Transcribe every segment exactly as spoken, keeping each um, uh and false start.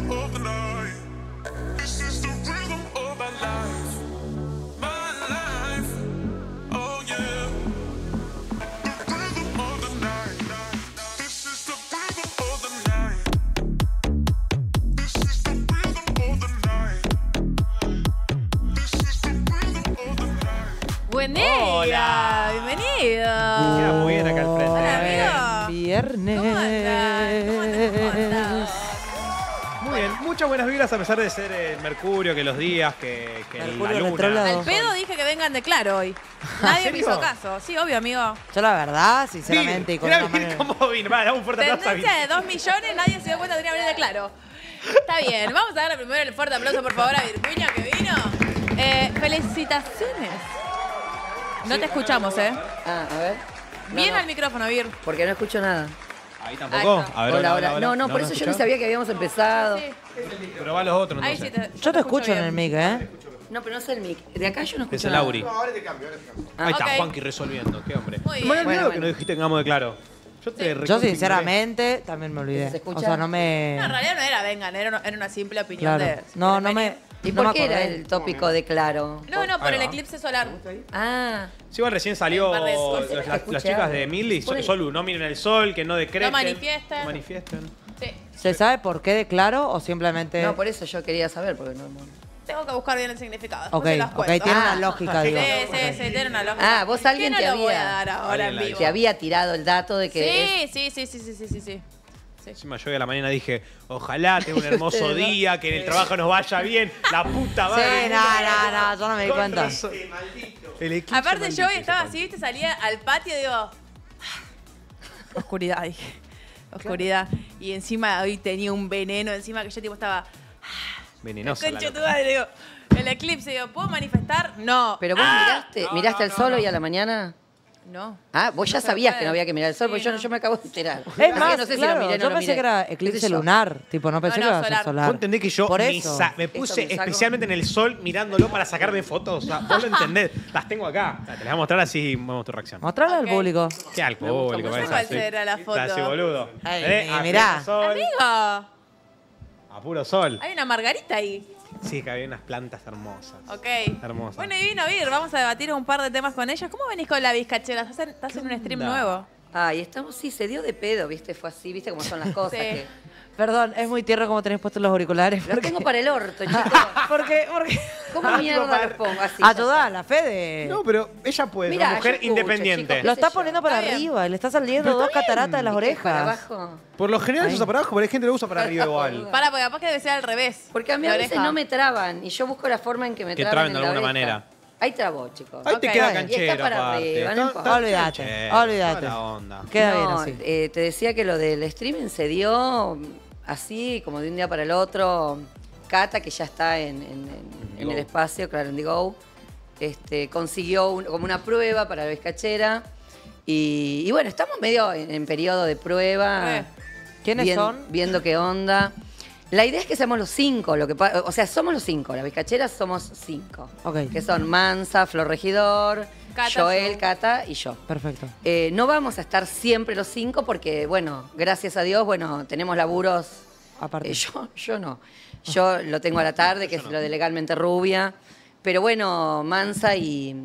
rhythm of the night. This is the rhythm of my life. My life. Oh yeah. The rhythm of the night. This is the rhythm of the night. This is the rhythm of the night. This is the rhythm of the night. Buen día. Hola. Bienvenido. Queda muy bien acá al frente. Hola, amigo. Viernes. ¿Cómo andás? ¿Cómo andás? ¿Cómo andás? Muy bien, muchas buenas vibras a pesar de ser el Mercurio, que los días, que, que Mercurio la luna. retrógrado. Al pedo dije que vengan de Claro hoy. Nadie me serio? hizo caso. Sí, obvio, amigo. Yo la verdad, sinceramente, y con Mirá una bien manera... cómo vino. Va, dame un fuerte aplauso a Tendencia Vir. de dos millones, nadie se dio cuenta que tenía que venir de Claro. Está bien, vamos a darle primero el fuerte aplauso, por favor, a Virginia que vino. Eh, felicitaciones. No te escuchamos, ¿eh? Ah, a ver. No, Bien no, al micrófono, Vir. porque no escucho nada. Ahí tampoco. Ahí está. A ver, Hola, hola. No, no, por eso yo no sabía que habíamos empezado. Sí. Pero va los otros, Ahí sí entonces. te, Yo te escucho en bien. el mic, ¿eh? No, pero no es el mic. De acá yo no escucho Es el nada. Auri. Ahí está, Ok. Juanqui resolviendo. Qué hombre. Muy Me había bien. olvidado Bueno, que bueno. no dijiste tengamos de claro. Yo te Yo recontra sinceramente también me olvidé. ¿Se escucha? O sea, no me... No, en realidad no era vengan, era una, era una simple opinión Claro. de... No, de no me... ¿Y no por me qué era acordé. el tópico de Claro? No, no, por Ahí el va. eclipse solar. Ah, Sí, igual recién salió Un par de cosas. las, las- Escuché las chicas algo. de Milly. Pone- Solu, no miren el sol, que no decreten. No manifiesten. No manifiesten. Sí. ¿Se sabe por qué de claro o simplemente...? no, por eso yo quería saber, porque no... no. Tengo que buscar bien el significado. después Ok, se las ok, cuento. tiene Ah. una lógica, Sí, digo. sí, sí, tiene una lógica. Ah, vos alguien ¿Qué te no lo voy había- a dar ahora en Alguien vivo? Te había tirado el dato de que... Sí, sí, sí, sí, sí, sí, sí, sí. Sí. Encima yo hoy a la mañana dije, ojalá tenga un hermoso día, que en el trabajo nos vaya bien. La puta Sí, madre. no, no, no, yo no me di Con cuenta. razón. El eclipse Aparte maldito, yo hoy ese estaba Juan. así, viste, salía al patio y digo... Oscuridad, dije. Oscuridad. Y encima hoy tenía un veneno encima que yo tipo estaba... Venenosa la Concha tu loca. madre, digo. El eclipse, digo, ¿puedo manifestar? No. Pero vos Ah, miraste, miraste el sol hoy a la mañana. No. Ah, vos ya No se sabías puede. que no había que mirar el sol, Sí, porque yo, no- no. yo me acabo de enterar. Es Así que más, no sé si claro, lo miré o no yo lo pensé miré. que era ¿Qué sé eclipse yo? lunar. Tipo, no pensé No, que no, iba a ser solar. solar. Vos entendés que yo Por me, eso. sa- me Esto puse me saco. especialmente en el sol mirándolo para sacarme fotos. O sea, vos lo entendés. Las tengo acá. Te las voy a mostrar así vemos tu reacción. Mostrarla Ok. al público. Qué al público, mucho. parece ¿Cuál así. será la foto? Así, boludo. Ay, ¿Eh? A mirá. pleno sol, Amigo, a puro sol. hay una margarita ahí. Sí, que había unas plantas hermosas. Ok. Hermosa. Bueno, y vino Vir, vamos a debatir un par de temas con ella. ¿Cómo venís con la bizcachera? ¿Estás en, estás en un stream onda? nuevo? Ay, estamos, sí, se dio de pedo, ¿viste? Fue así, ¿viste cómo son las cosas? Sí. que- Perdón, es muy tierno como tenés puestos los auriculares. Los porque- tengo para el orto, chicos. Porque, porque... ¿Cómo mierda los pongo así? Ayudá, la Fede. No, pero ella puede ser Mirá, una mujer yo escucho, independiente. chicos. Lo qué está sé yo. poniendo para Está bien. arriba y le está saliendo Pero dos está cataratas de las ¿Viste? Para orejas. abajo. Por lo general se usa para abajo, pero hay gente que lo usa para arriba igual. Para, porque capaz que debe ser al revés. Porque a mí La a veces oreja. no me traban y yo busco la forma en que me Que traban traben de en la alguna oreja. manera. Ahí trabó, chicos. Ahí te Ok. queda Y está canchero para aparte. arriba, no Está- importa. está Olvídate, canchero, olvídate. toda la onda. Queda bien No, así. eh, te decía que lo del streaming se dio así, como de un día para el otro. Cata, que ya está en, en- en- en el espacio, claro, en The Go, este, consiguió un- como una prueba para la bizcachera. Y, y bueno, estamos medio en, en periodo de prueba. Re. ¿Quiénes Vien- son? Viendo qué onda. La idea es que seamos los cinco, lo que pa- o sea, somos los cinco, las bizcacheras somos cinco. Ok. Que son Mansa, Flor Regidor, Cata, Joel, yo. Cata y yo. Perfecto. Eh, no vamos a estar siempre los cinco porque, bueno, gracias a Dios, bueno, tenemos laburos. Aparte. Eh, yo, yo no. Yo lo tengo a la tarde, que es lo de Legalmente Rubia. Pero bueno, Mansa y,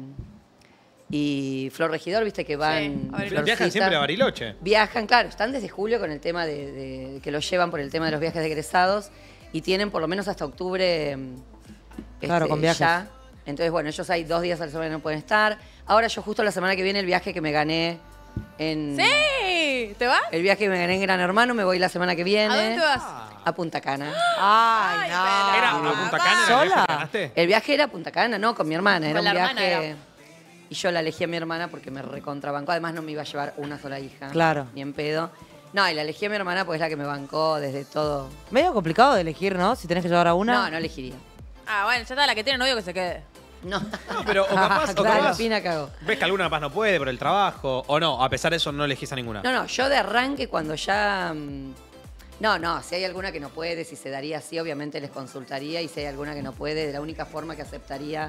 y Flor Regidor, viste que van. Sí, a ver. Florcita. Viajan siempre a Bariloche. Viajan, claro, están desde julio con el tema de, de- que los llevan por el tema de los viajes de egresados y tienen por lo menos hasta octubre. mm, Claro, con viajes. ya. Entonces, bueno, ellos hay dos días a la semana que no pueden estar. Ahora yo justo la semana que viene el viaje que me gané en... ¡Sí! ¿Te vas? El viaje que me gané en Gran Hermano, me voy la semana que viene. ¿A dónde te vas? A Punta Cana. Ay, Ay, no. pero- ¿Era una Punta Cana? ¿Sola? ¿La viaje que ganaste? El viaje era a Punta Cana, no, con mi hermana. Era Con un la hermana viaje... era. Y yo la elegí a mi hermana porque me recontrabancó. Además no me iba a llevar una sola hija. Claro. Ni en pedo. No, y la elegí a mi hermana porque es la que me bancó desde todo. Medio complicado de elegir, ¿no? Si tenés que llevar a una. No, no elegiría. Ah, bueno, ya está, la que tiene novio que se quede. No. No, pero o capaz, o Claro, capaz Pina cagó. ves que alguna capaz no puede por el trabajo, o no, a pesar de eso no elegís a ninguna. No, no, yo de arranque cuando ya... mm, No, no, si hay alguna que no puede, si se daría así, obviamente les consultaría. Y si hay alguna que no puede, de la única forma que aceptaría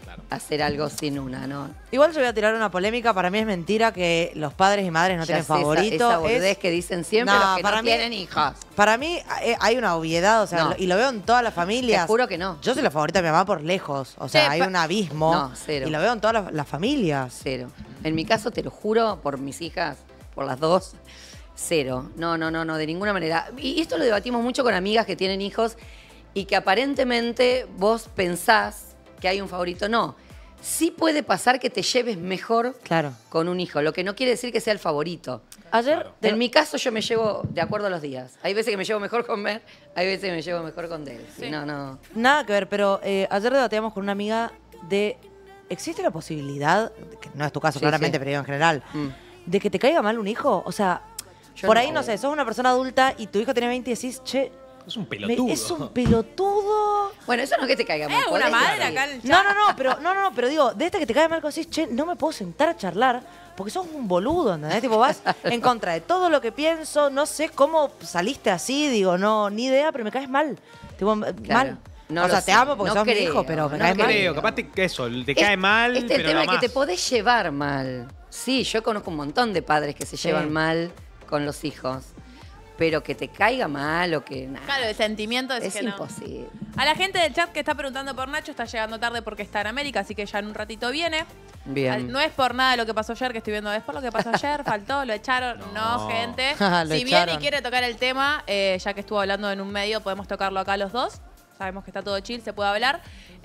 hacer algo sin una, ¿no? Igual yo voy a tirar una polémica. Para mí es mentira que los padres y madres no Ya tienen sé, esa- favorito. Esa, boludez Es- que dicen siempre No, los que para no mí- tienen hijos. Para mí eh, hay una obviedad, o sea, No. lo- y lo veo en todas las familias. Te juro que no. Yo soy la favorita de mi mamá por lejos. O sea, Sí, hay pa- un abismo. No, cero. Y lo veo en todas las, las familias. Cero. En mi caso, te lo juro, por mis hijas, por las dos, cero. No, no, no, no, de ninguna manera. Y esto lo debatimos mucho con amigas que tienen hijos y que aparentemente vos pensás que hay un favorito. No. Sí puede pasar que te lleves mejor Claro. con un hijo, lo que no quiere decir que sea el favorito. Ayer. En mi caso yo me llevo de acuerdo a los días. Hay veces que me llevo mejor con Mer, hay veces que me llevo mejor con Del. Sí. No, no. Nada que ver, pero eh, ayer debatíamos con una amiga de. ¿Existe la posibilidad, que no es tu caso Sí, claramente, sí. pero digo en general, Mm. de que te caiga mal un hijo? O sea, Yo por no ahí, no creo. sé, sos una persona adulta y tu hijo tiene veinte y decís, che, Es un me- pelotudo. es un pelotudo. Bueno, eso no es que te caiga mal. Es una podés madre decir. acá en el chat. No, no, no, pero no, no, no, pero digo, de esta que te cae mal que decís, che, no me puedo sentar a charlar porque sos un boludo, ¿entendés? Tipo, vas en contra de todo lo que pienso, no sé cómo saliste así, digo, no, ni idea, pero me caes mal. Tipo, mal. No o sea, lo te sé, amo porque no sos mi creo, hijo, pero me no caes mal. Creo, capaz te, que eso, te Es- cae mal, Este es el pero tema no de que te más. podés llevar mal. Sí, yo conozco un montón de padres que se Sí. llevan mal con los hijos. Pero que te caiga mal o que nada. Claro, el sentimiento es, es que no. imposible. A la gente del chat que está preguntando por Nacho, está llegando tarde porque está en América, así que ya en un ratito viene. Bien. No es por nada lo que pasó ayer, que estoy viendo, es por lo que pasó ayer, faltó, lo echaron. No, No. gente. Lo si viene y echaron. quiere tocar el tema, eh, ya que estuvo hablando en un medio, podemos tocarlo acá los dos. Sabemos que está todo chill, se puede hablar.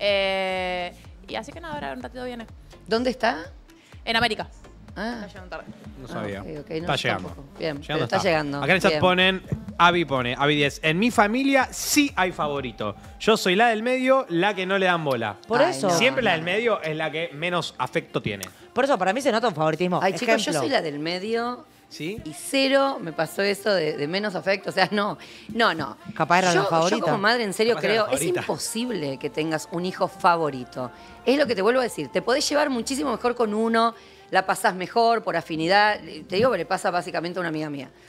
Eh, y así que nada, ahora en un ratito viene. ¿Dónde está? En América. Ah, Está llegando tarde. No sabía. Ah, ok, ok, no, está yo llegando. tampoco. Bien, Llegando pero está llegando. Acá en el chat Bien. ponen, Avi pone, Avi diez, en mi familia sí hay favorito. Yo soy la del medio, la que no le dan bola. Por Ay, eso. no. Siempre la del medio es la que menos afecto tiene. Por eso, para mí se nota un favoritismo. Ay, chicos, yo Ejemplo. soy la del medio ¿Sí? y cero me pasó eso de, de menos afecto. O sea, no, no, no. Capaz era yo, la favorita. Yo como madre, en serio, Capaz era la creo, es favorita. imposible que tengas un hijo favorito. Es lo que te vuelvo a decir. Te podés llevar muchísimo mejor con uno, la pasás mejor por afinidad. Te digo que le pasa básicamente a una amiga mía.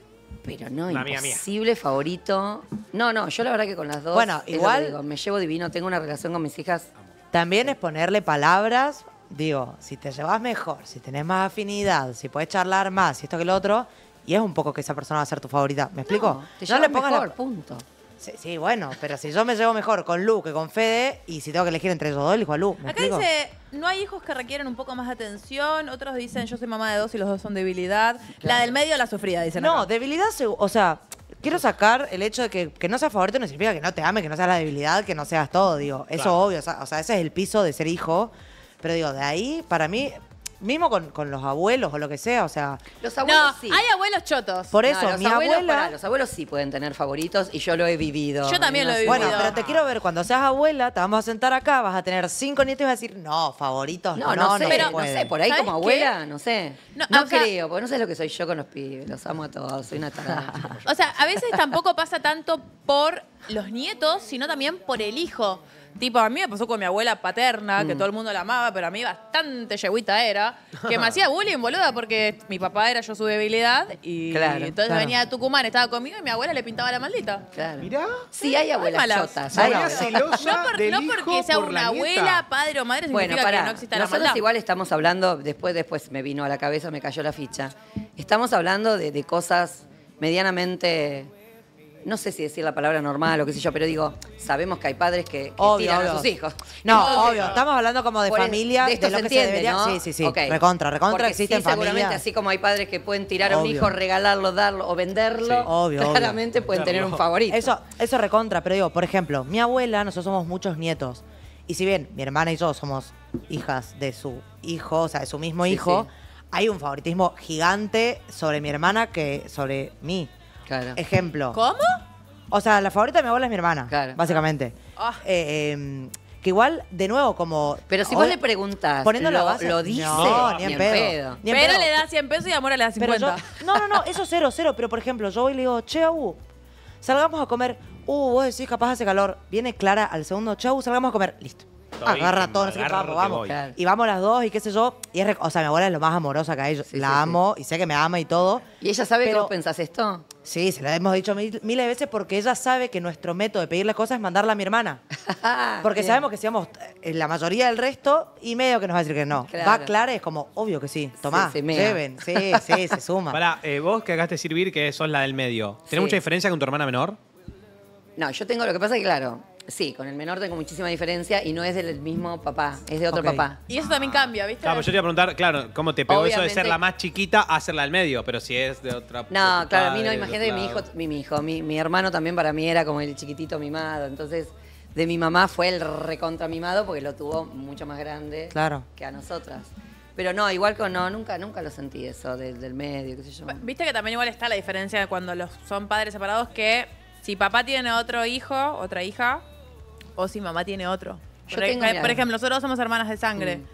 Pero no, Una amiga mía. imposible favorito. No, no, yo la verdad que con las dos, Bueno, es lo que igual- digo, me llevo divino, tengo una relación con mis hijas. También es ponerle palabras, digo, si te llevas mejor, si tenés más afinidad, si puedes charlar más, y esto que lo otro, y es un poco que esa persona va a ser tu favorita. ¿Me explico? No, te llevas pongas mejor, la- punto. Sí, sí, bueno, pero si yo me llevo mejor con Lu que con Fede, y si tengo que elegir entre ellos dos, elijo a Lu. ¿Me Acá explico? dice, no hay hijos que requieren un poco más de atención. Otros dicen, yo soy mamá de dos y los dos son debilidad. La del medio, la sufrida, dicen No, acá. debilidad, se- o sea, quiero sacar el hecho de que, que no seas favorito no significa que no te ame, que no seas la debilidad, que no seas todo, digo. Eso Claro. obvio, o sea, o sea, ese es el piso de ser hijo. Pero digo, de ahí, para mí, mismo con, con los abuelos o lo que sea, o sea, Los abuelos No, sí. hay abuelos chotos. por No, eso, los mi abuelos, abuela... pará, los abuelos sí pueden tener favoritos y yo lo he vivido. Yo también lo he sé. vivido. Bueno, pero te quiero ver cuando seas abuela, te vamos a sentar acá, vas a tener cinco nietos y vas a decir, no, favoritos, No, no, no, sé, se no puede. sé, por ahí ¿Sabes como qué? abuela, no sé. No, No, o sea- creo, porque no sé lo que soy yo con los pibes, los amo a todos, soy una tarada. O sea, a veces tampoco pasa tanto por los nietos, sino también por el hijo. Tipo, a mí me pasó con mi abuela paterna, Mm. que todo el mundo la amaba, pero a mí bastante yeguita era, que me hacía bullying, boluda, porque mi papá era yo su debilidad y Claro, entonces claro. venía de Tucumán, estaba conmigo y mi abuela le pintaba la maldita. Claro. Mirá. Sí, hay abuelas malas. chotas. Se hay ponía abuelas. celosa No, por- del no hijo porque sea por una la abuela, nieta. padre o madre, Bueno, significa pará, que no exista la nosotros maldad. igual estamos hablando, después, después me vino a la cabeza, me cayó la ficha. Estamos hablando de, de cosas medianamente, no sé si decir la palabra normal o qué sé yo, pero digo, sabemos que hay padres que, que Obvio, tiran obvio. a sus hijos. No, Entonces, obvio, estamos hablando como de por el- familia, de, de esto lo se que entiende, se debería... ¿no? Sí, sí, sí, Ok. recontra, recontra Porque existen sí, seguramente familias. así como hay padres que pueden tirar a un Obvio. hijo, regalarlo, darlo o venderlo, Sí. Obvio, obvio. claramente pueden tener un Venderlo. favorito. Eso, eso recontra, pero digo, por ejemplo, mi abuela, nosotros somos muchos nietos. Y si bien mi hermana y yo somos hijas de su hijo, o sea, de su mismo Sí, hijo, sí. hay un favoritismo gigante sobre mi hermana que sobre mí. Claro. Ejemplo. ¿Cómo? O sea, la favorita de mi abuela es mi hermana, Claro. básicamente. Ah. Eh, eh, que igual, de nuevo, como... Pero si hoy- vos le preguntás, poniendo la ¿lo, base- lo dice? No, ni en pedo. Ni en Pero pedo. le da cien pesos y Amora le da Pero cincuenta. yo, no, no, no, eso cero, cero. Pero, por ejemplo, yo voy y le digo, che, Abu, salgamos a comer. Uh, vos decís, capaz hace calor. Viene Clara al segundo, che, Abu, salgamos a comer. Listo. estoy. agarra todo, no sé qué, agarro vamos, que vamos. voy. Claro. Y vamos las dos y qué sé yo. Y es, re- o sea, mi abuela es lo más amorosa que hay. Yo Sí, la sí, sí. amo y sé que me ama y todo. ¿Y ella sabe que Pero- vos pensás esto? Sí, se lo hemos dicho mil- miles de veces porque ella sabe que nuestro método de pedirle cosas es mandarla a mi hermana. Porque Bien. sabemos que si vamos eh, la mayoría del resto y medio que nos va a decir que no. Claro. Va Clara y es como, obvio que sí. Tomá, se mea. lleven. Sí, sí, se suma. Pará, eh, vos que acabaste de servir, que sos la del medio. ¿Tenés Sí. mucha diferencia con tu hermana menor? No, yo tengo, lo que pasa es que, claro, sí, con el menor tengo muchísima diferencia y no es del mismo papá, es de otro Ok. papá. Y eso también cambia, ¿viste? Claro, pues yo te iba a preguntar, claro, ¿cómo te pegó eso de Obviamente- ser la más chiquita a ser la del medio? Pero si es de otra. de No, tu claro, a mí no, padre, de imagínate que otro mi hijo, lado. mi, mi hijo, mi, mi hermano también para mí era como el chiquitito mimado, entonces de mi mamá fue el recontra mimado porque lo tuvo mucho más grande Claro. que a nosotras. Pero no, igual con no, nunca, nunca lo sentí eso del, del medio, qué sé yo. Viste que también igual está la diferencia de cuando los son padres separados, que si papá tiene otro hijo, otra hija, o si mamá tiene otro. Yo por, tengo ej- mi- por ejemplo, nosotros somos hermanas de sangre. Mm.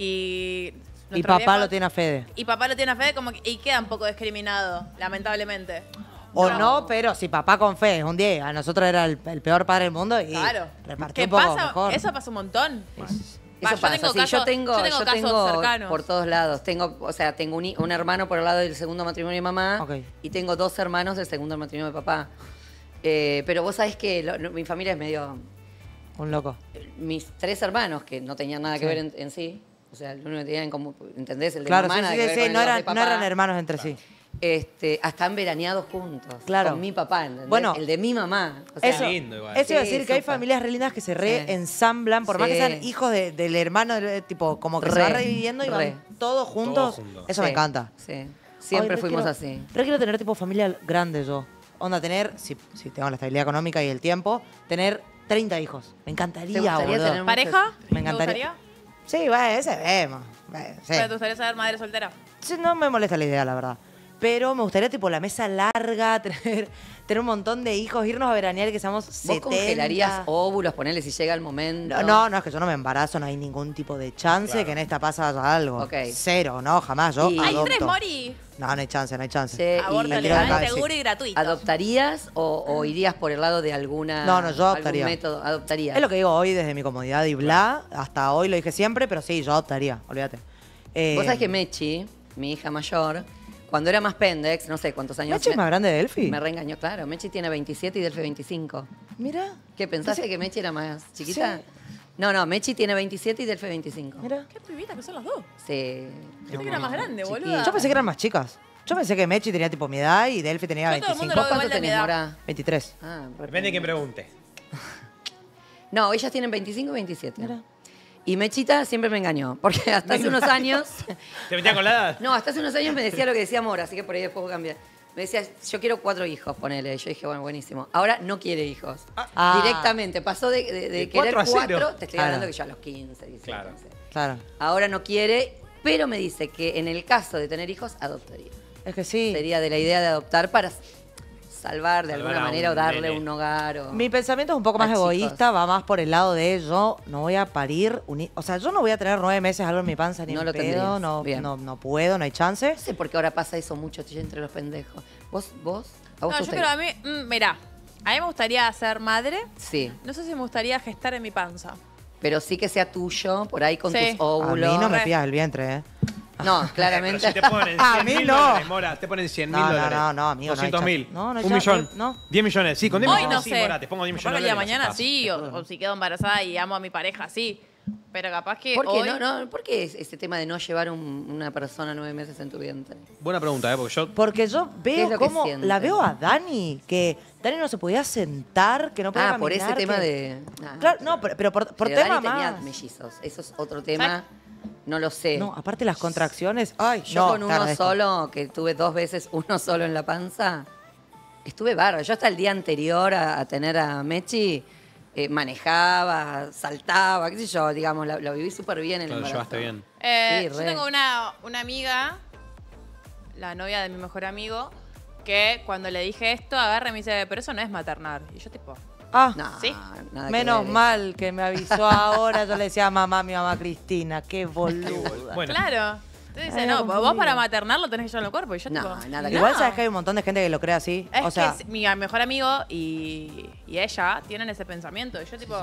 Y. Y nuestro papá viejo- lo tiene a Fede. Y papá lo tiene a Fede como que- y queda un poco discriminado, lamentablemente. O no, pero si papá con Fede es un diez, a nosotros era el, el peor padre del mundo y Claro. repartió ¿Qué un poco pasa? mejor. Eso pasa un montón. Va, Eso yo pasa, tengo sí, casos- yo tengo, yo tengo yo casos tengo cercanos. por todos lados. Tengo, o sea, tengo un, hi- un hermano por el lado del segundo matrimonio de mamá Ok. y tengo dos hermanos del segundo matrimonio de papá. Eh, pero vos sabés que lo- lo- mi familia es medio... Un loco. Mis tres hermanos, que no tenían nada que Sí. ver en, en sí, o sea, lo único que tenían como, ¿entendés? El de Claro, mamá, sí, nada sí, que ver sí, con el no de los eran, de no papá. eran hermanos entre sí. Este, hasta han veraneado juntos. Claro. Con mi papá, ¿entendés? Bueno, el de mi mamá. O sea, Eso, lindo igual. eso iba a Sí, decir que hay súper. familias re lindas que se Sí. reensamblan, por más que Sí. sean hijos de- del hermano, del- tipo, como que se Re, va reviviendo y re. van todos juntos. Todos juntos. Eso me sí, encanta. Sí. Siempre Ay, re fuimos quiero- así. Re quiero tener tipo familia grande yo. Onda, tener, si, si tengo la estabilidad económica y el tiempo, tener treinta hijos. Me encantaría, ¿Te gustaría boludo. tener- ¿Pareja? Me ¿Te encantaría. gustaría? Sí, bueno, ese vemos. Bueno, sí. ¿Pero te gustaría ser madre soltera? Sí, no me molesta la idea, la verdad. Pero me gustaría, tipo, la mesa larga, tener, tener un montón de hijos, irnos a veranear y que seamos ¿Vos setenta. congelarías óvulos, ponele si llega el momento? No, no, no, es que yo no me embarazo, no hay ningún tipo de chance que en esta pasa algo. Ok. Cero, no, jamás. Yo Y- ¡Hay adopto. tres Mori! No, no hay chance, no hay chance. Che, Aborto y- quiero legal, acá seguro decir. y gratuito. ¿Adoptarías o, o irías por el lado de alguna No, no, yo algún adoptaría. método? Adoptarías. Es lo que digo hoy desde mi comodidad y bla. Hasta hoy lo dije siempre, pero sí, yo adoptaría, olvídate. Eh, Vos sabés que Mechi, mi hija mayor, cuando era más pendex, no sé cuántos años... ¿Mechi es me- más grande de Elfi? Me reengañó, claro. Mechi tiene veintisiete y Delphi veinticinco. Mira. ¿Qué, pensaste que Mechi era más chiquita? Sí. No, no, Mechi tiene veintisiete y Delphi veinticinco. Mira. Qué pibitas que son las dos. Sí. Pensé que era más grande, Chiquita. boluda. Yo pensé que eran más chicas. Yo pensé que Mechi tenía tipo mi edad y Delphi tenía Yo todo el mundo veinticinco. lo- ¿Cuánto igual de mi tenés, edad. Mora? veintitrés. Ah, re Depende de quién pendejo. pregunte. No, ellas tienen veinticinco y veintisiete. Y Mechita siempre me engañó, porque hasta hace unos años... ¿Te metía con la edad? No, hasta hace unos años me decía lo que decía Mora, así que por ahí después cambiar. Me decía, yo quiero cuatro hijos, ponele. Yo dije, bueno, buenísimo. Ahora no quiere hijos. Ah. Directamente, pasó de, de- de De querer cuatro a cero. cuatro, te estoy Claro. hablando que yo a los quince, diecisiete, Claro. quince. Claro. Ahora no quiere, pero me dice que en el caso de tener hijos, adoptaría. Es que sí. Sería de la idea de adoptar para salvar de Salvar alguna a manera un o darle nene. un hogar. O... Mi pensamiento es un poco a más chicos. egoísta, va más por el lado de yo no voy a parir, un hi- o sea, yo no voy a tener nueve meses algo en mi panza ni No en lo pedo, tendrías. no, Bien. no, no puedo, no hay chance. No sé por qué ahora pasa eso mucho entre los pendejos. ¿Vos? ¿Vos? ¿A vos No, te yo gustaría? creo a mí, mm, mirá, a mí me gustaría ser madre. Sí, No sé si me gustaría gestar en mi panza. pero sí que sea tuyo, por ahí con Sí. tus óvulos. A mí no me Re. pidas el vientre, ¿eh? No, Pero claramente. si te ponen A cien mí mil no. dólares, Mora, te ponen cien mil No, no, dólares. no, no, amigo, no hay doscientos mil. chance. No, no hay un chance, millón. no. diez millones. Sí, con diez Hoy millones no sí, sé. Mora, te pongo diez Capaz millones que el de día de dólares. mañana sí, o, o si quedo embarazada y amo a mi pareja, sí. Pero capaz que ¿Por qué, hoy... no, no, ¿por qué es ese tema de no llevar un- una persona nueve meses en tu vientre? Buena pregunta, ¿eh? Porque yo... Porque yo ¿Qué es veo lo que cómo sienten? la veo a Dani, que Dani no se podía sentar, que no podía Ah, por ese caminar, tema que- de... Ah, Claro, no, pero, pero por, por pero tema Dani tenía más. mellizos. Eso es otro tema. No lo sé. No, aparte las contracciones, ay, Yo no, con te uno agradezco. solo, que tuve dos veces uno solo en la panza, estuve bárbaro. Yo hasta el día anterior a, a tener a Mechi, eh, manejaba, saltaba, qué sé yo, digamos, lo, lo viví súper bien en el Lo embarazo. llevaste bien. Eh, Sí, yo re. tengo una, una amiga, la novia de mi mejor amigo, que cuando le dije esto, agarra y me dice, pero eso no es maternar. Y yo tipo, Ah, No, ¿Sí? nada que menos ver. mal que me avisó ahora. Yo le decía a mamá, mi mamá Cristina, qué boluda. Bueno, claro. Entonces dice, Ay, no, me vos confundí. para maternar lo tenés que llevar en el cuerpo. Y yo No, tipo, nada que Igual no. sabes que hay un montón de gente que lo cree así. Es o sea, que mi mejor amigo y, y ella tienen ese pensamiento. Y yo tipo,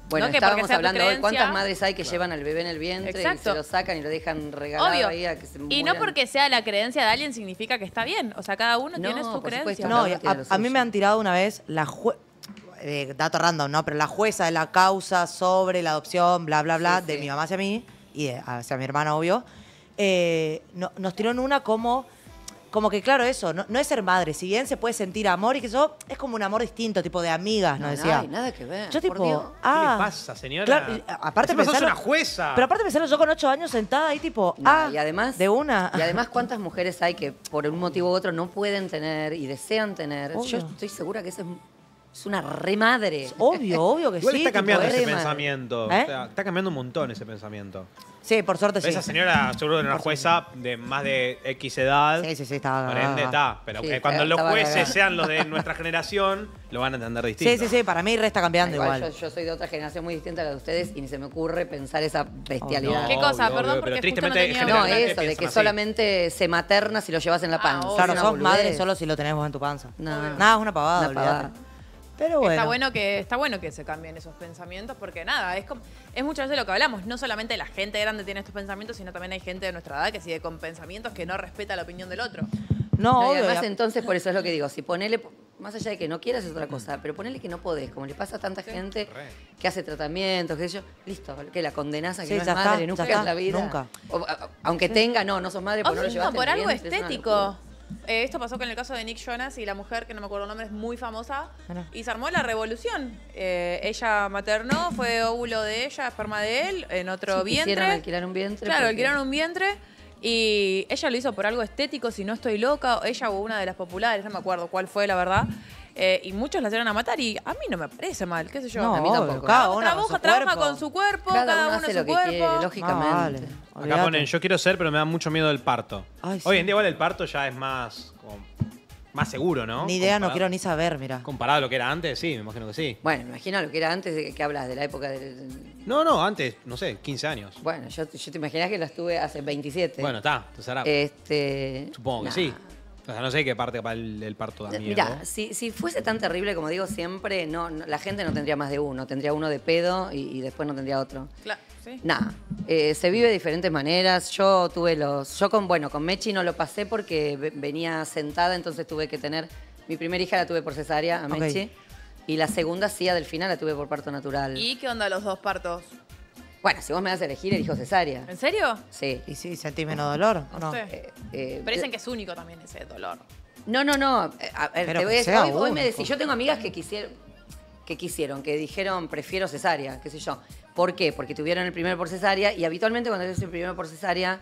Bueno, No que porque estábamos sea tu hablando hoy, ¿cuántas creencia. madres hay que llevan al bebé en el vientre y Exacto. se lo sacan y lo dejan regalado Obvio. ahí a que se Y no mueran? porque sea la creencia de alguien significa que está bien. O sea, cada uno No, tiene su por creencia. supuesto. No, Cada y uno tiene a, lo a mí suyo. me han tirado una vez la jue eh, dato random, ¿no? Pero la jueza de la causa sobre la adopción, bla, bla, bla, Sí, de sí. mi mamá hacia mí y de- hacia mi hermana, obvio, eh, no- nos tiró en una como, como que, claro, eso, no, no es ser madre. Si bien se puede sentir amor y que eso es como un amor distinto, tipo de amigas, No, nos no decía. hay nada que ver. Yo por tipo, Dios. ah. ¿Qué le pasa, señora? Claro, y, a- aparte Encima sos pensarlo- una jueza. Pero aparte pensarlo yo con ocho años sentada ahí tipo, No, ah, y además, de una. Y además, ¿cuántas mujeres hay que por un motivo u otro no pueden tener y desean tener? Yo Obvio. estoy segura que eso es, es una remadre. Obvio, obvio que Igual sí. está tipo, cambiando es- ese madre. pensamiento. ¿Eh? O sea, está cambiando un montón ese pensamiento. Sí, por suerte sí. Esa señora seguro era una jueza de más de X edad. Sí, sí, sí, estaba. Por ende, está. Pero Sí, que cuando estaba- los estaba jueces cagada. sean los de nuestra generación, lo van a entender distinto. Sí, sí, sí, para mí re está cambiando Igual, igual. Yo, yo soy de otra generación muy distinta a la de ustedes y ni se me ocurre pensar esa bestialidad. ¿Qué Obvio, cosa? obvio, Perdón, pero porque justo tristemente no tenía- No, generalmente eso, de piensan que así. solamente se materna si lo llevas en la Ah, panza. obvio. Claro, Es sos una madre boludez. solo si lo tenés vos en tu panza. No. Nada, es una pavada, Una olvidate. pavada. Pero bueno. Está bueno que está bueno que se cambien esos pensamientos porque nada, es como, es muchas veces lo que hablamos, no solamente la gente grande tiene estos pensamientos, sino también hay gente de nuestra edad que sigue con pensamientos que no respeta la opinión del otro. No, No, y obvio. además ya- entonces por eso es lo que digo, si ponele, más allá de que no quieras es otra cosa, pero ponele que no podés, como le pasa a tanta gente Re. que hace tratamientos, que yo, listo, que la condenás a que Sí, no es ya está, madre ya nunca está, en la vida. nunca. O, a- aunque tenga, no, no sos madre O porque no lo mismo llevaste por en el algo vientre, es una estético. locura. Eh, esto pasó con el caso de Nick Jonas y la mujer, que no me acuerdo el nombre, es muy famosa, Mirá. y se armó la revolución. Eh, ella maternó, fue óvulo de ella, esperma de él, en otro Sí, vientre. quisieron alquilar un vientre. Claro, porque- alquilaron un vientre y ella lo hizo por algo estético, si no estoy loca. Ella o una de las populares, no me acuerdo cuál fue, la verdad. Eh, y muchos la hicieron a matar y a mí no me parece mal, qué sé yo. No, a mí obvio, tampoco. cada Trabaja, una con su trabaja cuerpo. con su cuerpo, Cada, cada, uno uno hace en lo su que cuerpo. quiere, No, lógicamente. vale. Acá Olvídate. ponen, yo quiero ser, pero me da mucho miedo el parto. Ay, Hoy sí. en día igual el parto ya es más, como, más seguro, ¿no? Ni idea, no Comparado- quiero ni saber, mira. Comparado a lo que era antes, sí, me imagino que sí. Bueno, me imagino lo que era antes de que, que hablas, de la época del... No, no, antes, no sé, quince años. Bueno, yo, yo te imaginas que las tuve hace veintisiete. Bueno, está, entonces ahora, Este, supongo que nah. sí. O sea, no sé qué parte para el, el parto da miedo. Mira, si, si fuese tan terrible como digo siempre, no, no- la gente no tendría más de uno. Tendría uno de pedo y, y después no tendría otro. Claro, sí. Nada, eh, se vive de diferentes maneras. Yo tuve los... Yo con, bueno, con Mechi no lo pasé porque ve- venía sentada, entonces tuve que tener... Mi primera hija la tuve por cesárea, a Ok. Mechi. Y la segunda, sí, a Delfina, la tuve por parto natural. ¿Y qué onda los dos partos? Bueno, si vos me das a elegir, elijo cesárea. ¿En serio? Sí. ¿Y sí, sentís menos dolor o no? sé. Eh, eh, Pero dicen que es único también ese dolor. No, no, no. eh, A ver, Pero te voy a que decir, sea hoy, hoy me único. decís, yo tengo amigas que quisieron, que quisieron, que dijeron prefiero cesárea, qué sé yo. ¿Por qué? Porque tuvieron el primero por cesárea y habitualmente cuando es el primero por cesárea,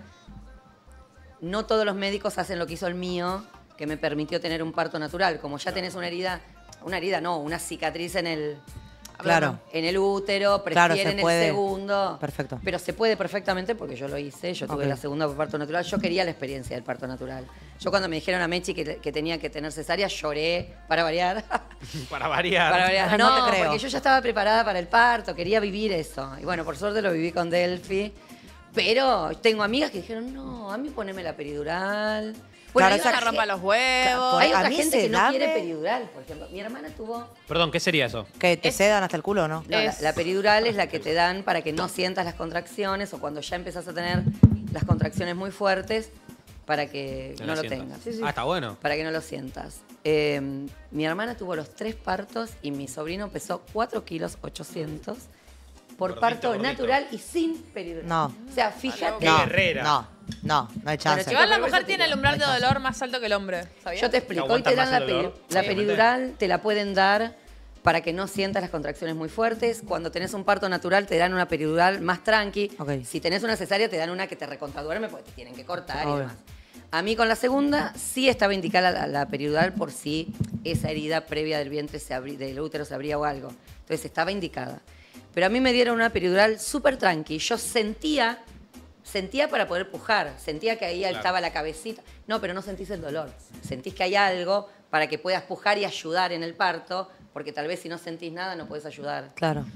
no todos los médicos hacen lo que hizo el mío, que me permitió tener un parto natural. Como ya tenés una herida, una herida no, una cicatriz en el, Claro. en el útero, Claro, se prefieren puede. el segundo. Perfecto. Pero se puede perfectamente porque yo lo hice, yo tuve Ok. la segunda por parto natural, yo quería la experiencia del parto natural. Yo cuando me dijeron a Mechi que, que tenía que tener cesárea, lloré para variar. Para variar. para variar. No No, te creo. porque yo ya estaba preparada para el parto, quería vivir eso. Y bueno, por suerte lo viví con Delphi. Pero tengo amigas que dijeron, no, a mí poneme la peridural. Claro, hay No otra se rompa gen- los huevos. Por- hay a otra mí gente que no sedame- quiere peridural, por ejemplo. Mi hermana tuvo... Perdón, ¿qué sería eso? ¿Que te Es- sedan hasta el culo o no? No, la, Es- la peridural es la que te dan para que no sientas las contracciones o cuando ya empezás a tener las contracciones muy fuertes para que no, la lo sientas. tengas. Sí, sí. Ah, está bueno. Para que no lo sientas. Eh, mi hermana tuvo los tres partos y mi sobrino pesó cuatro kilos ochocientos por Gordito, parto gordito. natural y sin peridural. No. O sea, fíjate. Qué No, guerrera. no, no, no hay chance. chicos, Igual la pero mujer eso tiene te el umbral de digo, dolor más alto que el hombre. ¿Sabías? Yo te explico. Hoy ¿Aguantas te dan más la, el dolor? peri- la Sí, peridural, te la pueden dar para que no sientas las contracciones muy fuertes. Cuando tenés un parto natural, te dan una peridural más tranqui. Ok. Si tenés una cesárea, te dan una que te recontraduerme porque te tienen que cortar y Obvio. demás. A mí con la segunda sí estaba indicada la, la peridural por si esa herida previa del vientre se abrí- del útero se abría o algo. Entonces estaba indicada. Pero a mí me dieron una peridural súper tranqui. Yo sentía, sentía para poder pujar. Sentía que ahí estaba la cabecita. No, pero no sentís el dolor. Sentís que hay algo para que puedas pujar y ayudar en el parto, porque tal vez si no sentís nada no puedes ayudar. Claro. Y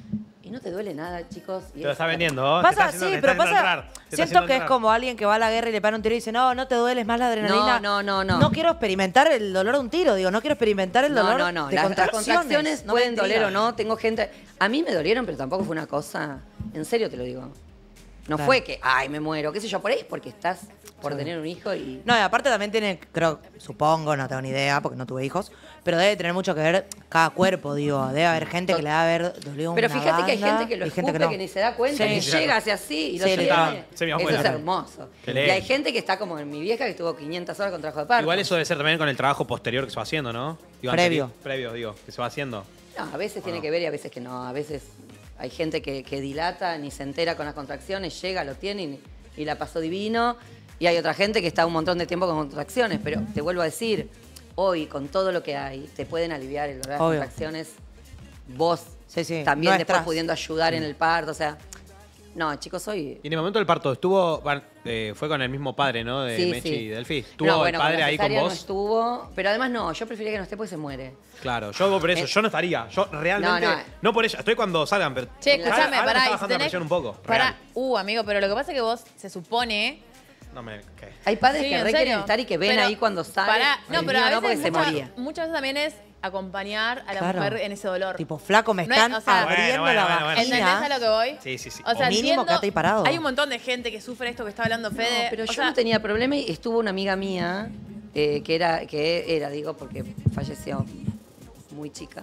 y no te duele nada, chicos. Y Te lo es- está vendiendo, ¿no? Te Pasa, está haciendo- sí, te pero está pasa. haciendo entrar, te está Siento haciendo que es entrar. como alguien que va a la guerra y le para un tiro y dice, no, no te duele, es más la adrenalina. No, no, no, no. No quiero experimentar el dolor de un tiro, digo, no quiero experimentar el No, dolor no, no. de Las, las contracciones. contracciones No me pueden doler intriga. o no. Tengo gente. A mí me dolieron, pero tampoco fue una cosa. En serio te lo digo. No Claro. fue que, ay, me muero, qué sé yo, por ahí es porque estás por Sí. tener un hijo y. No, y aparte también tiene, creo, supongo, no tengo ni idea porque no tuve hijos, pero debe tener mucho que ver cada cuerpo, digo. Debe haber gente que le va a haber dolido Pero una fíjate que hay banda, gente que lo y escupe, gente que, no. ni se da cuenta, Sí. que Sí. llega hacia así y lo Sí, sostiene. literal. Sí, mi Eso abuela. es hermoso. Qué Y lindo. hay gente que está como en mi vieja que estuvo quinientas horas con trabajo de parto. Igual eso debe ser también con el trabajo posterior que se va haciendo, ¿no? Digo, Previo. anteri- Previo, digo, que se va haciendo. No, a veces tiene que ver y a veces que no. A veces hay gente que, que dilata, ni se entera con las contracciones, llega, lo tiene y, y la pasó divino. Y hay otra gente que está un montón de tiempo con contracciones. Pero te vuelvo a decir, hoy con todo lo que hay, te pueden aliviar el dolor de las Obvio. contracciones. Vos Sí, sí, también nuestras. después pudiendo ayudar en el parto. O sea, no, chicos, hoy... Y en el momento del parto, estuvo. bueno, eh, fue con el mismo padre, ¿no? De Sí, Mechi sí. y Delphi. ¿Estuvo No, el bueno, padre la ahí con cesárea vos? No estuvo, pero además no, yo preferiría que no esté porque se muere. Claro, yo por eso, Eh, yo no estaría. Yo realmente. no, No, no. por ella, estoy cuando salgan, pero. Che, ahora- escúchame, ahora me pará. está y si bajando la tenés- presión un poco. Pará. real. Uh, amigo, pero lo que pasa es que vos se supone. No me. ¿qué? Hay padres Sí, que ¿en re quieren serio? estar y que ven Pero, ahí cuando sale. pará, no, El pero mío a no, porque veces se mucha- moría. muchas veces también es acompañar a la Claro. mujer en ese dolor. Tipo, flaco, me No es- están o sea, abriendo Bueno, bueno, la bueno, bueno. ¿Entendés vagina. a lo que voy? Sí, sí, sí. O sea, O mínimo, entiendo- quédate ahí parado. Hay un montón de gente que sufre esto que está hablando Fede. No, pero o yo sea, no tenía problema y estuvo una amiga mía eh, que era, que era, digo, porque falleció muy chica.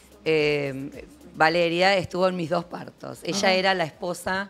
Eh, Valeria estuvo en mis dos partos. Ella era la esposa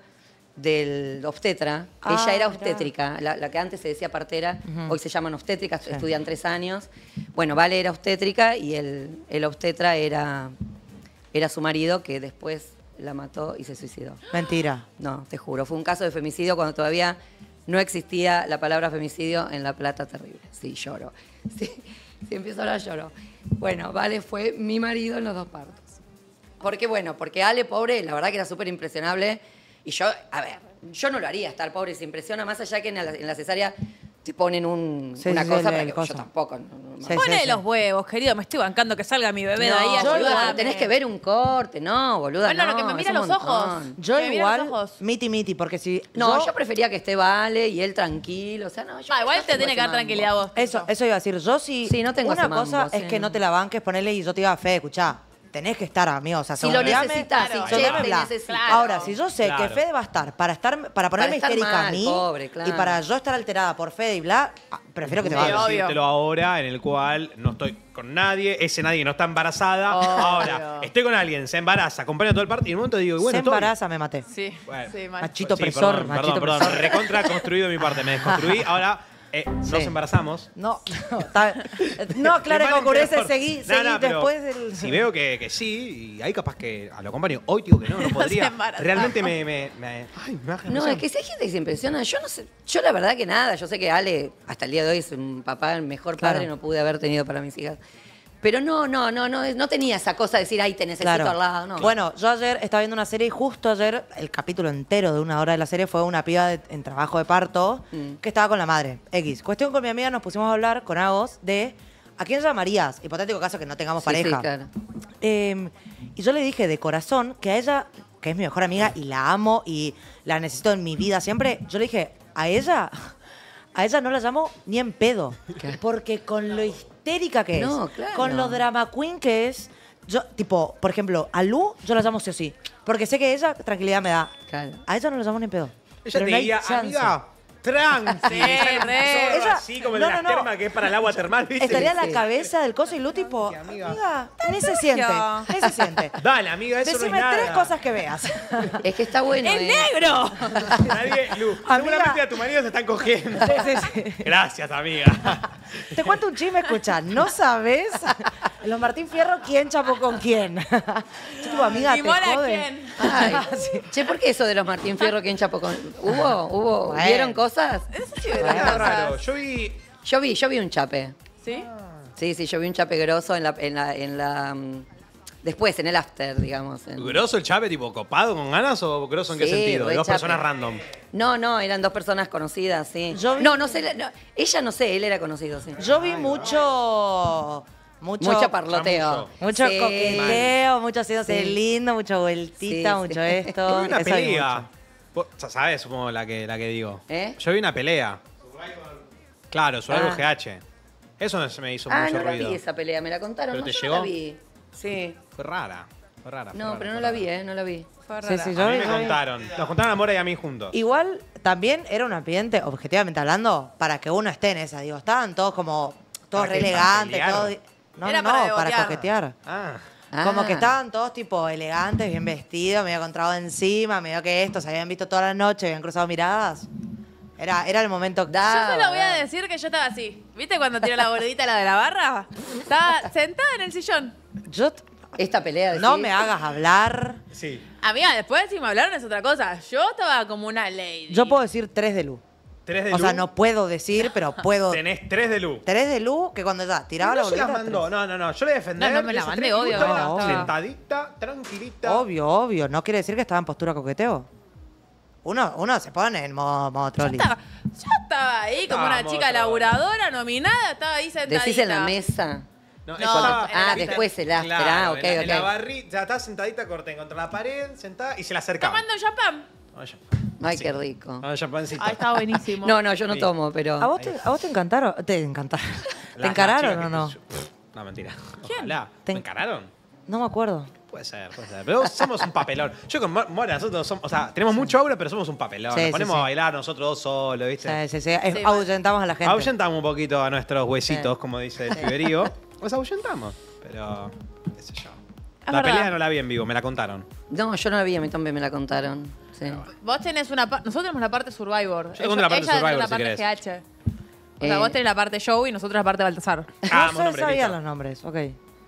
del obstetra. Ah, Ella era mirá. obstétrica, la, la que antes se decía partera, hoy se llaman obstétricas, estudian tres años. Bueno, Vale era obstétrica y el, el obstetra era, era su marido que después la mató y se suicidó. Mentira. No, te juro, fue un caso de femicidio cuando todavía no existía la palabra femicidio en La Plata, terrible. Sí, lloro. Sí, si empiezo a hablar, lloro. Bueno, Vale fue mi marido en los dos partos. ¿Por qué? Bueno, porque Ale, pobre, la verdad que era súper impresionable. Y yo, a ver, yo no lo haría, estar pobre se impresiona, más allá que en la, en la cesárea te ponen un- Sí, una sí, cosa el- para el que coso. yo tampoco. no- no- Sí, Pone sí. los huevos, querido. Me estoy bancando que salga mi bebé de ahí. No, ayúdame. boluda, tenés que ver un corte, no, boluda. Bueno, no, lo que me mira es un los ojos. montón. Yo Que me miran los igual, ojos. miti miti, porque si No, yo, yo, prefería que esté Vale y él tranquilo. O sea, no, yo Ah, igual yo te tengo tiene que ese dar mambo. tranquilidad vos. Eso, eso iba a decir. Yo sí. Sí, no tengo Una ese mambo, cosa es sí. que no te la banques, ponerle y yo te diga, Fede, escuchá, tenés que estar, amigo. O sea, Si lo segundame, necesitas, si segundame, che, te bla. necesitas. Ahora, si yo sé Claro. que Fede va a estar para estar para ponerme estar histérica a mal, mí pobre, claro. y para yo estar alterada por Fede y bla, ah, prefiero que te Sí, vayas. obvio. Decírtelo ahora, en el cual no estoy con nadie, ese nadie no está embarazada. Obvio. Ahora, estoy con alguien, se embaraza, acompaña todo el parto y en un momento digo, y bueno, Se estoy. embaraza, me maté. Sí, Bueno. sí, mal. Machito Sí, opresor, perdón, machito perdón, perdón. opresor. Recontra construido de mi parte, me desconstruí. Ahora eh, nos Sí. embarazamos. No, no, está- no, claro, De que mal en ocurriese, peor. seguí, No, seguí no, pero después del... Si veo que, que sí, y ahí capaz que a lo acompaño. Hoy digo que no, no podría. embarazada. Realmente me, me, me- ay, me baja la No, presión. es que si hay gente que se impresiona, yo no sé, yo la verdad que nada, yo sé que Ale hasta el día de hoy es un papá, el mejor Claro. padre no pude haber tenido para mis hijas. Pero no, no, no, no, no tenía esa cosa de decir, ay, te necesito Claro. al lado, no. Bueno, yo ayer estaba viendo una serie y justo ayer el capítulo entero de una hora de la serie fue una piba de- en trabajo de parto Mm. que estaba con la madre. X. Cuestión con mi amiga nos pusimos a hablar con Agos de ¿a quién llamarías? Hipotético caso que no tengamos Sí, sí, pareja. claro. Eh, y yo le dije de corazón que a ella, que es mi mejor amiga y la amo y la necesito en mi vida siempre, yo le dije, a ella, a ella no la llamo ni en pedo. Porque con lo histérica que es, No, claro. con lo drama queen que es, yo, tipo, por ejemplo, a Lu yo la llamo sí o sí. Porque sé que ella tranquilidad me da. Claro. A ella no la llamo ni en pedo. Ella Pero te no hay diría, chance. amiga, tranqui. Sí, Sale un re. sorbo Ella- así como el no, de no, las no. termas que es para el agua termal, ¿viste? Estaría en la Sí. cabeza del coso y Lu tipo, amiga. amiga, ni se siente, ni se siente. Dale, amiga, eso Decime no es tres nada. cosas que veas. Es que está bueno. ¡Es eh. negro! Nadie, Lu, Amiga. seguramente a tu marido se están cogiendo. Sí, sí, sí. Gracias, amiga. Te cuento un chisme, escucha, ¿no sabes en los Martín Fierro quién chapó con quién? Yo tipo, amiga, ¿Y te Mora jode. quién? Ay, Sí. Che, ¿por qué eso de los Martín Fierro que en Chapo con... ¿Hubo? ¿Hubo? Bueno. ¿Vieron cosas? Eso sí me Era da raro. cosas. Yo vi. Yo vi, yo vi un chape. ¿Sí? Sí, sí, yo vi un chape grosso en la, en la, en la mm, después, en el after, digamos. en- ¿Grosso el chape, tipo copado con ganas o grosso en qué Sí, sentido? De re dos chape. personas random. No, no, eran dos personas conocidas, sí. Yo vi- No, no sé, la- no, ella no sé, él era conocido, sí. Yo vi mucho Mucho, Mucho parloteo. mucho. Mucho Sí. coqueteo, mucho haciéndose Sí. lindo, mucho vueltita, Sí, mucho sí. esto. Yo vi una Eso hay pelea. mucho. Vos ya sabés, supongo, la que, la que digo. ¿Eh? Yo vi una pelea. Claro, Survivor Ah. G H. Eso no se me hizo Ah, mucho no la ruido. vi esa pelea, me la contaron. ¿Pero no, te yo llegó? no la vi. Sí. Fue rara. Fue rara. fue No, rara, pero fue no la rara. vi, ¿eh? No la vi. Fue Sí, rara. sí, A yo mí vi, me yo vi. contaron. Nos contaron a Mora y a mí juntos. Igual también era un ambiente, objetivamente hablando, para que uno esté en esa. Digo, estaban todos como, todos ¿Para re qué? ¿Para elegantes, pelear? todos. No, Era no, para no, para bebotear. coquetear. Ah. Como Ah. que estaban todos tipo elegantes, bien vestidos, medio contrado encima, medio que estos se habían visto toda la noche, habían cruzado miradas. Era, era el momento. Da. Yo solo voy a decir que yo estaba así. ¿Viste cuando tiró la boludita la de la barra? Estaba sentada en el sillón. Yo t- Esta pelea. no decís. me hagas hablar. Sí. Amiga, después si me hablaron es otra cosa. Yo estaba como una lady. Yo puedo decir tres de luz. ¿Tres de O sea, luz? no puedo decir, pero puedo. Tenés tres de luz. Tres de luz que cuando ya tiraba la no se las bolita. mandó. tres. No, no, no. Yo le defendí. No, no me la mandé, obvio, obvio. Sentadita, tranquilita. Obvio, obvio. No quiere decir que estaba en postura coqueteo. Uno, uno se pone en modo, modo Yo trolling. estaba, yo estaba ahí como una Estábamos chica todos. laburadora, nominada, estaba ahí sentadita. Decís en la mesa. No, No, ella estaba- en la Ah, vista. después el after. Claro, Ah, ok, en la, en la ok. barri- ya estaba sentadita, corté contra la pared, sentada y se la acercaba. Tomando champán. Tomando champán. Ay, Sí. qué rico. Tomando champancito. Ay, estaba buenísimo. No, no, yo no Sí. tomo, pero. ¿A vos, te, ¿A vos te encantaron? Te encantaron. Las- ¿Te las encararon chicas o que- no? Pff, No, mentira. ¿Quién? Ojalá. Te- ¿Me encararon? No me acuerdo. Puede ser, puede ser. Pero somos un papelón. Yo con Mo- Mora, nosotros somos, o sea, tenemos mucho aura, pero somos un papelón. Sí, Nos sí, ponemos sí. a bailar nosotros dos solos, ¿viste? Sí, sí, sí. Es- Sí, ahuyentamos a la gente. Ahuyentamos un poquito a nuestros huesitos, Sí. como dice el piberío. Los ahuyentamos, pero qué sé yo. Es La verdad. pelea no la vi en vivo, me la contaron. No, yo no la vi, a mí también me la contaron. Sí. Vos tenés una parte. Nosotros tenemos la parte Survivor. Yo tengo la parte Ella tiene Survivor, la si parte querés. G H. O sea, Eh. vos tenés la parte show y nosotros la parte Baltasar. Ah, No un sé, nombre, sabía listo. los nombres. Ok.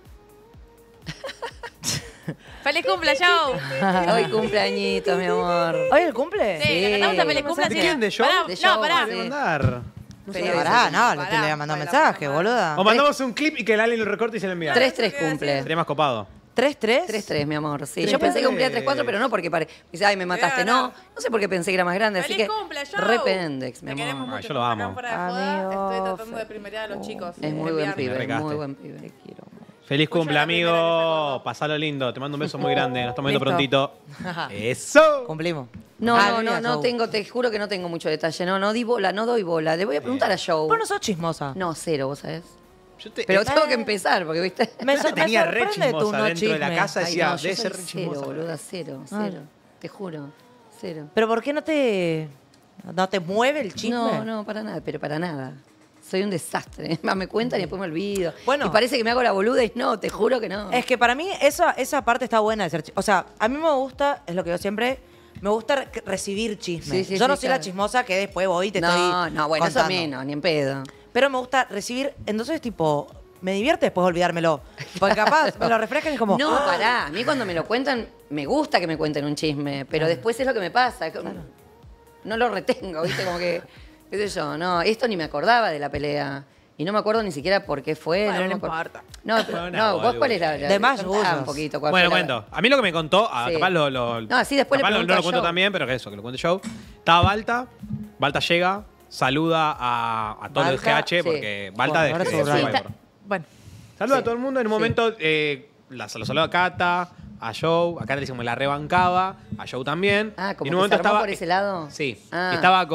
¡Feliz cumple, show! Hoy cumpleañitos, mi amor. ¿Hoy el cumple? Sí, le cantamos a feliz cumple. ¿De así. quién? ¿De show? Pará, De no, show, pará. Voy a sí. mandar. Feliz Pará, no, le, Pará, le mandó un bueno, mensaje, pará. boluda. O mandamos un clip y que el alien lo recorte y se lo envía. tres tres cumple. Sería más copado. ¿Tres, tres? tres tres, mi amor. Sí, Tres, yo pensé que tres. cumplía tres cuatro, pero no porque pare... Dice, ay, me mataste. Claro. No, no sé por qué pensé que era más grande, así ¡Feliz que. cumple, show! Rependex, mi Te queremos amor. Ah, mucho. yo lo amo. Acá fuera de joda, Amigo, estoy tratando de fe- primerear a los chicos. Es muy El buen viernes. pibe, regaste. muy buen pibe. Te quiero. Feliz Escucha cumple, la primera que amigo. sacó. Pasalo lindo. Te mando un beso muy grande. Nos estamos viendo Listo. prontito. ¡Eso! Cumplimos. No, Ah, no, no, mira, no Joe. tengo, te juro que no tengo mucho detalle. No, no di bola, no doy bola. Le voy a preguntar a Joe. Vos no sos chismosa. No, cero, vos sabés. Yo te, Pero eh, tengo que empezar, porque viste. Me, yo te sor- me tenía re sorprende tu chismosa no dentro de la chisme. casa. Ay, Decía, no, yo debe soy ser re cero, chismosa. boluda, cero, Ah. cero. Te juro, cero. Pero ¿por qué no te... no te mueve el chisme? No, no, para nada, pero para nada. Soy un desastre. Más me cuentan y después me olvido. Bueno. Y parece que me hago la boluda y no, te juro que no. Es que para mí esa, esa parte está buena de ser chismosa. O sea, a mí me gusta, es lo que yo siempre... Me gusta re- recibir chisme. Sí, sí, yo no sí, soy claro. la chismosa que después voy y te no, estoy no, bueno, eso contando. menos, ni en pedo. Pero me gusta recibir... Entonces, tipo, me divierte después olvidármelo. Porque capaz me lo refrescan y es como... No, ¡ah! pará. A mí cuando me lo cuentan, me gusta que me cuenten un chisme, pero después es lo que me pasa. que No lo retengo, ¿viste? Como que, qué sé yo, no, esto ni me acordaba de la pelea. Y no me acuerdo ni siquiera por qué fue. Bueno, no, no me acuerdo. importa. No, pero- Una no, vos cuál es la... la De más contá gustos. un poquito. cuál Bueno, fue la- cuento. A mí lo que me contó, ah, Sí. capaz lo, lo- No, así después le capaz lo- pregunto no a lo cuento Joe. también, pero que eso, que lo cuente Joe. Estaba Balta, Balta llega, saluda a, a todos los Balta, G H, sí. porque Balta Bueno, de, ahora de sí, Survivor. está- Bueno, Saluda Sí. a todo el mundo. En un Sí. momento eh, la, lo saluda a Cata, a Joe. A Cata le decimos la rebancaba, a Joe también. Ah, como y en que un momento se armó estaba. por ese lado. Sí. Ah. Estaba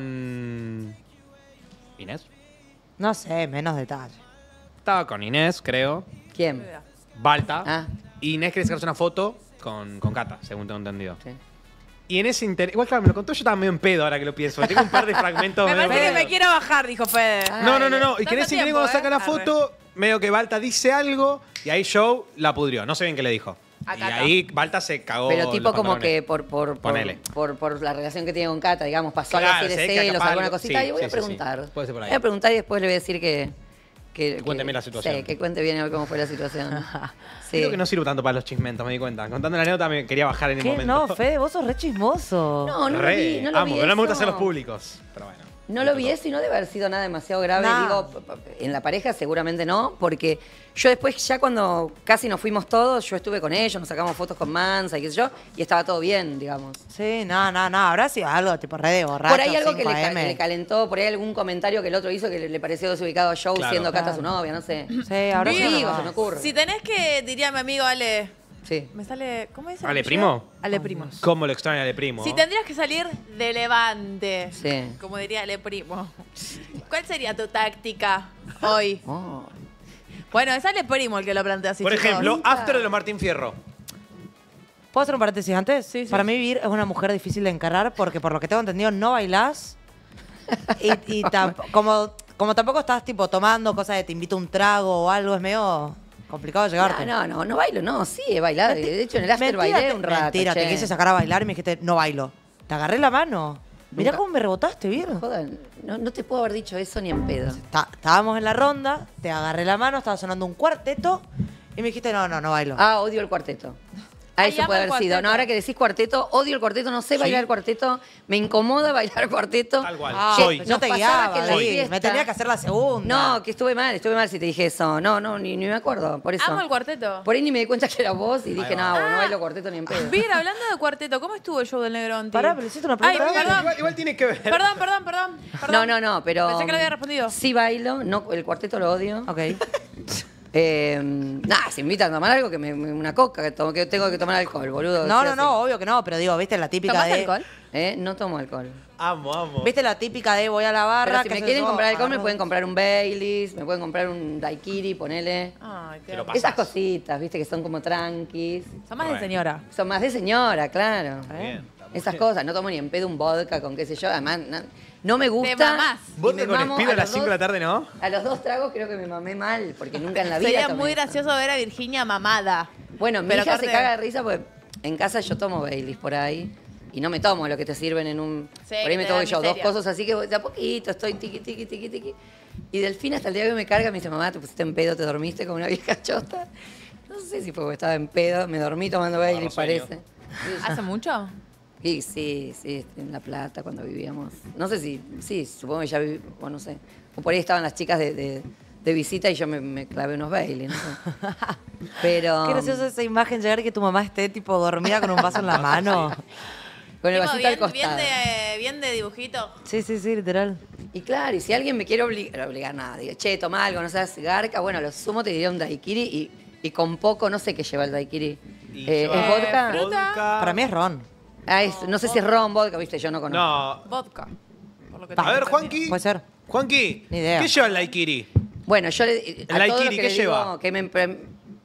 con. Inés. No sé, menos detalle. Estaba con Inés, creo. ¿Quién? Balta. Ah. Y Inés quería sacarse una foto con, con Cata, según tengo entendido. Sí. Y en ese inter... Igual, claro, me lo contó, yo estaba medio en pedo ahora que lo pienso. Tengo un par de fragmentos. me medio parece que pedo. me quiero bajar, dijo Fede. No, no, no, no. Y que en Tanto ese interín tiempo, cuando ¿eh? saca la Arre. foto, medio que Balta dice algo y ahí Joe la pudrió. No sé bien qué le dijo. A Y Cata. ahí Balta se cagó. Pero tipo los como pantalones. que por, por, por, Ponele. por, por la relación que tiene con Cata, digamos, pasó algo Claro, así de sé que celos, capaz alguna algo- cosita, sí, y voy sí, a sí, sí. preguntar. Puede ser por ahí. Voy a preguntar y después le voy a decir que... que, que- cuénteme la situación. Sí, que cuente bien hoy cómo fue la situación. Sí. Creo que no sirvo tanto para los chismentos, me di cuenta. Contando la anécdota me quería bajar en el ¿Qué? momento. No, Fede, vos sos re chismoso. No, no Re, lo vi, no lo amo, vi pero no me gusta eso. hacerlos públicos. Pero bueno. No lo vi eso y no debe haber sido nada demasiado grave. No. Digo, p- p- en la pareja seguramente no, porque yo después, ya cuando casi nos fuimos todos, yo estuve con ellos, nos sacamos fotos con Mansa y qué sé yo, y estaba todo bien, digamos. Sí, no, no, no. Habrá sido algo tipo re de borracho. Por ahí algo que le, ca- 5 eme. le calentó, por ahí algún comentario que el otro hizo que le, le pareció desubicado a Joe Claro. siendo Cata Claro. su novia, no sé. Sí, habrá Digo, sido. se me ocurre. Si tenés que, diría mi amigo Ale, Sí. me sale, ¿cómo es? el ¿Ale apellido? Primo? Ale Primo. ¿Cómo lo extraña de primo? Si tendrías que salir de Levante, Sí. como diría Ale Primo, ¿cuál sería tu táctica hoy? Oh. Bueno, es Ale Primo el que lo plantea así, Por chicos. ejemplo, after de los Martín Fierro. ¿Puedo hacer un paréntesis antes? Sí, sí. Para mí Vir es una mujer difícil de encarar porque por lo que tengo entendido no bailás y, y tam- como, como tampoco estás tipo tomando cosas de te invito a un trago o algo, es medio complicado llegarte. No, no, no, no bailo, no, sí, he bailado. Menti- De hecho, en el after mentira, bailé te- un rato. Mentira, che. te quise sacar a bailar y me dijiste, no bailo. Te agarré la mano. Mirá Nunca- cómo me rebotaste, Vir. Jodan, no, no te puedo haber dicho eso ni en pedo. Está- estábamos en la ronda, te agarré la mano, estaba sonando un cuarteto y me dijiste, no, no, no bailo. Ah, odio el cuarteto. Ah, Ay, eso amo puede el haber sido. cuarteto. No, ahora que decís cuarteto, odio el cuarteto, no sé bailar el cuarteto, me incomoda bailar cuarteto. Tal cual. Ah, Soy. yo te Nos pasaba guiaba, que en la ahí, fiesta- me tenía que hacer la segunda. No, que estuve mal, estuve mal si te dije eso. No, no, ni, ni me acuerdo, por eso. Amo el cuarteto. Por ahí ni me di cuenta que era vos y dije, va. no, no bailo cuarteto ni en pedo. Vir, hablando de cuarteto, ¿cómo estuvo el show del Negrón? Pará, pero hiciste una Ay, pregunta. perdón. Igual, igual tiene que ver. Perdón, perdón, perdón, perdón. No, no, no, pero... Pensé que le había respondido. Sí bailo, no, el cuarteto lo odio. Ok. Eh, nada, se invitan a tomar algo, que me, me- una coca, que, tomo- que tengo que tomar alcohol, boludo. No, sí, no, así. no, obvio que no, pero digo, viste la típica ¿Tomaste de. alcohol? ¿Eh? No tomo alcohol. Amo, amo. ¿Viste la típica de voy a la barra? Pero si qué me sé quieren yo, comprar alcohol, me agarro- pueden comprar un Baileys, me pueden comprar un daiquiri, ponele. Ay, Te lo te... pasás. Esas cositas, viste, que son como tranquis. Son más de Bueno. señora. Son más de señora, claro. Bien. Esas cosas, no tomo ni en pedo un vodka con qué sé yo. Además, no, no me gusta. mamás. y ¿Vos me te con mamo Espido a los las cinco de la dos- tarde, no? A los dos tragos creo que me mamé mal, porque nunca en la vida Sería tomé muy eso. gracioso ver a Virginia mamada. Bueno, mi Pero hija corte- se caga de risa porque en casa yo tomo Baileys por ahí. Y no me tomo lo que te sirven en un... Sí, por que ahí me te tomo dan yo dos miseria. cosas así que de a poquito estoy tiqui, tiqui, tiqui, tiqui. Y del fin hasta el día que me carga me dice, mamá, te pusiste en pedo, te dormiste como una vieja chota. No sé si fue porque estaba en pedo, me dormí tomando Baileys, sueño. parece. ¿Hace mucho? Y sí, sí, en La Plata cuando vivíamos. No sé si, sí, supongo que ya viví, o no sé. O por ahí estaban las chicas de, de- de visita y yo me, me clavé unos Baileys, no sé. Pero... Qué graciosa esa imagen, llegar y que tu mamá esté tipo dormida con un vaso en la mano. Con el Tipo, vasito al bien, bien, costado. de, bien de dibujito. Sí, sí, sí, literal. Y claro, y si alguien me quiere obligar, obligar nada, digo, che, toma algo, no seas garca, bueno, lo sumo te diría un daiquiri y, y con poco, no sé qué lleva el daiquiri. Y Eh, lleva ¿Es vodka? fruta. Para mí es ron. Ah, es- no sé si es ron, vodka, viste, yo no conozco. No. Vodka. Por lo que A tengo ver, entendido. Juanqui. Puede ser. Juanqui. Ni idea. ¿Qué lleva el daiquiri? Bueno, yo le, a El todos daiquiri, los que ¿qué le digo lleva? que me... pre-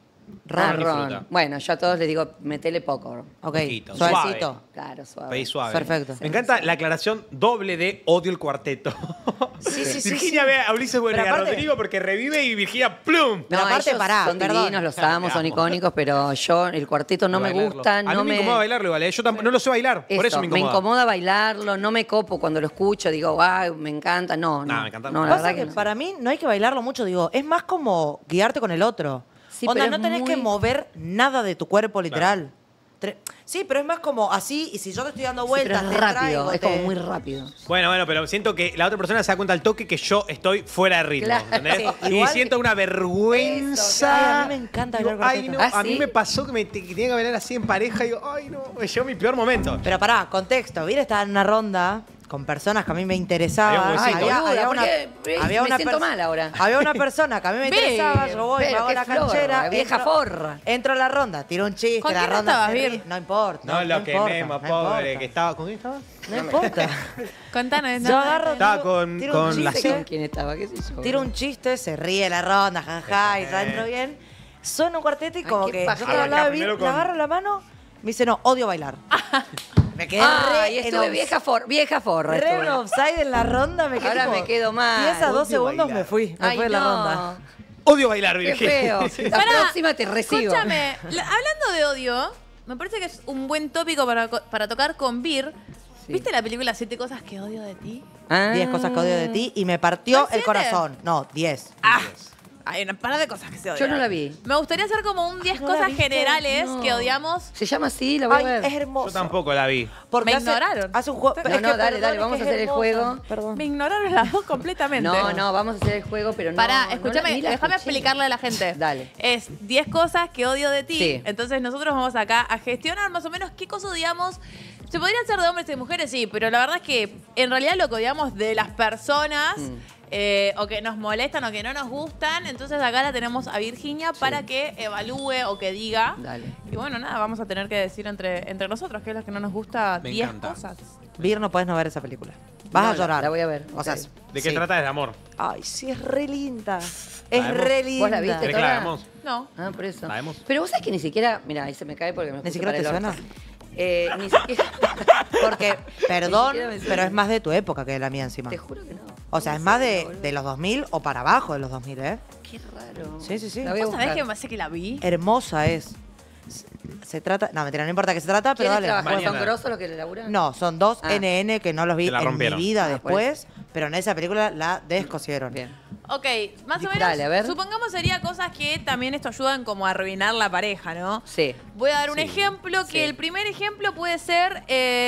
Ron Ah, y ron. fruta. Bueno, yo a todos les digo, metele poco. Ok, Poquito, suavecito. suave. Claro, suave. Pedí suave. Perfecto. Me encanta la aclaración doble de odio el cuarteto. Sí, sí, sí, Virginia sí. ve a Ulises Bueno y Pero a aparte- Rodrigo porque revive y Virginia ¡plum! Pero No, aparte, ellos pará, son perdón. divinos, los amo, Te son amo. icónicos, pero yo, el cuarteto no me Bailarlo. gusta, A mí no me me... incomoda bailarlo igual, ¿eh? Yo tampoco- no lo sé bailar, por eso me incomoda. bailarlo, no me copo cuando lo escucho, digo, ay, me encanta, no, no. Nah, me encanta. No, la Pasa verdad que que no. para mí no hay que bailarlo mucho, digo, es más como guiarte con el otro. Sí, Onda, pero no es tenés muy- que mover nada de tu cuerpo, literal. Tre- Sí, pero es más como así, y si yo te estoy dando Sí, pero vueltas, es te rápido, traigo, es te- como muy rápido. Bueno, bueno, pero siento que la otra persona se da cuenta al toque que yo estoy fuera de ritmo, Claro. ¿entendés? Sí, y igual- siento una vergüenza. Eso, claro. Ay, a mí me encanta Digo, bailar ay, cuarteto. no, ¿Ah, a mí sí? me pasó que me te- que tenía que bailar así en pareja y digo, ay, no, me llegó mi peor momento. Pero pará, contexto. Vir estaba en una ronda con personas que a mí me interesaban. Había un huesito. Ay, boluda, una, porque, eh, me siento pers- mal ahora. Había una persona que a mí me Ve, interesaba, yo voy, me pero hago qué la flor, canchera. vieja entro- forra. Entro a la ronda, tiro un chiste, ¿Con la quién ronda estabas, se ríe. Vir? No importa. No, lo no que importa, memo, no pobre, importa. que estaba. ¿Con quién estaba? No importa. Contanos. Yo no, agarro, Estaba tiro- con- tiro con un la No sé chiste, con quién estaba, qué sé yo. tiro un chiste, se ríe la ronda, jaja, y ya entro bien. Suena un cuarteto y Ay, como qué que yo paja. estaba al lado de Vir, Primero le con- agarro la mano, me dice, no, odio bailar. Me quedé Ah, re y en estuve off- vieja, for, vieja forra. re estuve. en offside en la ronda, me quedé Ahora tipo me quedo mal. diez a dos Odio segundos bailar. me fui, me Ay, fui de la no. ronda. Odio bailar, Qué Virginia. feo. La Pará, próxima te recibo. Escúchame, la- hablando de odio, me parece que es un buen tópico para, co- para tocar con Vir. Sí. ¿Viste la película Siete cosas que odio de ti? Ah. diez cosas que odio de ti y me partió ¿No el siete? corazón. No, diez. Ah, Hay una par de cosas que se odian. Yo no la vi. Me gustaría hacer como un diez ¿No la cosas viste? generales No. que odiamos. Se llama así, la voy Ay, a ver. es hermoso. Yo tampoco la vi. Porque Me hace- ignoraron. Hace un juego. No, es no, que, dale, perdón, dale, es vamos que a es hacer el hermosa. juego. Perdón. Me ignoraron las dos completamente. No, no, vamos a hacer el juego, pero no. Pará, no la- escúchame, ni la déjame escuché. explicarle a la gente. Dale. Es diez cosas que odio de ti. Sí. Entonces nosotros vamos acá a gestionar más o menos qué cosas odiamos. Se podrían ser de hombres y de mujeres, sí, pero la verdad es que en realidad lo que odiamos de las personas Mm. eh, o que nos molestan o que no nos gustan, entonces acá la tenemos a Virginia para que evalúe o que diga. Dale. Y bueno, nada, vamos a tener que decir entre, entre nosotros qué es lo que no nos gusta, Me diez encanta. cosas. Vir, no puedes no ver esa película. Vas No, a la- llorar. La voy a ver. O sea, ok. ¿De qué Sí. trata? Es de amor. ay, sí, es re linda. ¿La Es vemos? re linda. ¿Vos la viste? ¿Querés que la toda? hagamos? No. Ah, por eso. ¿La vemos? Pero vos sabés que ni siquiera. Mira, ahí se me cae porque me ¿Ni puse siquiera para te el suena? orto. Eh, ni siquiera. Porque, perdón, siquiera me suena. pero es más de tu época que de la mía encima. Te juro que no. O sea, No es me más suena, de, boludo. de los dos mil o para abajo de los dos mil, ¿eh? Qué raro. Sí, sí, sí. La voy a ¿Vos sabés buscar. que me parece que la vi? Hermosa es. Se, se trata. No, mentira, no importa qué se trata, pero ¿Quiénes dale. trabajan? Mañana. ¿Son grosos los que le laburan? No, son dos Ah. N N que no los vi Que la en mi rompieron. vida Ah, por después, pero en esa película la descosieron. Bien. Ok, más o menos, Dale, a ver. supongamos sería cosas que también esto ayudan como a arruinar la pareja, ¿no? Sí. Voy a dar un Sí. ejemplo, que Sí. el primer ejemplo puede ser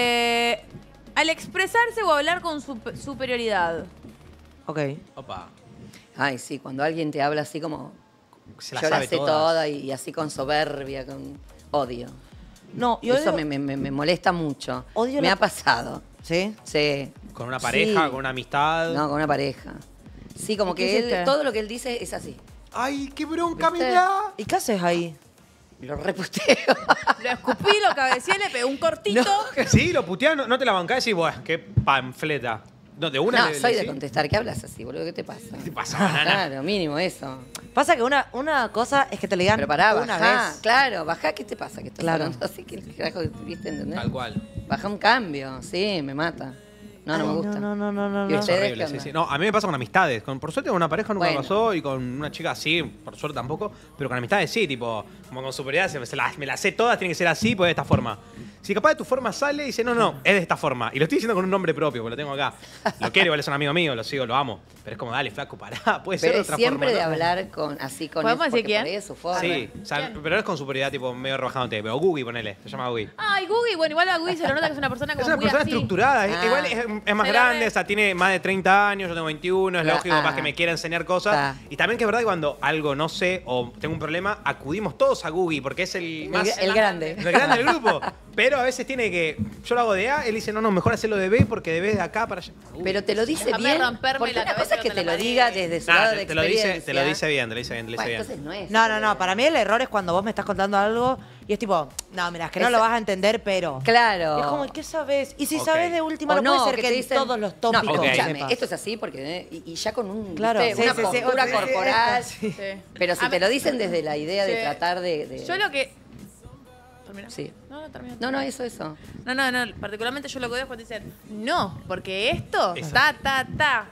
eh, al expresarse o hablar con sup- superioridad. Ok. Opa. Ay, sí, cuando alguien te habla así como. Se la yo la sabe sé todas. toda y, y así con soberbia, con odio. No, y Eso odio- me, me- me- me molesta mucho. Odio me la- ha pasado. ¿Sí? Sí. ¿Con una pareja? Sí. ¿Con una amistad? No, con una pareja. Sí, como ¿Y qué que él, hiciste? todo lo que él dice es así. ¡Ay, qué bronca, ¿Viste? mirá! ¿Y qué haces ahí? Lo repusteo. Lo escupí, lo cabeceé, le pegué un cortito. Sí, lo puteás, no, no te la bancás y decís, bueno, qué panfleta. No, de una No, le- soy le de decís, contestar. ¿Qué hablas así, boludo? ¿Qué te pasa? ¿Qué te pasa, banana? Claro, mínimo eso. Pasa que una, una cosa es que te le digan Pero pará, una bajá. vez. Claro, bajá. ¿Qué te pasa? Que estás Claro. hablando así que el carajo viste, ¿entendés? Tal cual. Baja un cambio. Sí, me mata. No, no Ay, me gusta. No, no, no, no, ¿Y no. Es ustedes horrible, qué sí, onda? sí. No, a mí me pasa con amistades. Con, por suerte con una pareja nunca Bueno. me pasó y con una chica así, por suerte tampoco. Pero con amistades sí, tipo, como con superioridad, se me, se las- me las sé todas, tiene que ser así, pues de esta forma. Si capaz de tu forma sale y dice, no, no, es de esta forma. Y lo estoy diciendo con un nombre propio, porque lo tengo acá. Lo quiero, igual es un amigo mío, lo sigo, lo amo. Pero es como, dale, flaco, pará, puede ser Pero de es otra siempre forma. de ¿no? hablar con así con ¿Podemos porque decir quién? por ahí es su forma. Sí, o sea, pero no es con superioridad, tipo, medio rebajándote. Pero Gugi, ponele, se llama Gugi. Ay, Gugi, bueno, igual a Gugi se lo nota que es una persona como Es una muy persona así. estructurada, es- Ah. igual es, es más Se la grande, ve. o sea, tiene más de treinta años, yo tengo veintiuno, es Ah. lógico capaz que me quiera enseñar cosas. Ah. Y también que es verdad que cuando algo no sé o tengo un problema, acudimos todos a Gugi, porque es el más... El, el grande. el grande del grupo. Pero a veces tiene que... Yo lo hago de A, él dice, no, no, mejor hacerlo de B porque de B de acá para allá. Uy. Pero te lo dice Déjame bien. romperme Porque la una cabeza cosa es que contra te la lo pared. diga desde su Nah, lado te, de te lo dice, experiencia. te lo dice bien, te lo dice bien, te lo dice Bueno, bien. entonces no es. No, no, no. Para mí el error es cuando vos me estás contando algo y es tipo, no, mira, es que no Esa- lo vas a entender, pero. Claro. Y es como, ¿qué sabes? Y si Ok. sabes de última, O no, no, puede ser que que, te en dicen- todos los No, tópicos Ok. escúchame, sepas. esto es así porque eh, y, y ya con un Claro, ¿viste? sí, una sí, sí, postura sí, sí, corporal. sí. Sí. Pero si A te mí- lo dicen desde la idea de Sí. tratar de, de- Yo lo que... ¿Termina? Sí. No, no, termina. No, no, eso, eso. No, no, no. Particularmente yo lo que odio es cuando dicen, no, porque esto, Eso. ta, ta, ta.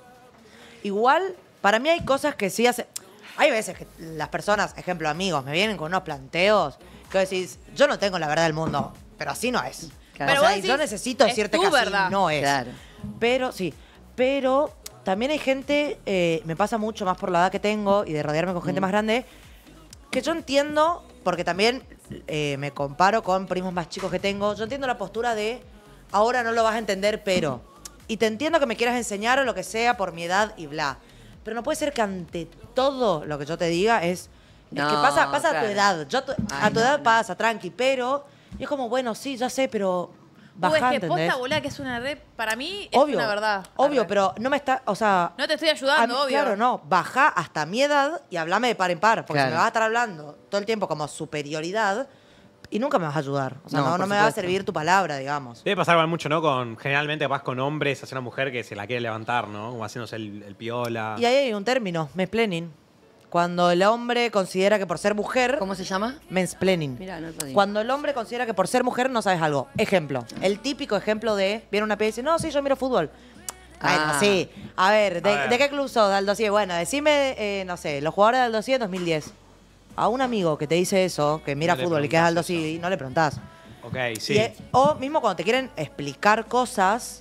Igual, para mí hay cosas que sí hacen. Hay veces que las personas, ejemplo, amigos, me vienen con unos planteos que decís, yo no tengo la verdad del mundo, pero así no es. Claro. Pero o sea, vos yo decís, necesito es decirte tu que así verdad. no es. Claro. Pero, sí. Pero también hay gente, eh, me pasa mucho más por la edad que tengo y de rodearme con gente Mm. más grande, que yo entiendo, porque también eh, me comparo con primos más chicos que tengo, yo entiendo la postura de, ahora no lo vas a entender, pero... Y te entiendo que me quieras enseñar o lo que sea por mi edad y bla. Pero no puede ser que ante todo lo que yo te diga es... es que No, pasa, pasa a claro. tu edad. Yo a tu, Ay, a tu no, edad no. pasa, tranqui, pero... Y es como, bueno, sí, ya sé, pero... Uy, Bajá, es que ¿entendés? posta bola que es una red, para mí es Obvio, una verdad. obvio, Arre. pero no me está, o sea... No te estoy a mí- ayudando, obvio. Claro, no, baja hasta mi edad y hablame de par en par, porque Claro. si me vas a estar hablando todo el tiempo como superioridad y nunca me vas a ayudar. O sea, No, no, no, por me va a supuesto. servir tu palabra, digamos. Debe pasar igual mucho, ¿no? Con, generalmente capaz con hombres hacia una mujer que se la quiere levantar, ¿no? Como haciéndose el, el piola. Y ahí hay un término, mansplaining. Cuando el hombre considera que por ser mujer... ¿Cómo se llama? Mansplaining. Mirá, no lo digo. Cuando el hombre considera que por ser mujer no sabes algo. Ejemplo, el típico ejemplo de, viene una piba y dice, no, sí, yo miro fútbol. Bueno, Ah. sí. A ver, ¿de, A ver. ¿de qué club sos, Aldo Cié? Bueno, decime, eh, no sé, los jugadores de Aldo Cié en dos mil diez. A un amigo que te dice eso, que mira No le fútbol y que es preguntás Aldo eso. Cié, y no le preguntás. Ok, sí. Y, eh, o mismo cuando te quieren explicar cosas,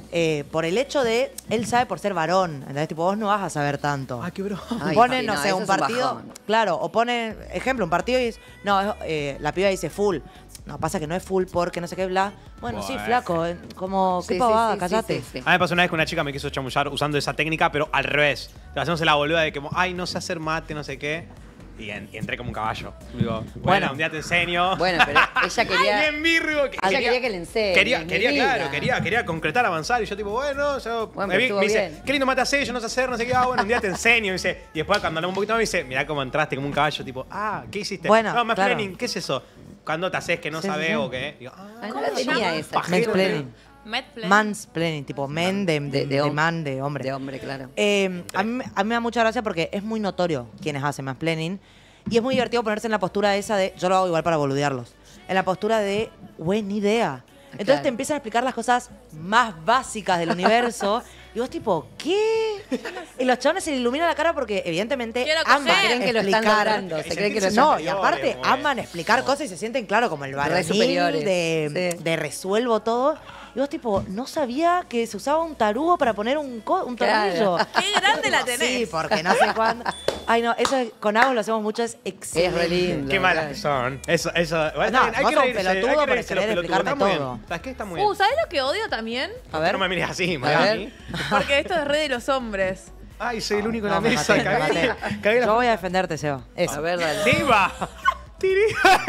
eh, por el hecho de, él sabe por ser varón, ¿entendés? Tipo, vos no vas a saber tanto. Ah, qué bro. Ay, Ponen, papi, no, no, sé, eso un es un partido, bajón. claro, o ponen, ejemplo, un partido y dice, no, es, eh, la piba dice full. No, pasa que no es full porque no sé qué, bla. Bueno, sí, Bueno. flaco, eh, como, Sí, qué sí, pavada, sí, callate. sí, sí, sí. A mí me pasó una vez que una chica me quiso chamullar usando esa técnica, pero al revés. Te hacemos la boluda de que, ay, no sé hacer mate, no sé qué. Y, en- y entré como un caballo. Digo, bueno, Bueno. un día te enseño. Bueno, pero ella quería, Bien virgo. que- ella quería que le enseñe. Quería, mi quería vida. claro, quería, quería concretar, avanzar. Y yo, tipo, bueno, yo. Bueno, me, pero vi- estuvo me dice, bien. qué lindo mate hacer, yo no sé hacer, no sé qué. Ah, bueno, un día te enseño. Y, dice, y después, cuando hablamos un poquito más, me dice, mirá cómo entraste como un caballo. Tipo, ah, ¿qué hiciste? Bueno, no, más claro. planning, ¿qué es eso? Cuando te haces que no Sí, sí, sabes sí. o qué. Digo, ah, Ah, no ¿Cómo la se tenía llama? esa. Pajero. Mansplaining. Mansplaining. Mansplaining, tipo men de, de, de hom- man, de hombre. De hombre, claro. Eh, a, mí, a mí me da mucha gracia porque es muy notorio quienes hacen mansplaining. Y es muy divertido ponerse en la postura esa de, yo lo hago igual para boludearlos, en la postura de, güey, ni idea. Entonces Claro. te empiezan a explicar las cosas más básicas del universo. Y vos tipo, ¿qué? Y los chabones se les ilumina la cara porque evidentemente Quiero aman coger. Creen que lo están explicar. logrando, se Y creen que lo sentirse están... No, y aparte superiores, güey. aman explicar cosas y se sienten, claro, como el varonil superiores, de, sí. de resuelvo todo. Y vos tipo, no sabía que se usaba un tarugo para poner un, co- un Claro. tornillo. Qué grande la tenés. Sí, porque no sé cuándo. Ay, no, eso es- con Agos lo hacemos mucho, es excelente. Es re lindo. Qué malas claro. que son. Eso, eso. Bueno, No, está bien, hay vos que sos reírse, hay pelotudo que por reírse de los querer pelotudos. explicarme Está muy bien. todo. ¿Sabes qué? Está muy bien. Uh, ¿sabes lo que odio también? A ver. No me mires así, A Miami. ver. Porque esto es re de los hombres. Ay, soy el único en No, la me mesa. maté, me Cagué, maté. cagué la- Yo voy a defenderte, Seba. Eso. A ver, dale. ¡Diva! ¡Tiri!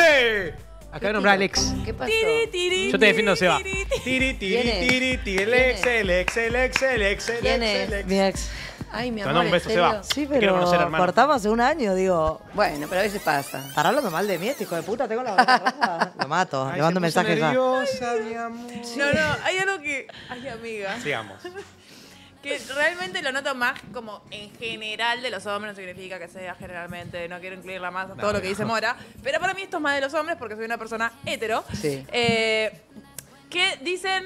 Acá de nombrar a Alex. ¿Qué pasó? Tiri, tiri, Yo te defiendo, tiri, Seba. tiri, tiri. Tiri, ¿Quién tiri, es? tiri, tiri, el ¿Quién ex, es? el ex, el ex, el ex, el ¿Quién ex, es? el ex. Mi ex. Ay, mi Te amor, mando un ¿en beso, serio? Seba. Sí, Te quiero pero conocer, hermano. cortamos hace un año, digo. Bueno, pero a veces pasa. Estará hablando mal de mí, este hijo de puta, tengo la boca roja. Lo mato, Ay, le mando un se puso mensaje ya. nerviosa, mi amor. No, no, hay algo que. Ay, amiga. Sigamos. Que realmente lo noto más como en general de los hombres, no significa que sea generalmente, no quiero incluirla más a todo No, lo que no. dice Mora, pero para mí esto es más de los hombres porque soy una persona hetero. Sí. Eh, que dicen,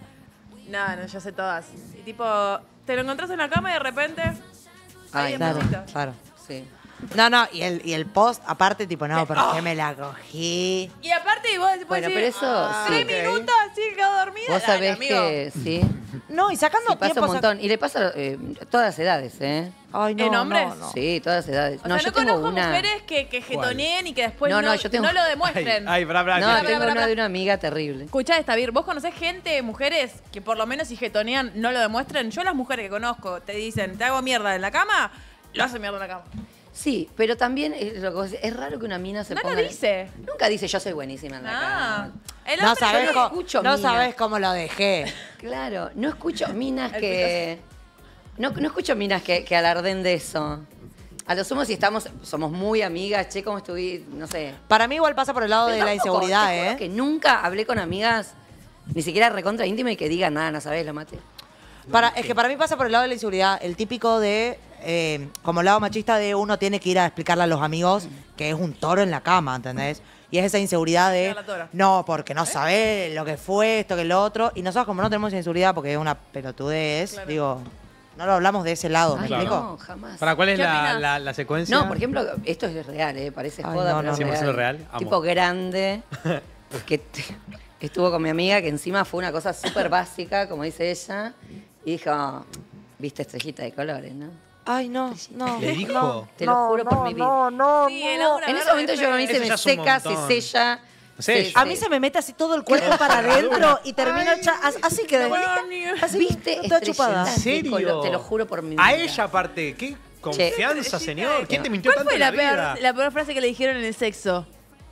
no, no, yo sé todas. Y tipo, te lo encontrás en la cama y de repente, Ay, ahí Claro, despacito. claro. Sí. No, no, y el, y el post, aparte, tipo, no, ¿por qué me la cogí? Y aparte vos después Bueno, decís, pero eso, "Ah, sí. tres Ok. minutos, así quedó dormida. Vos Dale, sabés amigo. que sí. No, y sacando Sí, pasa tiempo. un montón. Y le pasa eh, todas las edades, ¿eh? Ay, no, ¿En hombres? no, no. Sí, todas las edades. O no, sea, yo no tengo conozco una. mujeres que, que jetoneen y que después No, no, no, yo tengo- no lo demuestren. Ay, bra, bra, No, bra. Pará, tengo pará, una pará. de una amiga terrible. Escuchá esta, Vir, ¿vos conocés gente, mujeres, que por lo menos si jetonean no lo demuestren? Yo las mujeres que conozco te dicen, te hago mierda en la cama, lo hacen mierda en la cama. Sí, pero también es, lo que vos decís, es raro que una mina se No lo ponga... dice. Nunca dice yo soy buenísima en la Ah. cama. El No hombre sabés, no cómo, escucho no mina. sabés cómo lo dejé. Claro, no escucho minas El que... No, no escucho minas que, que alarden de eso. A lo sumo si estamos, somos muy amigas, che, ¿cómo estuviste? No sé. Para mí igual pasa por el lado Pero de la tampoco, inseguridad, te juro ¿eh? que nunca hablé con amigas, ni siquiera recontra íntima y que digan nada, no sabés, lo maté. Para, es que para mí pasa por el lado de la inseguridad, el típico de, eh, como lado machista de uno tiene que ir a explicarle a los amigos que es un toro en la cama, ¿entendés? Y es esa inseguridad de, Mira la tora. no, porque no sabés lo que fue, esto, que lo otro. Y nosotros como no tenemos inseguridad porque es una pelotudez, Claro. digo, no lo hablamos de ese lado, ¿me Ay, Claro. explico? no, jamás. ¿Para cuál es ¿Qué la, opinás? la, la secuencia? No, por ejemplo, esto es real, ¿eh? Parece Ay, joda, no, pero no, es cien por ciento real, amo. Tipo grande, que t- estuvo con mi amiga, que encima fue una cosa súper básica, como dice ella, y dijo, viste estrellita de colores, ¿no? Ay, no, no. ¿Le dijo? no, Te lo no, juro por no, mi vida. No, no, Sí, no. el aura En ese verde momento de yo a mí fe. se Eso me ya es un seca, se montón. sella. Sella. se- A mí se me mete así todo el cuerpo para adentro y termino hecha, así que así, ¿Viste? toda chupada. ¿En estrellitas de serio? color, te lo juro por mi vida. A ella, aparte. Qué confianza, señor. ¿Quién te mintió ¿Cuál tanto fue en la la peor, vida? la peor frase que le dijeron en el sexo?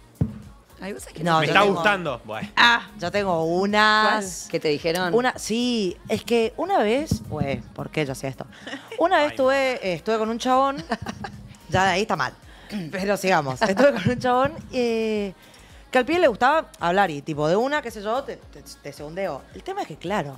Ay, ¿vos sabés que No, no Me yo está tengo- gustando. Bueno. Ah, Yo tengo unas. ¿Qué te dijeron? Una, sí, es que una vez, güey, ¿por qué yo hacía esto? Una vez estuve, eh, estuve con un chabón, ya de ahí está mal, pero sigamos. Estuve con un chabón eh, que al pibe le gustaba hablar y tipo de una, qué sé yo, te, te, te segundeo. El tema es que, claro,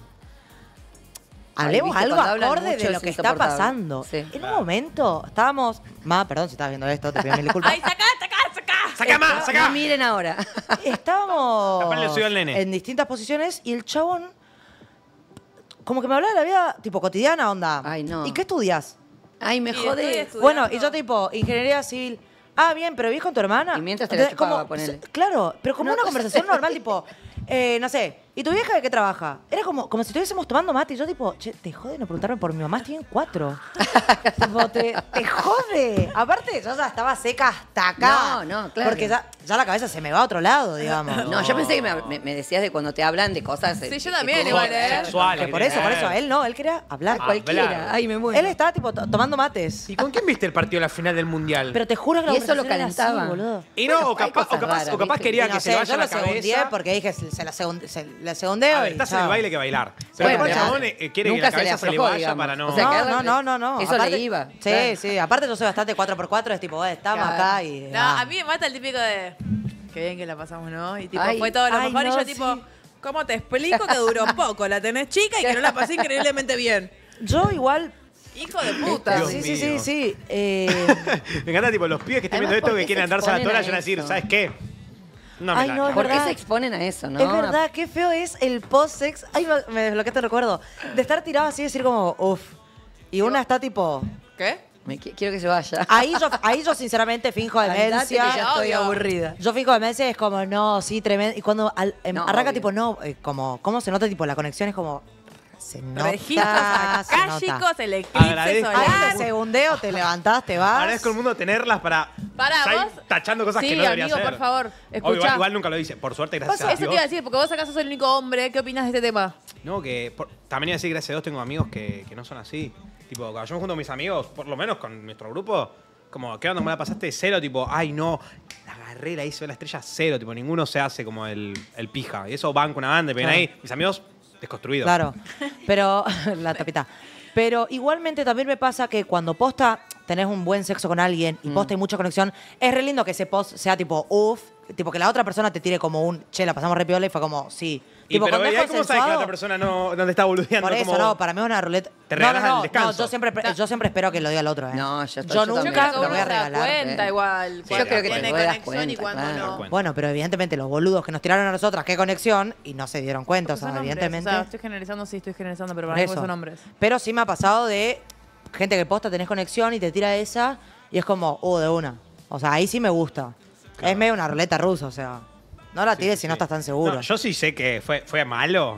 Ay, hablemos viste, algo cuando hablan acorde mucho de lo es que está insoportable. pasando. Sí. En un Claro. momento estábamos, ma, perdón si estás viendo esto, te pido mil disculpas. ay, sacá, sacá, sacá. ¡Saca más, saca! No miren ahora. Estábamos Tapale el suyo al nene. en distintas posiciones y el chabón como que me hablaba de la vida tipo cotidiana, onda. Ay, no. ¿Y qué estudias? Ay, me Y estoy jodés. estudiando. Bueno, y yo tipo, ingeniería civil. Ah, bien, pero ¿vivís con tu hermana? Y mientras te la Entonces, chupaba, como- ponele. Claro, pero como Una una cosa conversación normal, tipo, eh, no sé, ¿y tu vieja de qué trabaja? Era como, como si estuviésemos tomando mate. Y yo tipo, che, te jode no preguntarme por mi mamá, estoy en cuatro. Tipo, te, te jode. Aparte, yo ya estaba seca hasta acá. No, no, claro. Porque ya, ya la cabeza se me va a otro lado, digamos. No, yo pensé que me, me- me decías de cuando te hablan de cosas. Sí, eh, yo que- también que- igual, ¿eh? Sexuales, Que por eso, por eso, ¿eh? él no, él quería hablar. Ah, cualquiera. hablar. Ay, me muero. Él estaba tipo to- tomando mates. ¿Y con quién viste el partido de la final del Mundial? Pero te juro que la Y eso lo conversación era así, calentaba. boludo. y no, Bueno, o hay capaz, cosas o capaz, raras, o capaz ¿viste? quería Y no que se sé, vaya yo a la lo segundié cabeza. porque dije, se, se la, segun- se la segundeo. A ver, y estás en chao. el baile que bailar. Pero Bueno, capaz el pero chabón eh, quiere nunca que la se le cabeza se le aflojó, vaya digamos. para no... O sea, que- No, no, no, no. Eso le iba, Sí, claro. sí. Aparte yo soy bastante cuatro por cuatro, es tipo, eh, estamos Claro. acá y... No, ah. a mí me mata el típico de. Qué bien que la pasamos, ¿no? Y tipo, Ay, fue todo lo ay, mejor. no, y yo, tipo, sí. ¿cómo te explico que duró poco? La tenés chica y que no la pasé increíblemente bien. Yo igual... Hijo de puta. Dios sí, sí, sí, mío. sí. Eh, Me encanta, tipo, los pibes que estén Además, viendo esto ¿por que qué quieren se andarse a la exponen tora a y van a decir, eso? ¿sabes qué? No me Ay, la no, es ¿Por qué verdad. se exponen a eso, no? Es verdad, qué feo es el post-sex. Ay, me, me desbloqueaste el recuerdo. De estar tirado así y decir como, uff. Y una está tipo... ¿Qué? Me qui- quiero que se vaya. Ahí yo, ahí yo sinceramente finjo Andate, que demencia. ya estoy Obvio. aburrida. Yo finjo demencia y es como, no, sí, tremendo. Y cuando al- em, No, arranca obvio. tipo, no, eh, como, ¿cómo se nota? Tipo, la conexión es como, se nota, Registros se nota. akáshicos, el eclipse Agradezco. Ahí solar. te segundeo, te levantás, te vas. Agradezco al mundo tenerlas para... Pará, ya ir vos- tachando cosas sí, que no debería amigo, hacer. por favor, Obvio, escuchá. igual, igual nunca lo dice. Por suerte, gracias a Eso te Dios. iba a decir, porque vos acá sos el único hombre. ¿Qué opinas de este tema? No, que por- también iba a decir, gracias a Dios, tengo amigos que, que no son así. Tipo, cuando yo me junto con mis amigos, por lo menos con nuestro grupo, como, ¿qué onda? ¿Cómo la pasaste? Cero, tipo, ay, no, la agarré, la hice la estrella, cero. Tipo, ninguno se hace como el, el pija. Y eso van con una banda y ven Claro. ahí, mis amigos, desconstruidos. Claro, pero la tapita. Pero igualmente también me pasa que cuando posta tenés un buen sexo con alguien y posta hay mucha conexión, es re lindo que ese post sea tipo, uff, tipo que la otra persona te tire como un, che, la pasamos re piola y fue como, sí. Y tipo, pero, cuando ¿y es ahí cómo sabes que la consensuado, otra persona no, no te está boludeando? por eso, como- no, para mí es una ruleta. Te no, regalas no, el no, descanso. no, yo siempre, yo siempre espero que lo diga el otro, ¿eh? No, yo- yo yo nunca también. Yo creo que lo uno voy se a da regalar. cuenta igual. Sí, cuando yo creo que te tiene puedes dar conexión y cuenta, cuando claro. no. Bueno, pero evidentemente los boludos que nos tiraron a nosotras, qué conexión, y no se dieron cuenta, o sea, Son hombres, evidentemente. o sea, estoy generalizando, sí, estoy generalizando, pero Por para mí eso. son hombres. Pero sí me ha pasado de gente que posta tenés conexión y te tira esa y es como, uh, de una. O sea, ahí sí me gusta. Es medio una ruleta rusa, o sea. No la tires si no Sí. estás tan seguro. No, yo sí sé que fue, fue malo.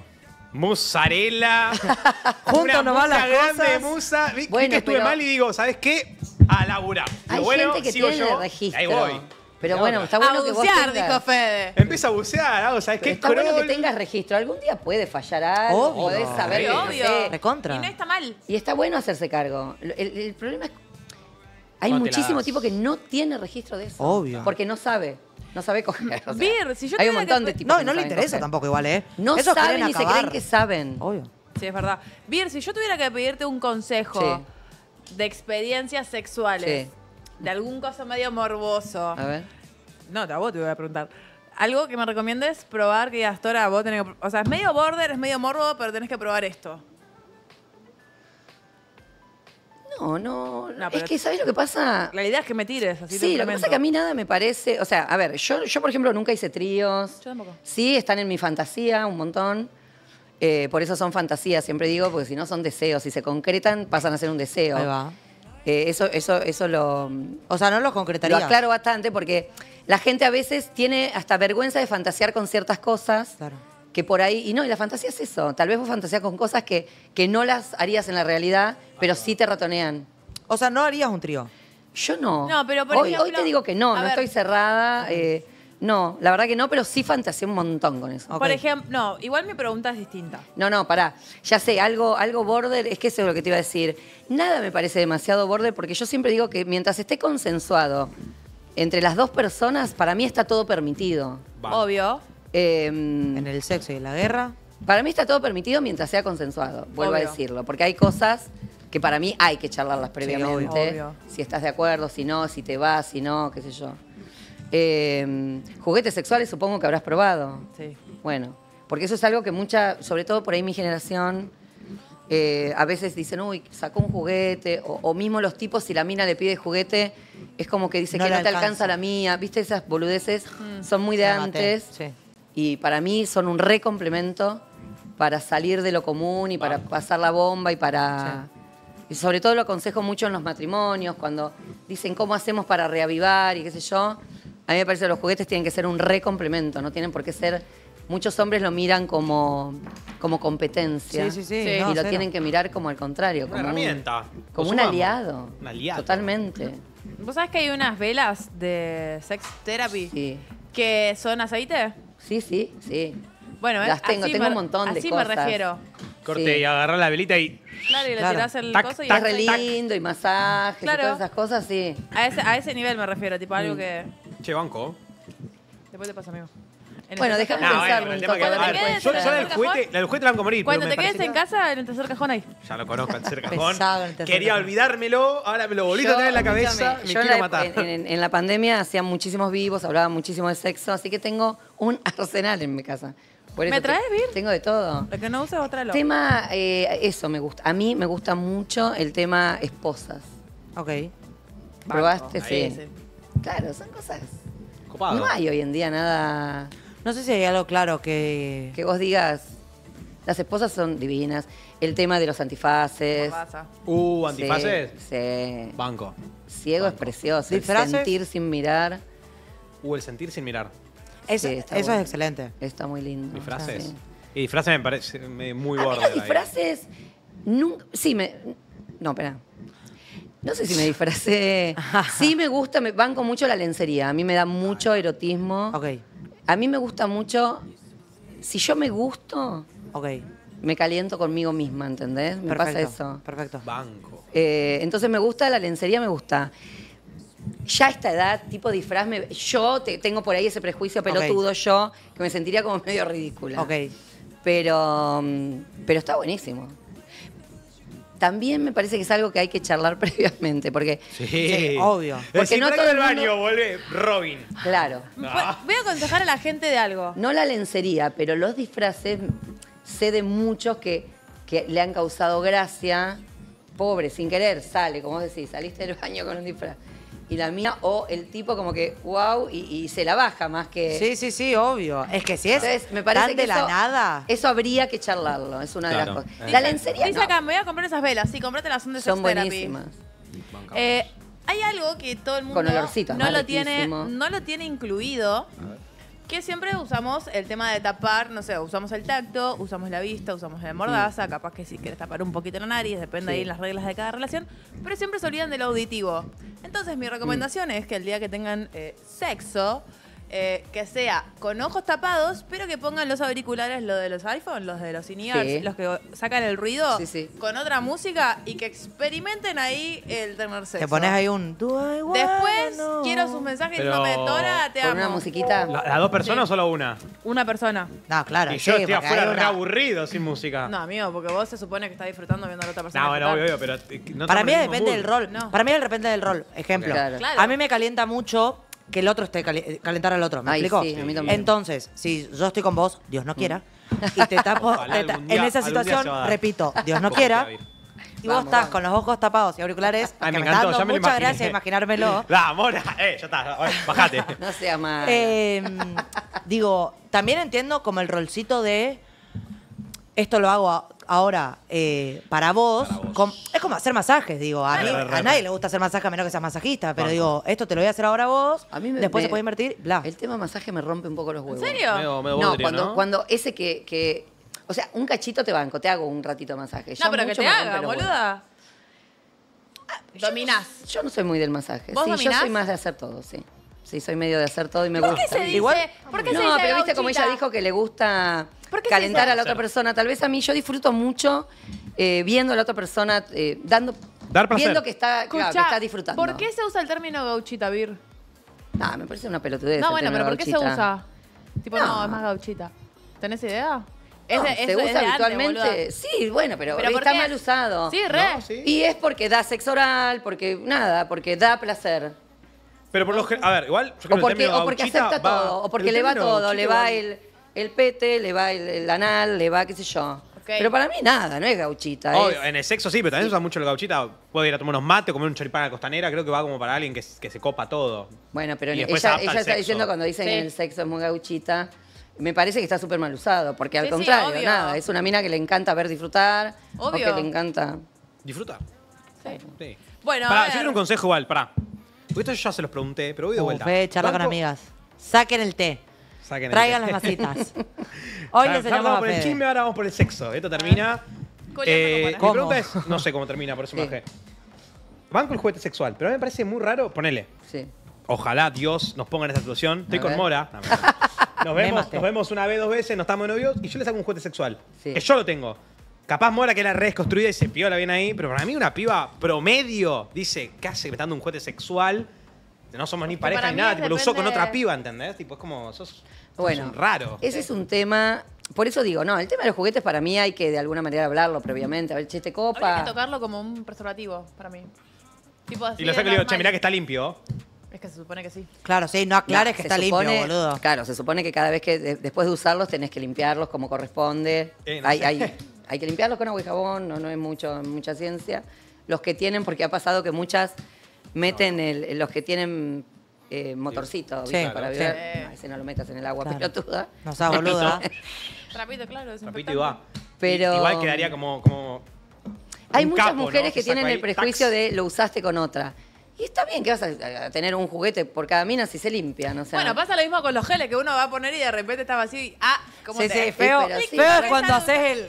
Mozzarella. Juntos una no van musa las grande de cosas. musa. Vi, vi Bueno, que estuve pero- mal y digo, ¿sabes qué? A laburar. Hay Lo bueno, gente que sigo tiene yo. registro. Ahí voy. Pero Y bueno, ahora. está bueno a que vos bucear, tengas... dijo Fede. Empieza a bucear, hago, ¿sabes Pero qué? está bueno que Crawl. tengas registro. Algún día puede fallar algo, Obvio. podés saber Sí, que no obvio. sé. Recontra. Y no está mal. Y está bueno hacerse cargo. El, el problema es que hay No te la muchísimo das. tipo que no tiene registro de eso. Obvio. Porque no sabe. No sabe coger. o sea, Vir, si yo hay un tuviera montón que- de tipos No, que y no le saben interesa coger. tampoco igual, ¿eh? No Esos saben quieren y se acabar. creen que saben. Obvio. Sí, es verdad. Vir, si yo tuviera que pedirte un consejo de experiencias sexuales, de algún cosa medio morboso. A ver. No, a vos te voy a preguntar. Algo que me recomiendes probar que digas, Tora, vos tenés que... O sea, es medio border, es medio morbo, pero tenés que probar esto. No, no. No, es pero- que, ¿sabés lo que pasa? La idea es que me tires, así te Sí, lo que implemento. pasa es que a mí nada me parece. O sea, a ver, yo, yo por ejemplo nunca hice tríos. Yo tampoco. Sí, están en mi fantasía un montón. Eh, por eso son fantasías, siempre digo, porque si no son deseos. Si se concretan, pasan a ser un deseo. Ahí va. Eh, eso, eso, eso lo, O sea, no los lo concretaría. aclaro bastante porque la gente a veces tiene hasta vergüenza de fantasear con ciertas cosas. Claro. Que por ahí, y no, y la fantasía es eso. Tal vez vos fantaseas con cosas que, que no las harías en la realidad, pero sí te ratonean. O sea, no harías un trío. Yo no. No, pero por hoy, ejemplo- hoy te digo que no, a no ver. estoy cerrada. eh, no, la verdad que no, pero sí fantaseé un montón con eso. Ok. Por ejemplo, no, igual mi pregunta es distinta. No, no, pará. Ya sé, algo, algo border, es que eso es lo que te iba a decir. Nada me parece demasiado border porque yo siempre digo que mientras esté consensuado entre las dos personas, para mí está todo permitido. Va. Obvio. Eh, En el sexo y la guerra. Para mí está todo permitido mientras sea consensuado, vuelvo Obvio. a decirlo. Porque hay cosas que para mí hay que charlarlas previamente. obvio. Si estás de acuerdo, si no, si te vas, si no, qué sé yo. Eh, juguetes sexuales supongo que habrás probado. Sí. Bueno, porque eso es algo que mucha, sobre todo por ahí mi generación, eh, a veces dicen, uy, sacó un juguete, o, o mismo los tipos, si la mina le pide juguete, es como que dice No que le no te alcanza. alcanza la mía. ¿Viste? Esas boludeces son muy de La maté. antes. Sí. Y para mí son un re complemento para salir de lo común y para pasar la bomba y para... Y sobre todo lo aconsejo mucho en los matrimonios, cuando dicen cómo hacemos para reavivar y qué sé yo. A mí me parece que los juguetes tienen que ser un re complemento, no tienen por qué ser muchos hombres lo miran como, como competencia. Sí, sí, sí. Sí. no, y lo cero. tienen que mirar como al contrario, Una como herramienta. Un, Lo como un sumamos. aliado. Un aliado. Totalmente. ¿Vos sabés que hay unas velas de sex therapy Sí. que son aceite? Sí, sí, sí. Bueno, Las tengo, así tengo me- un montón de así cosas. me refiero. Corte Sí. y agarrar la velita y. Claro, y le Claro. tirás el Tac, coso y Es re hace- lindo y masajes Claro. y todas esas cosas, sí. a ese, a ese nivel me refiero, tipo Mm. algo que... Che, banco. Después te pasa, amigo. En Bueno, el tercer déjame No, cajón. pensar bueno, un el tema toque. que. Cuando a te ver, quedes yo, en el yo la del tercer juguete, cajón- la del juguete la van a morir. Cuando pero te me quedes en parecería- casa, en el tercer cajón ahí. Ya lo conozco, el tercer cajón. Pesado en el tercer Quería cajón. olvidármelo, ahora me lo volví a Yo, tener en la cabeza. escúchame, Me yo en quiero la- matar. En, en- en la pandemia hacía muchísimos vivos, hablaba muchísimo de sexo, así que tengo un arsenal en mi casa. Por ¿Me eso te- traes, Vir? Tengo de todo. Lo que no uses, otra lo. Tema, eh, eso me gusta. A mí me gusta mucho el tema esposas. Ok. ¿Probaste? Ahí, Sí. sí. Claro, son cosas. Copado. No hay hoy en día nada No sé si hay algo claro que... que vos digas. Las esposas son divinas. El tema de los antifaces. Pasa. Uh, antifaces. Sí, sí. Banco. Ciego es precioso. El ¿Disfraces? sentir sin mirar Uh, el sentir sin mirar. Es- Sí, está eso bueno. es excelente. está muy lindo. Disfraces. Sí. Y disfraces me parece me- muy A mí borde. los ahí. disfraces. Nunca, sí, me. No, espera. No sé si me disfracé. Sí me gusta, me banco mucho la lencería. A mí me da mucho erotismo. Ok, A mí me gusta mucho. Si yo me gusto, ok. me caliento conmigo misma, ¿entendés? Me Perfecto. pasa eso. Perfecto. Banco. Eh, entonces me gusta la lencería, me gusta. Ya a esta edad, tipo disfraz, me- yo te- tengo por ahí ese prejuicio pelotudo, yo, que me sentiría como medio ridícula. Ok. Pero, mm, pero está buenísimo. También me parece que es algo que hay que charlar previamente, porque, Sí. Sí, obvio. Porque Si no por todo ahí el al mundo- baño, vuelve Robin. claro, Ah. Voy a aconsejar a la gente de algo. no la lencería, pero los disfraces, sé de muchos que, que le han causado gracia. Pobre, sin querer, sale, como vos decís, saliste del baño con un disfraz. Y la mía, o el tipo como que, wow, y, y se la baja más que... Sí, sí, sí, obvio. Es que si es Entonces, me parece tan que de la eso, nada... Eso habría que charlarlo, es una Claro. de las cosas. Eh. La lencería Dice no, acá, me voy a comprar esas velas. Sí, comprate son de sex son therapy. buenísimas. Eh, hay algo que todo el mundo Con olorcito, no, ¿no? lo tiene, Riquísimo. no lo tiene incluido. Que siempre usamos el tema de tapar, no sé, usamos el tacto, usamos la vista, usamos la mordaza, capaz que si quieres tapar un poquito la nariz, depende Sí. ahí las reglas de cada relación, pero siempre se olvidan de lo auditivo. Entonces mi recomendación Mm. es que el día que tengan eh, sexo, eh, que sea con ojos tapados, pero que pongan los auriculares, lo de los iPhone, los de los in-ears, Sí. los que sacan el ruido, Sí, sí. con otra música y que experimenten ahí el tener sexo. Te pones ahí un... "Do I wanna Después know?" quiero sus mensajes Pero- diciéndome, Tora, te Con amo. una musiquita. ¿La- ¿Las dos personas Sí. o solo una? Una persona. No, claro, Y sí, yo estoy porque afuera hay re una- aburrido sin música. No, amigo, porque vos se supone que estás disfrutando viendo a la otra persona. No, bueno, disfrutar. obvio, obvio, pero eh, no Para estamos mí en el mismo depende mood. del rol. No. Para mí depende del rol. Ejemplo. Claro. Claro. A mí me calienta mucho que el otro esté cali- calentar al otro. ¿Me Ay, explico? sí, a mí también. Entonces, si yo estoy con vos, Dios no quiera, y te tapo, Ojalá te ta- algún día- en esa algún día situación, se va a dar. repito, Dios no Ojalá, quiera, David. y vos Vamos, estás vamos. con los ojos tapados y auriculares, Ay, que me me, encantó, está ya dando me lo mucha imaginé. gracia imaginármelo. La mora, eh, ya está, oye, bajate. No sea más. Eh, digo, también entiendo como el rolcito de esto lo hago a- ahora eh, para vos. Para vos. Com- es como hacer masajes, digo. A, Claro, mí- re, re, a nadie re. le gusta hacer masaje a menos que seas masajista, pero Banco. digo, esto te lo voy a hacer ahora a vos, A mí me- después me- se puede invertir, bla. El tema masaje me rompe un poco los ¿En huevos. serio? Medio, medio No, bodrio, cuando, ¿no? cuando ese que, que. O sea, un cachito te banco, te hago un ratito de masaje. Ya No, pero que mucho te me rompe haga, los huevos. boluda. Dominás. Yo no soy muy del masaje. ¿Vos sí, dominás? yo soy más de hacer todo, sí. Sí, soy medio de hacer todo y me ¿Por gusta. qué se dice? Igual- ¿Por qué se No, dice pero viste como ella gauchita? dijo que le gusta ¿Por qué se calentar dice? a la otra persona. Tal vez a mí yo disfruto mucho eh, viendo a la otra persona, eh, dando, Dar placer. viendo que está, claro, que Escuchá, está disfrutando. ¿por qué se usa el término gauchita, Vir? No, me parece una pelotudez. No, el bueno, pero término ¿por qué se gauchita. usa? Tipo, no, No. es más gauchita. ¿Tenés idea? No, Es de- es- se es de usa antes, habitualmente. boluda. Sí, bueno, pero, ¿Pero por está qué? mal usado. Sí, re. No, sí. Y es porque da sexo oral, porque nada, porque da placer. Pero por lo general, a ver, igual, yo O creo que el porque, término o porque gauchita acepta va- todo, o porque el le va término todo, gauchita le va igual- el, el pete, le va el, el anal, le va qué sé yo. Pero para mí nada, no es gauchita. Obvio, es- en el sexo sí, pero también se usa mucho el gauchita. Puede ir a tomar unos mates, comer un choripán a la costanera. Creo que va como para alguien que, que se copa todo. Bueno, pero Y ella, después se ella adapta al está sexo. diciendo cuando dicen Sí. que el sexo es muy gauchita, me parece que está súper mal usado, porque al Sí, sí, contrario, obvio. nada, es una mina que le encanta ver disfrutar, Obvio. o que le encanta... Disfrutar. Sí. Sí. Bueno, Pará, a yo ver. quiero un consejo igual, pará. Porque esto yo ya se los pregunté, pero voy de Uh, vuelta. ve, charla con Banco- amigas. Saquen el té. Saquen el Traigan té. las masitas. Hoy Ya- les ya enseñamos vamos a por el Fede. chisme, ahora vamos por el sexo. Esto termina. Coleando Eh, con mi buena. ¿Cómo? pregunta es, no sé cómo termina, por eso me Sí. bajé. Van con el juguete sexual, pero a mí me parece muy raro, ponele. Sí. Ojalá Dios nos ponga en esta situación. Estoy A con ver. Mora. No, mentira. Nos vemos, maté. nos vemos una vez, dos veces, nos estamos de novios y yo le saco un juguete sexual. Sí. Que yo lo tengo. Capaz Mora, que era re desconstruida y se piola bien ahí, pero para mí una piba promedio dice, ¿qué hace metiendo un juguete sexual? No somos ni que pareja para ni mí nada, es tipo, lo usó con depende- otra piba, ¿entendés? Tipo, es como, sos, sos Bueno, un raro. ese es un tema. Por eso digo, no, el tema de los juguetes para mí hay que de alguna manera hablarlo previamente. A ver, che, te Habría copa. que tocarlo como un preservativo para mí. Tipo así Y lo es saco y le digo, che, normal. mirá que está limpio. Es que se supone que sí. Claro, sí, no aclares No, que se está limpio, supone- boludo. Claro, se supone que cada vez que de- después de usarlos tenés que limpiarlos como corresponde. Eh, no hay, sé. hay, hay que limpiarlos con agua y jabón, no, no es mucho, mucha ciencia. Los que tienen, porque ha pasado que muchas meten el- los que tienen eh, motorcito, ¿viste? Sí, para sí. beber. No, ese no lo metas en el agua Claro. pelotuda. No seas boluda. Trapito, claro. Rapito y va. Pero- Y- Igual quedaría como. como Hay un muchas capo, ¿no? mujeres que Te saco tienen ahí, el prejuicio tax. de lo usaste con otra. Y está bien que vas a, a tener un juguete por cada mina si se limpian, o sea. Bueno, pasa lo mismo con los geles que uno va a poner y de repente está vacío y ah, ¿cómo Sí, te sí, feo, pero sí. feo es cuando haces el...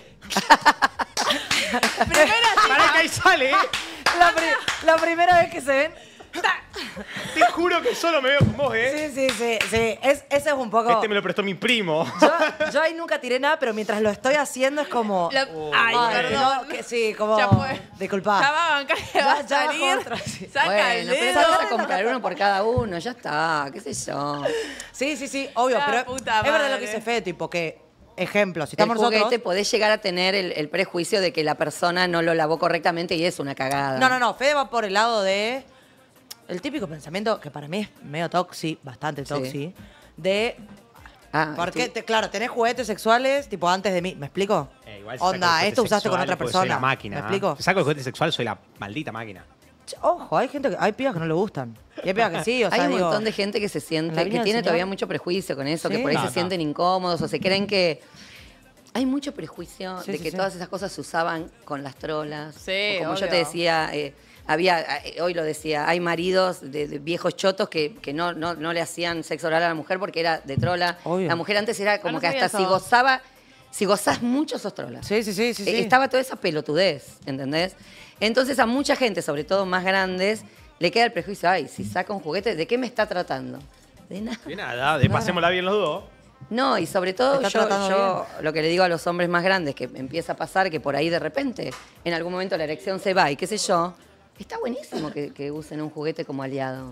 Primero así, Pará que ahí sale, ¿eh? La, pri- la primera vez que se ven... Te juro que solo me veo con vos, ¿eh? Sí, sí, sí, sí. Es, ese es un poco... Este me lo prestó mi primo. Yo, yo ahí nunca tiré nada, pero mientras lo estoy haciendo es como... La- Ay, Ay, perdón. no, que sí, como... Ya fue. Disculpa. Ya va a bancar, que Ya- va a ya bajó salir. otro, sí. Saca bueno, el pero dedo. te vas a comprar uno por cada uno, ya está, qué sé yo. Sí, sí, sí, obvio, La pero puta es verdad lo madre. que dice Fede, tipo que, ejemplo, si El estamos juguete nosotros... podés llegar a tener el, el prejuicio de que la persona no lo lavó correctamente y es una cagada. No, no, no, Fede va por el lado de... El típico pensamiento, que para mí es medio toxi, bastante Sí. toxi, de... Ah, Porque, estoy- te- claro, tenés juguetes sexuales, tipo, antes de mí, ¿me explico? Eh, igual si saco el Onda, juguete esto usaste con sexual otra porque Soy persona. la máquina. ¿Me ¿eh? explico? Si saco el juguete sexual, soy la maldita máquina. Ch- Ojo, hay gente que, hay pibas que no le gustan. Y hay pibas que sí, o sea, Hay un digo, montón de gente que se en la siente, viña que del tiene Señor. todavía mucho prejuicio con eso, que Sí. por ahí No, se no. sienten incómodos o se creen que... Hay mucho prejuicio Sí, de sí, que sí. todas esas cosas se usaban con las trolas. Sí, O como yo obvio. te decía, eh, había, eh, hoy lo decía, hay maridos de, de viejos chotos que, que no, no, no le hacían sexo oral a la mujer porque era de trola. Obvio. La mujer antes era como Ah, no que sabía hasta eso. si gozaba, si gozás mucho sos trola. Sí, sí, sí, sí. Eh, sí. Estaba toda esa pelotudez, ¿entendés? Entonces a mucha gente, sobre todo más grandes, le queda el prejuicio, ay, si saca un juguete, ¿de qué me está tratando? De nada. De nada, de pasémosla bien los dos. No, y sobre todo Está yo, tratando yo lo que le digo a los hombres más grandes, que empieza a pasar que por ahí de repente, en algún momento la erección se va y qué sé yo, está buenísimo que, que usen un juguete como aliado.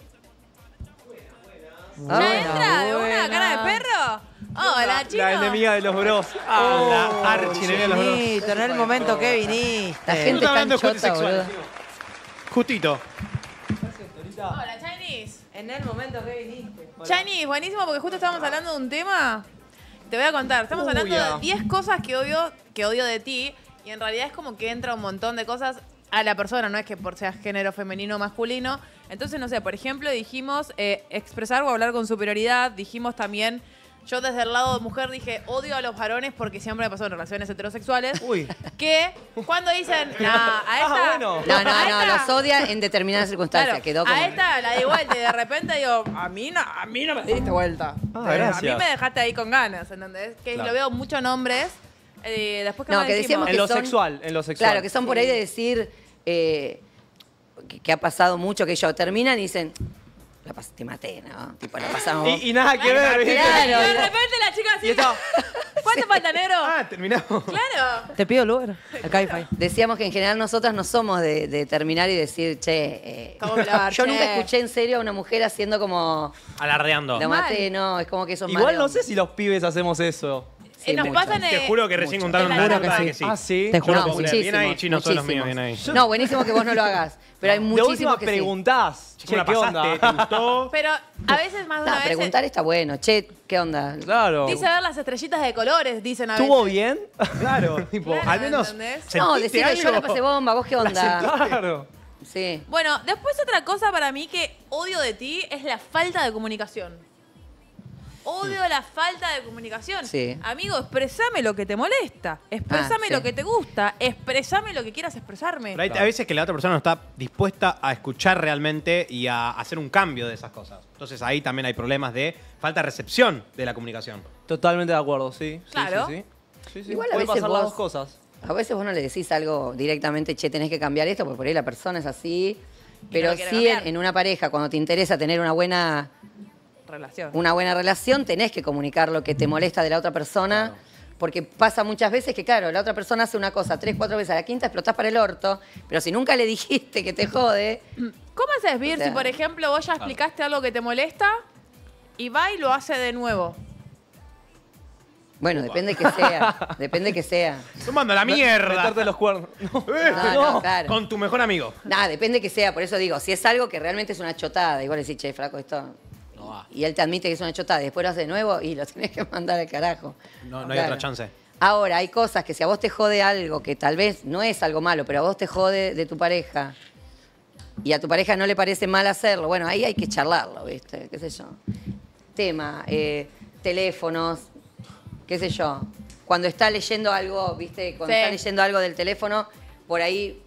¿Ya Ah, entra de una buena. cara de perro? Hola, chino. La enemiga de los bros. Ah, la archienemiga de los bros. Chinito, en el momento que viniste. La gente Estamos está hablando de juguete chota, sexual. boludo. Justito. Hola, Chinese. En el momento que viniste. Chinese, buenísimo porque justo estábamos hablando de un tema. Te voy a contar. Estamos Uy, hablando ah. de diez cosas que odio, que odio de ti. Y en realidad es como que entra un montón de cosas a la persona, no es que por sea género femenino o masculino. Entonces, no sé, por ejemplo, dijimos eh, expresar o hablar con superioridad. Dijimos también, yo desde el lado de mujer dije, odio a los varones porque siempre me pasó en relaciones heterosexuales. Uy. Que cuando dicen, nah, a esta... Ah, bueno. No, a no, no, esta- los odia en determinadas circunstancias. Claro, Quedó como... a esta la di vuelta y de repente digo, a mí no, a mí no me diste vuelta. Ah, Pero A gracias. mí me dejaste ahí con ganas, ¿entendés? Que Claro. lo veo mucho en hombres. Eh, después que No, me que decimos, decíamos En que lo son- sexual, en lo sexual. Claro, que son por ahí de decir eh, que, que ha pasado mucho, que ellos terminan y dicen, la pas- te maté, ¿no? Tipo, la pasamos. Y, y nada que ver, ¿viste? Y Claro. de repente la chica así, Y está- ¿cuánto falta, negro? Ah, terminamos. Claro. Te pido el Uber, el Cabify. Decíamos que en general nosotras no somos de, de terminar y decir, che, eh, Estamos hablar, yo che. nunca escuché en serio a una mujer haciendo como, Alardeando. la Mal. maté, no, es como que eso es Igual malo. no sé si los pibes hacemos eso. Eh, nos mucho. pasan Te eh, juro que recién mucho. contaron En una la anécdota granja. de que sí. Ah, sí. Te juro. No, puedo creer. Bien ahí, muchísimos, chinos, son los míos, muchísimos. bien ahí. No, buenísimo que vos no lo hagas, pero hay De muchísimos última que sí. preguntás. ¿Cómo Che, la ¿qué pasaste? onda? ¿Te gustó? Pero a veces más de No, una vez preguntar está bueno. Che, ¿qué onda? Claro. dice ver las estrellitas de colores, dicen a veces. ¿Estuvo bien? Claro, tipo, Claro, al menos. ¿entendés? No, ¿sentiste decirle, yo la algo? pasé bomba, ¿vos qué onda? Claro. Sí. Bueno, después otra cosa para mí que odio de ti es la falta de comunicación. Odio la falta de comunicación. Sí. Amigo, expresame lo que te molesta. Expresame Ah, sí. lo que te gusta. Expresame lo que quieras expresarme. Pero hay a veces que la otra persona no está dispuesta a escuchar realmente y a hacer un cambio de esas cosas. Entonces ahí también hay problemas de falta de recepción de la comunicación. Totalmente de acuerdo, sí. Sí, Claro. Sí, sí. Sí, sí. Igual a Puede veces pasar las vos- dos cosas. A veces vos no le decís algo directamente, che, tenés que cambiar esto, porque por ahí la persona es así. no Pero lo quiere sí en, cambiar. en una pareja, cuando te interesa tener una buena, Relación. una buena relación, tenés que comunicar lo que te molesta de la otra persona. Porque pasa muchas veces que, claro, la otra persona hace una cosa tres, cuatro veces, a la quinta explotás para el orto, pero si nunca le dijiste que te jode, ¿Cómo haces, Vir, O sea- si por ejemplo vos ya explicaste algo que te molesta y va y lo hace de nuevo? bueno, depende que sea, depende que sea. Tomando la mierda. Meterte los cuernos. No. No, no, claro. Con tu mejor amigo. Nada, depende que sea, por eso digo, si es algo que realmente es una chotada, igual decís, che, flaco, esto... No va. Y él te admite que es una chotada, y después lo hace de nuevo y lo tenés que mandar al carajo. No, no hay Claro. otra chance. Ahora, hay cosas que si a vos te jode algo que tal vez no es algo malo, pero a vos te jode de tu pareja y a tu pareja no le parece mal hacerlo, bueno, ahí hay que charlarlo, ¿viste? ¿Qué sé yo? Tema, eh, teléfonos, qué sé yo. Cuando está leyendo algo, ¿viste? Cuando Sí. está leyendo algo del teléfono, por ahí...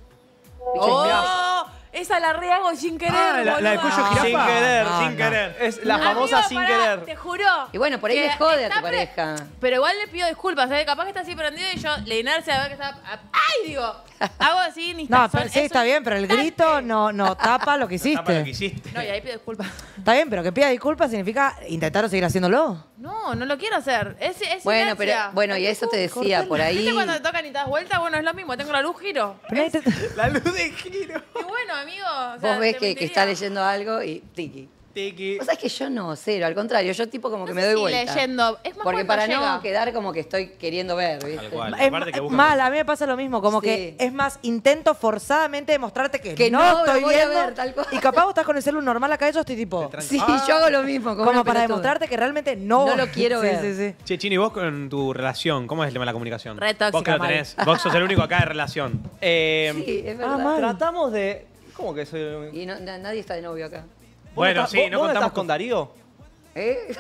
¡Oh! Esa la rehago sin querer, Ah, la, la del boluda. cuello No, jirafa. sin querer, sin no, no. querer. Es la Amigo, famosa sin pará, querer. Te juro. Y bueno, por ahí que le jode a está tu pre- pareja. Pero igual le pido disculpas, ¿sabes? Capaz que está así prendido y yo le inercia a ver que está. ¡Ay! Digo, hago así, ni No, son- pero sí, es está un bien, pero el instante. grito no, no tapa lo que hiciste. Tapa lo que hiciste. No, y ahí pido disculpas. Está bien, pero que pida disculpas significa intentar seguir haciéndolo. No, no lo quiero hacer. Es, es Bueno, pero inercia. bueno, y eso te decía, por ahí... ¿Viste cuando te tocan y te das vuelta? Bueno, es lo mismo. Tengo la luz, giro. Pero ahí te- La luz de giro. Y bueno, amigo. o sea, Vos ves te que, que mentiría. está leyendo algo y tiki. Tiki. O sea, es que yo no, cero, al contrario, yo tipo como que No me sé doy si vuelta. leyendo. Es más Porque cuando para llega. no quedar como que estoy queriendo ver, ¿viste? Tal cual. Es Aparte que ma- buscan- mal, a mí me pasa lo mismo, como Sí. que es más, intento forzadamente demostrarte que, Que no, no, lo estoy voy a viendo. ver, tal cual. Y capaz vos estás con el celular normal acá y yo estoy tipo, Te Sí, Ah. yo hago lo mismo. Como, como una para pelotuda. demostrarte que realmente no. No lo quiero Sí, ver. Sí, sí, Che, Chini, vos con tu relación, ¿cómo es el tema de la comunicación? Re tóxica, Vos que lo mal. tenés. Vos sos el único acá de relación. Eh, Sí, es Ah, verdad. mal. Tratamos de... ¿Cómo que soy...? y no, na- nadie está de novio acá. ¿Vos Bueno, estás- sí, vos- no vos contamos estás con Darío? ¿Eh?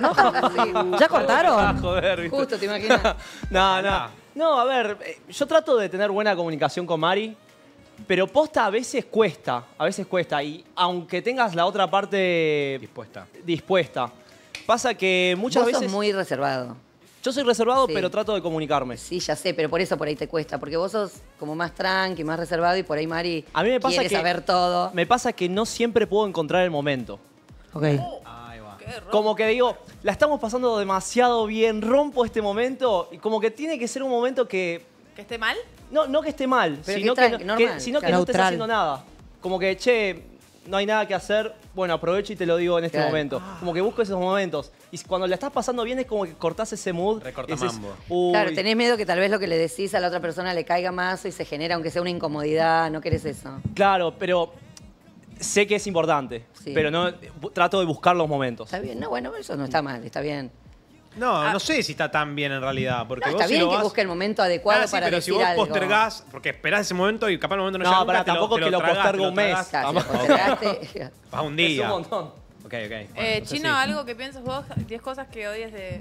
¿Ya Ah, cortaron? joder, ¿viste? Justo, ¿te imaginas? No, no. No, a ver, eh, yo trato de tener buena comunicación con Mari, pero posta a veces cuesta, a veces cuesta. Y aunque tengas la otra parte Dispuesta. dispuesta, pasa que muchas Vos veces... sos muy reservado. Yo soy reservado, Sí. pero trato de comunicarme. Sí, ya sé, pero por eso por ahí te cuesta. Porque vos sos como más tranqui, más reservado y por ahí Mari A mí me pasa quiere que- saber todo. Me pasa que no siempre puedo encontrar el momento. Ok. Ahí va. Como que digo, la estamos pasando demasiado bien, rompo este momento, y como que tiene que ser un momento que... ¿Que esté mal? No, no que esté mal, Pero sino que que, tranqui, no, que- normal, sino que claro. no estés Neutral. haciendo nada. Como que, che, no hay nada que hacer, bueno, aprovecho y te lo digo en este Claro. momento. Como que busco esos momentos. Y cuando la estás pasando bien es como que cortás ese mood. Recorta y dices, mambo. "Uy". Claro, tenés miedo que tal vez lo que le decís a la otra persona le caiga más y se genera, aunque sea una incomodidad, no querés eso. Claro, pero sé que es importante. Sí. Pero no bu- trato de buscar los momentos. Está bien, no, bueno, eso no está mal, está bien. No, no sé si está tan bien en realidad. Porque No, vos está si bien lo que vas- busque el momento adecuado Ah, sí, para pero decir si vos algo. postergás, porque esperás ese momento y capaz el momento no, No, llega nunca, pará, te lo- tampoco te lo que lo tragás, postergo te lo un mes. tragás. Claro, si Vamos. lo postergaste, Vas un Es día. un montón. Ok, ok. Bueno, Eh, entonces Chino, sí. algo que piensas vos, diez cosas que odias de,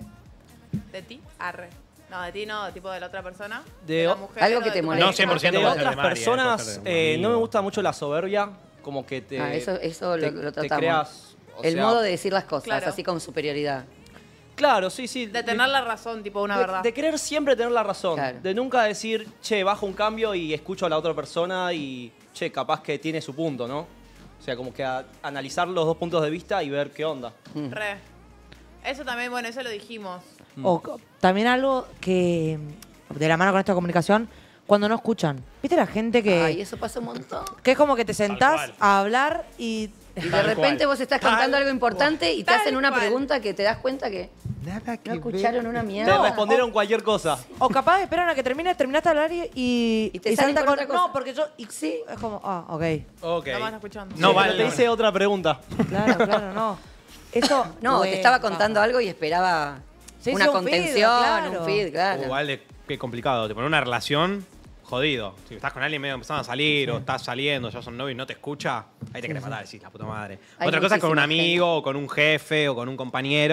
de ti. Arre. No, de ti no, tipo de la otra persona. De la o- mujer, algo o que de te tu moleste. No, pareja. cien por ciento De puede ser otras de Mari, eh, personas, puede ser de un eh, no me amigo. gusta mucho la soberbia, como que te, Ah, eso- eso te, lo- lo te tratamos. creas. o el sea, modo de decir las cosas, Claro. así con superioridad. Claro, sí, sí. De tener la razón, tipo una de, verdad. de querer siempre tener la razón. Claro. De nunca decir, che, bajo un cambio y escucho a la otra persona y, che, capaz que tiene su punto, ¿no? O sea, como que a- analizar los dos puntos de vista y ver qué onda. Mm. Re. Eso también, bueno, eso lo dijimos. O co- también algo que, de la mano con esta comunicación, cuando no escuchan. ¿Viste la gente que, Ay, eso pasa un montón. que es como que te sentás cual. a hablar y... Y de Tal repente cual. vos estás Tal contando algo importante y te Tal hacen una cual. pregunta que te das cuenta que Nada que no escucharon una Te mierda. respondieron cualquier cosa. O capaz esperan a que termines, terminaste de hablar y... Y, Y te salen salta con otra cosa. No, porque yo... Y, Sí. Es como, ah, ok. Ok. No más escuchando. No Sí, vale. pero te hice otra pregunta. Claro, claro, no. Eso... No, güey, te estaba ah. contando algo y esperaba Sí, una sí, un contención, feed, claro. un feed, claro. Uh, vale, qué complicado. Te pone una relación, jodido. Si estás con alguien medio empezando a salir o estás saliendo, ya son novios y no te escucha, ahí te querés matar, decís, la puta madre. Hay Otra cosa es con un muchísima amigo o con un jefe o con un compañero.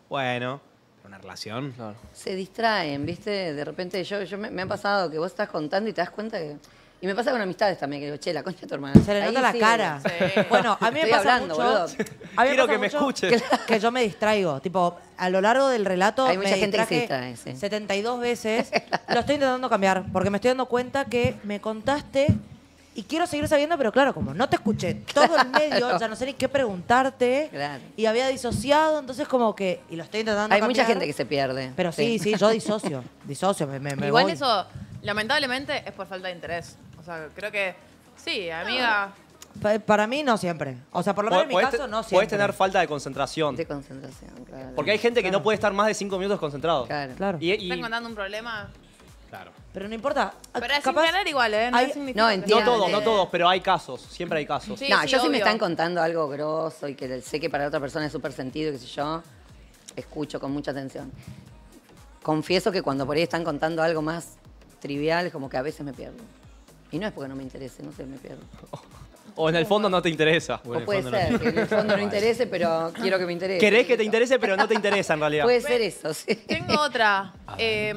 bueno, una relación. Claro. Se distraen, ¿viste? De repente yo, yo me, me ha pasado que vos estás contando y te das cuenta que... Y me pasa con amistades también, que digo, che, la concha de tu hermana. Se le Ahí nota la sí, cara. Sí. Bueno, a mí me Estoy pasa hablando, mucho. boludo. a mí me Quiero pasa que me mucho escuche. Que yo me distraigo. Tipo, a lo largo del relato Hay me mucha gente que se distraje distrae, sí. setenta y dos veces. Lo estoy intentando cambiar porque me estoy dando cuenta que me contaste y quiero seguir sabiendo, pero claro, como no te escuché todo el medio, ya no sé ni qué preguntarte. Claro. Y había disociado, entonces como que... Y lo estoy intentando Hay cambiar. mucha gente que se pierde. Pero sí, sí, yo disocio. Disocio, me, me, me Igual voy. eso, lamentablemente, es por falta de interés. O sea, creo que sí, amiga. Pa- Para mí no siempre. O sea, por lo menos en mi Podés caso te- no siempre. Podés tener falta de concentración. De concentración, claro. Porque hay gente que Claro. no puede estar más de cinco minutos concentrado. Claro. Claro. Y, y- ¿Están contando un problema? Claro. Pero no importa. Pero es Capaz- sin querer igual, ¿eh? No hay- significa no, que- entiendo. no todos, no de- todos, pero hay casos. Siempre hay casos. Sí, no, sí, yo si me obvio. están contando algo grosso y que sé que para la otra persona es súper sentido, qué sé yo, escucho con mucha atención. Confieso que cuando por ahí están contando algo más trivial, como que a veces me pierdo. Y no es porque no me interese, no sé, me pierdo. O en el fondo no te interesa. Bueno, O puede en el fondo ser, no- que en el fondo no interese, pero quiero que me interese. Querés que te interese, pero no te interesa en realidad. Puede ser eso, sí. Tengo otra. Eh,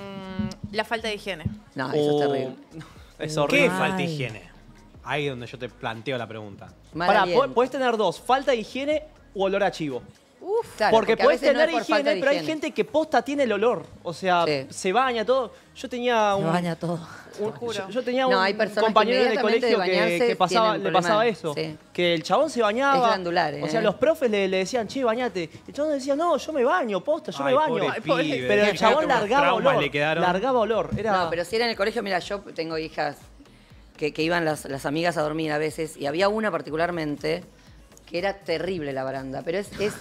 mm, la falta de higiene. No, eso es O- terrible. Es ¿Qué horrible. Ay. falta de higiene? Ahí es donde yo te planteo la pregunta. Mal Pará, aliento. po- podés tener dos, falta de higiene o olor a chivo. Claro, porque a podés veces no tener es por higiene, falta de pero hay higiene. gente que posta tiene el olor. O sea, Sí. se baña todo. Yo tenía Se un, baña todo. un- juro. yo, yo tenía No, un hay personas que compañero en el inmediatamente de colegio que, bañarse que pasaba, tienen le problema. pasaba eso. Sí. Que el chabón se bañaba. Es glandular, O sea, ¿eh? los profes le, le decían, che, bañate. El chabón decía, no, yo me baño, posta, yo me Ay, baño. pobre Ay, pobre pibe. Pero el Qué chabón feo que unos largaba traumas olor. le quedaron. Largaba olor. Era... No, pero si era en el colegio, mira, yo tengo hijas que, que iban las, las amigas a dormir a veces, y había una particularmente que era terrible la baranda, pero es, es...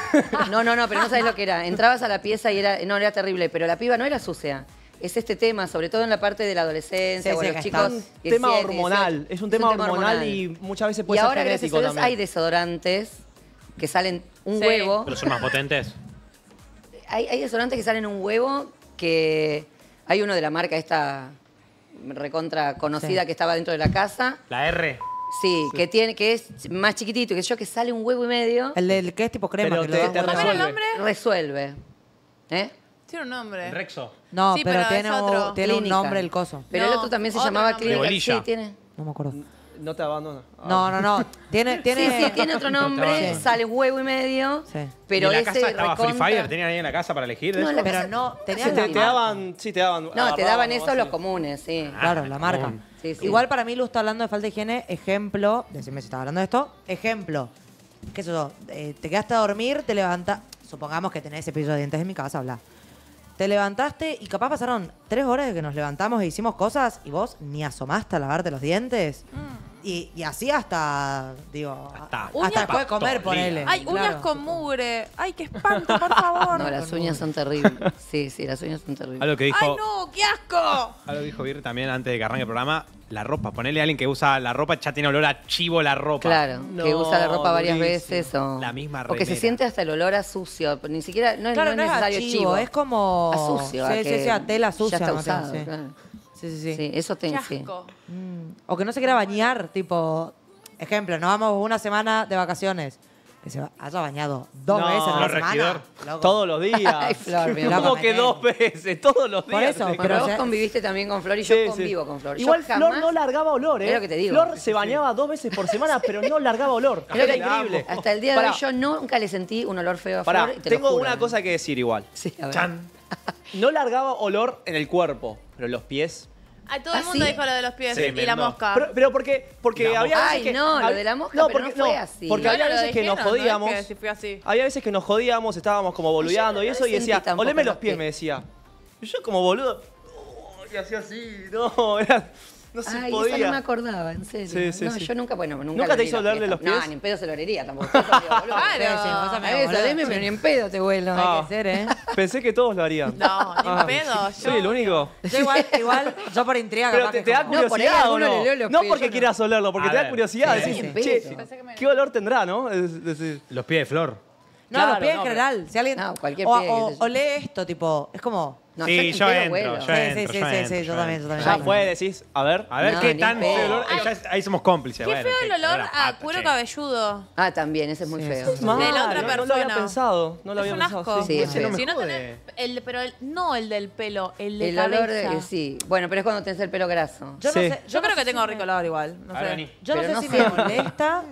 No, no, no, pero no sabes lo que era. Entrabas a la pieza y era... No, era terrible, pero la piba no era sucia. Es este tema, sobre todo en la parte de la adolescencia Sí, o sí, los que chicos... estás- un tema diecisiete, hormonal. dieciocho. Es un tema hormonal y muchas veces puede y ser ahora, gracias a genético Dios, también. hay desodorantes que salen un Sí. huevo. ¿Pero son más potentes? Hay, hay desodorantes que salen un huevo que... Hay uno de la marca esta recontra conocida Sí. que estaba dentro de la casa. La R. Sí, que tiene, que es más chiquitito, que yo que sale un huevo y medio, El del que es tipo crema. Pero que te- lo da te vuelta. ¿Cómo era el resuelve. nombre? resuelve. ¿Eh? Tiene un nombre. El Rexo. No, Sí, pero, pero tiene, es un- otro. tiene un Clínica. nombre el coso. Pero No, el otro también se otro llamaba nombre. clínica. Bolilla. Sí, tiene. No me acuerdo. No te abandona. No, no, no. Tiene, tiene... Sí, sí, tiene otro nombre, Sí. sale un huevo y medio, Sí. pero ¿Y en la ese casa estaba Free recontra- Fire? ¿Tenían ahí en la casa para elegir de No, eso? la Pero casa- no, tenía Sí, la te, te marca. daban, sí, te daban. No, te agarraban, daban ¿no? eso Así. los comunes, sí. Claro, la marca. común. Sí, sí. Igual para mí Lu está hablando de falta de higiene. Ejemplo, decime si estás hablando de esto. Ejemplo, qué sé yo, eh, te quedaste a dormir, te levantas. Supongamos que tenés cepillo de dientes en mi casa, habla. Te levantaste y capaz pasaron tres horas de que nos levantamos e hicimos cosas y vos ni asomaste a lavarte los dientes. Y, y así hasta, digo, Hasta- hasta Uñas después de con- comer, todo el día. ponele. Ay, uñas Claro. con mugre. Ay, qué espanto, por favor. No, las uñas son terribles. Sí, sí, las uñas son terribles. Algo que dijo, Ay, no, qué asco. algo que dijo Vir también antes de que arranque el programa, la ropa. Ponele a alguien que usa la ropa, ya tiene olor a chivo la ropa. Claro, que No, usa la ropa varias durísimo. veces o... La misma O que se remera. siente hasta el olor a sucio. Ni siquiera, no, es- Claro, no no es es a necesario chivo, chivo. es como... A sucio. a Sí, sí, que sí, a tela sucia. Ya está más bien, usado, sí. claro. Sí, sí, sí. Sí, eso Qué tengo, sí. asco. Mm. O que no se quiera bañar, tipo, ejemplo, nos vamos una semana de vacaciones. Que se haya bañado dos No, veces en una el regidor. semana. loco. Todos los días. Ay, Flor, mi ¿Cómo amor. que dos veces? Todos los días. Por eso, tenés que- Bueno, pero vos se- conviviste también con Flor y Sí, yo sí. convivo con Flor. Yo Igual jamás- Flor no largaba olor, ¿eh? Es lo que te digo. Flor se bañaba dos veces por semana, pero no largaba olor. Es lo Era que- increíble. Hasta el día de Pará, hoy yo nunca le sentí un olor feo a pará, Flor. y te lo tengo juro, una ¿eh? cosa que decir igual. Sí, a ver. Chan. No largaba olor en el cuerpo, pero en los pies. Ay, todo ¿Ah, el mundo sí? dijo lo de los pies Sí, y la no. mosca. Pero, pero porque, porque La había mosca. veces Ay, que... no, lo hab- de la mosca, pero no fue así. Porque Bueno, había lo veces que nos dijeron, no es jodíamos. que si fue así. Había veces que nos jodíamos, estábamos como boludeando Yo y no eso, y sentí decía, tampoco oleme los los pies, pies. me decía. Y yo como boludo, oh, y hacía así, no, era, no se Ay, podía. esa no me acordaba, en serio. Sí, sí, no, sí. yo nunca, bueno, nunca. ¿Nunca le te di hizo olerle los pies? No, ni en pedo se lo olería tampoco. Eso, digo, boludo. Claro. Sí, sí, vos A también, ver, boludo. oleme, pero ni en pedo te vuelo. Ah. Hay que ser, ¿eh? Pensé que todos lo harían. No, ni en Ah. pedo. Soy yo- el único. Yo igual, igual, yo por intriga Pero capaz te, que te da como- No, por ahí curiosidad, ¿o alguno no? le leo los No pies, porque yo no. quieras olerlo, porque A te da ver, curiosidad. sí, Decís, ni en che, pedo. Pensé que me- ¿qué olor tendrá, no? Es decir, Los pies de Flor. No, Claro, los pies no, en pero- general. Si alguien, No, cualquier o, pie, o- qué sé yo. o lee esto, tipo, es como... No, Sí, ni yo pedo entro, vuelo. yo Sí, entro, sí, yo sí, sí, entro, sí, yo yo también, yo entro. también. Ya fue, decís, a ver. A ver No, qué ni tan pedo. feo olor. Ahí, ya- ahí somos cómplices. Qué bueno, feo che, el olor la a pata, cuero che. cabelludo. Ah, también, ese es muy Sí, feo. sí, Mal, De la otra no, no lo había persona. pensado. No lo Es había un pensado. asco. Sí, es feo. Si no jode. tenés el, pero el- no el del pelo, el de El cabeza. olor, de, sí. Bueno, pero es cuando tenés el pelo graso. Yo Sí. no sé, Yo no creo sé que tengo si rico me- olor igual. No A ver, sé. vení. Yo no Pero sé no si sé. me molesta.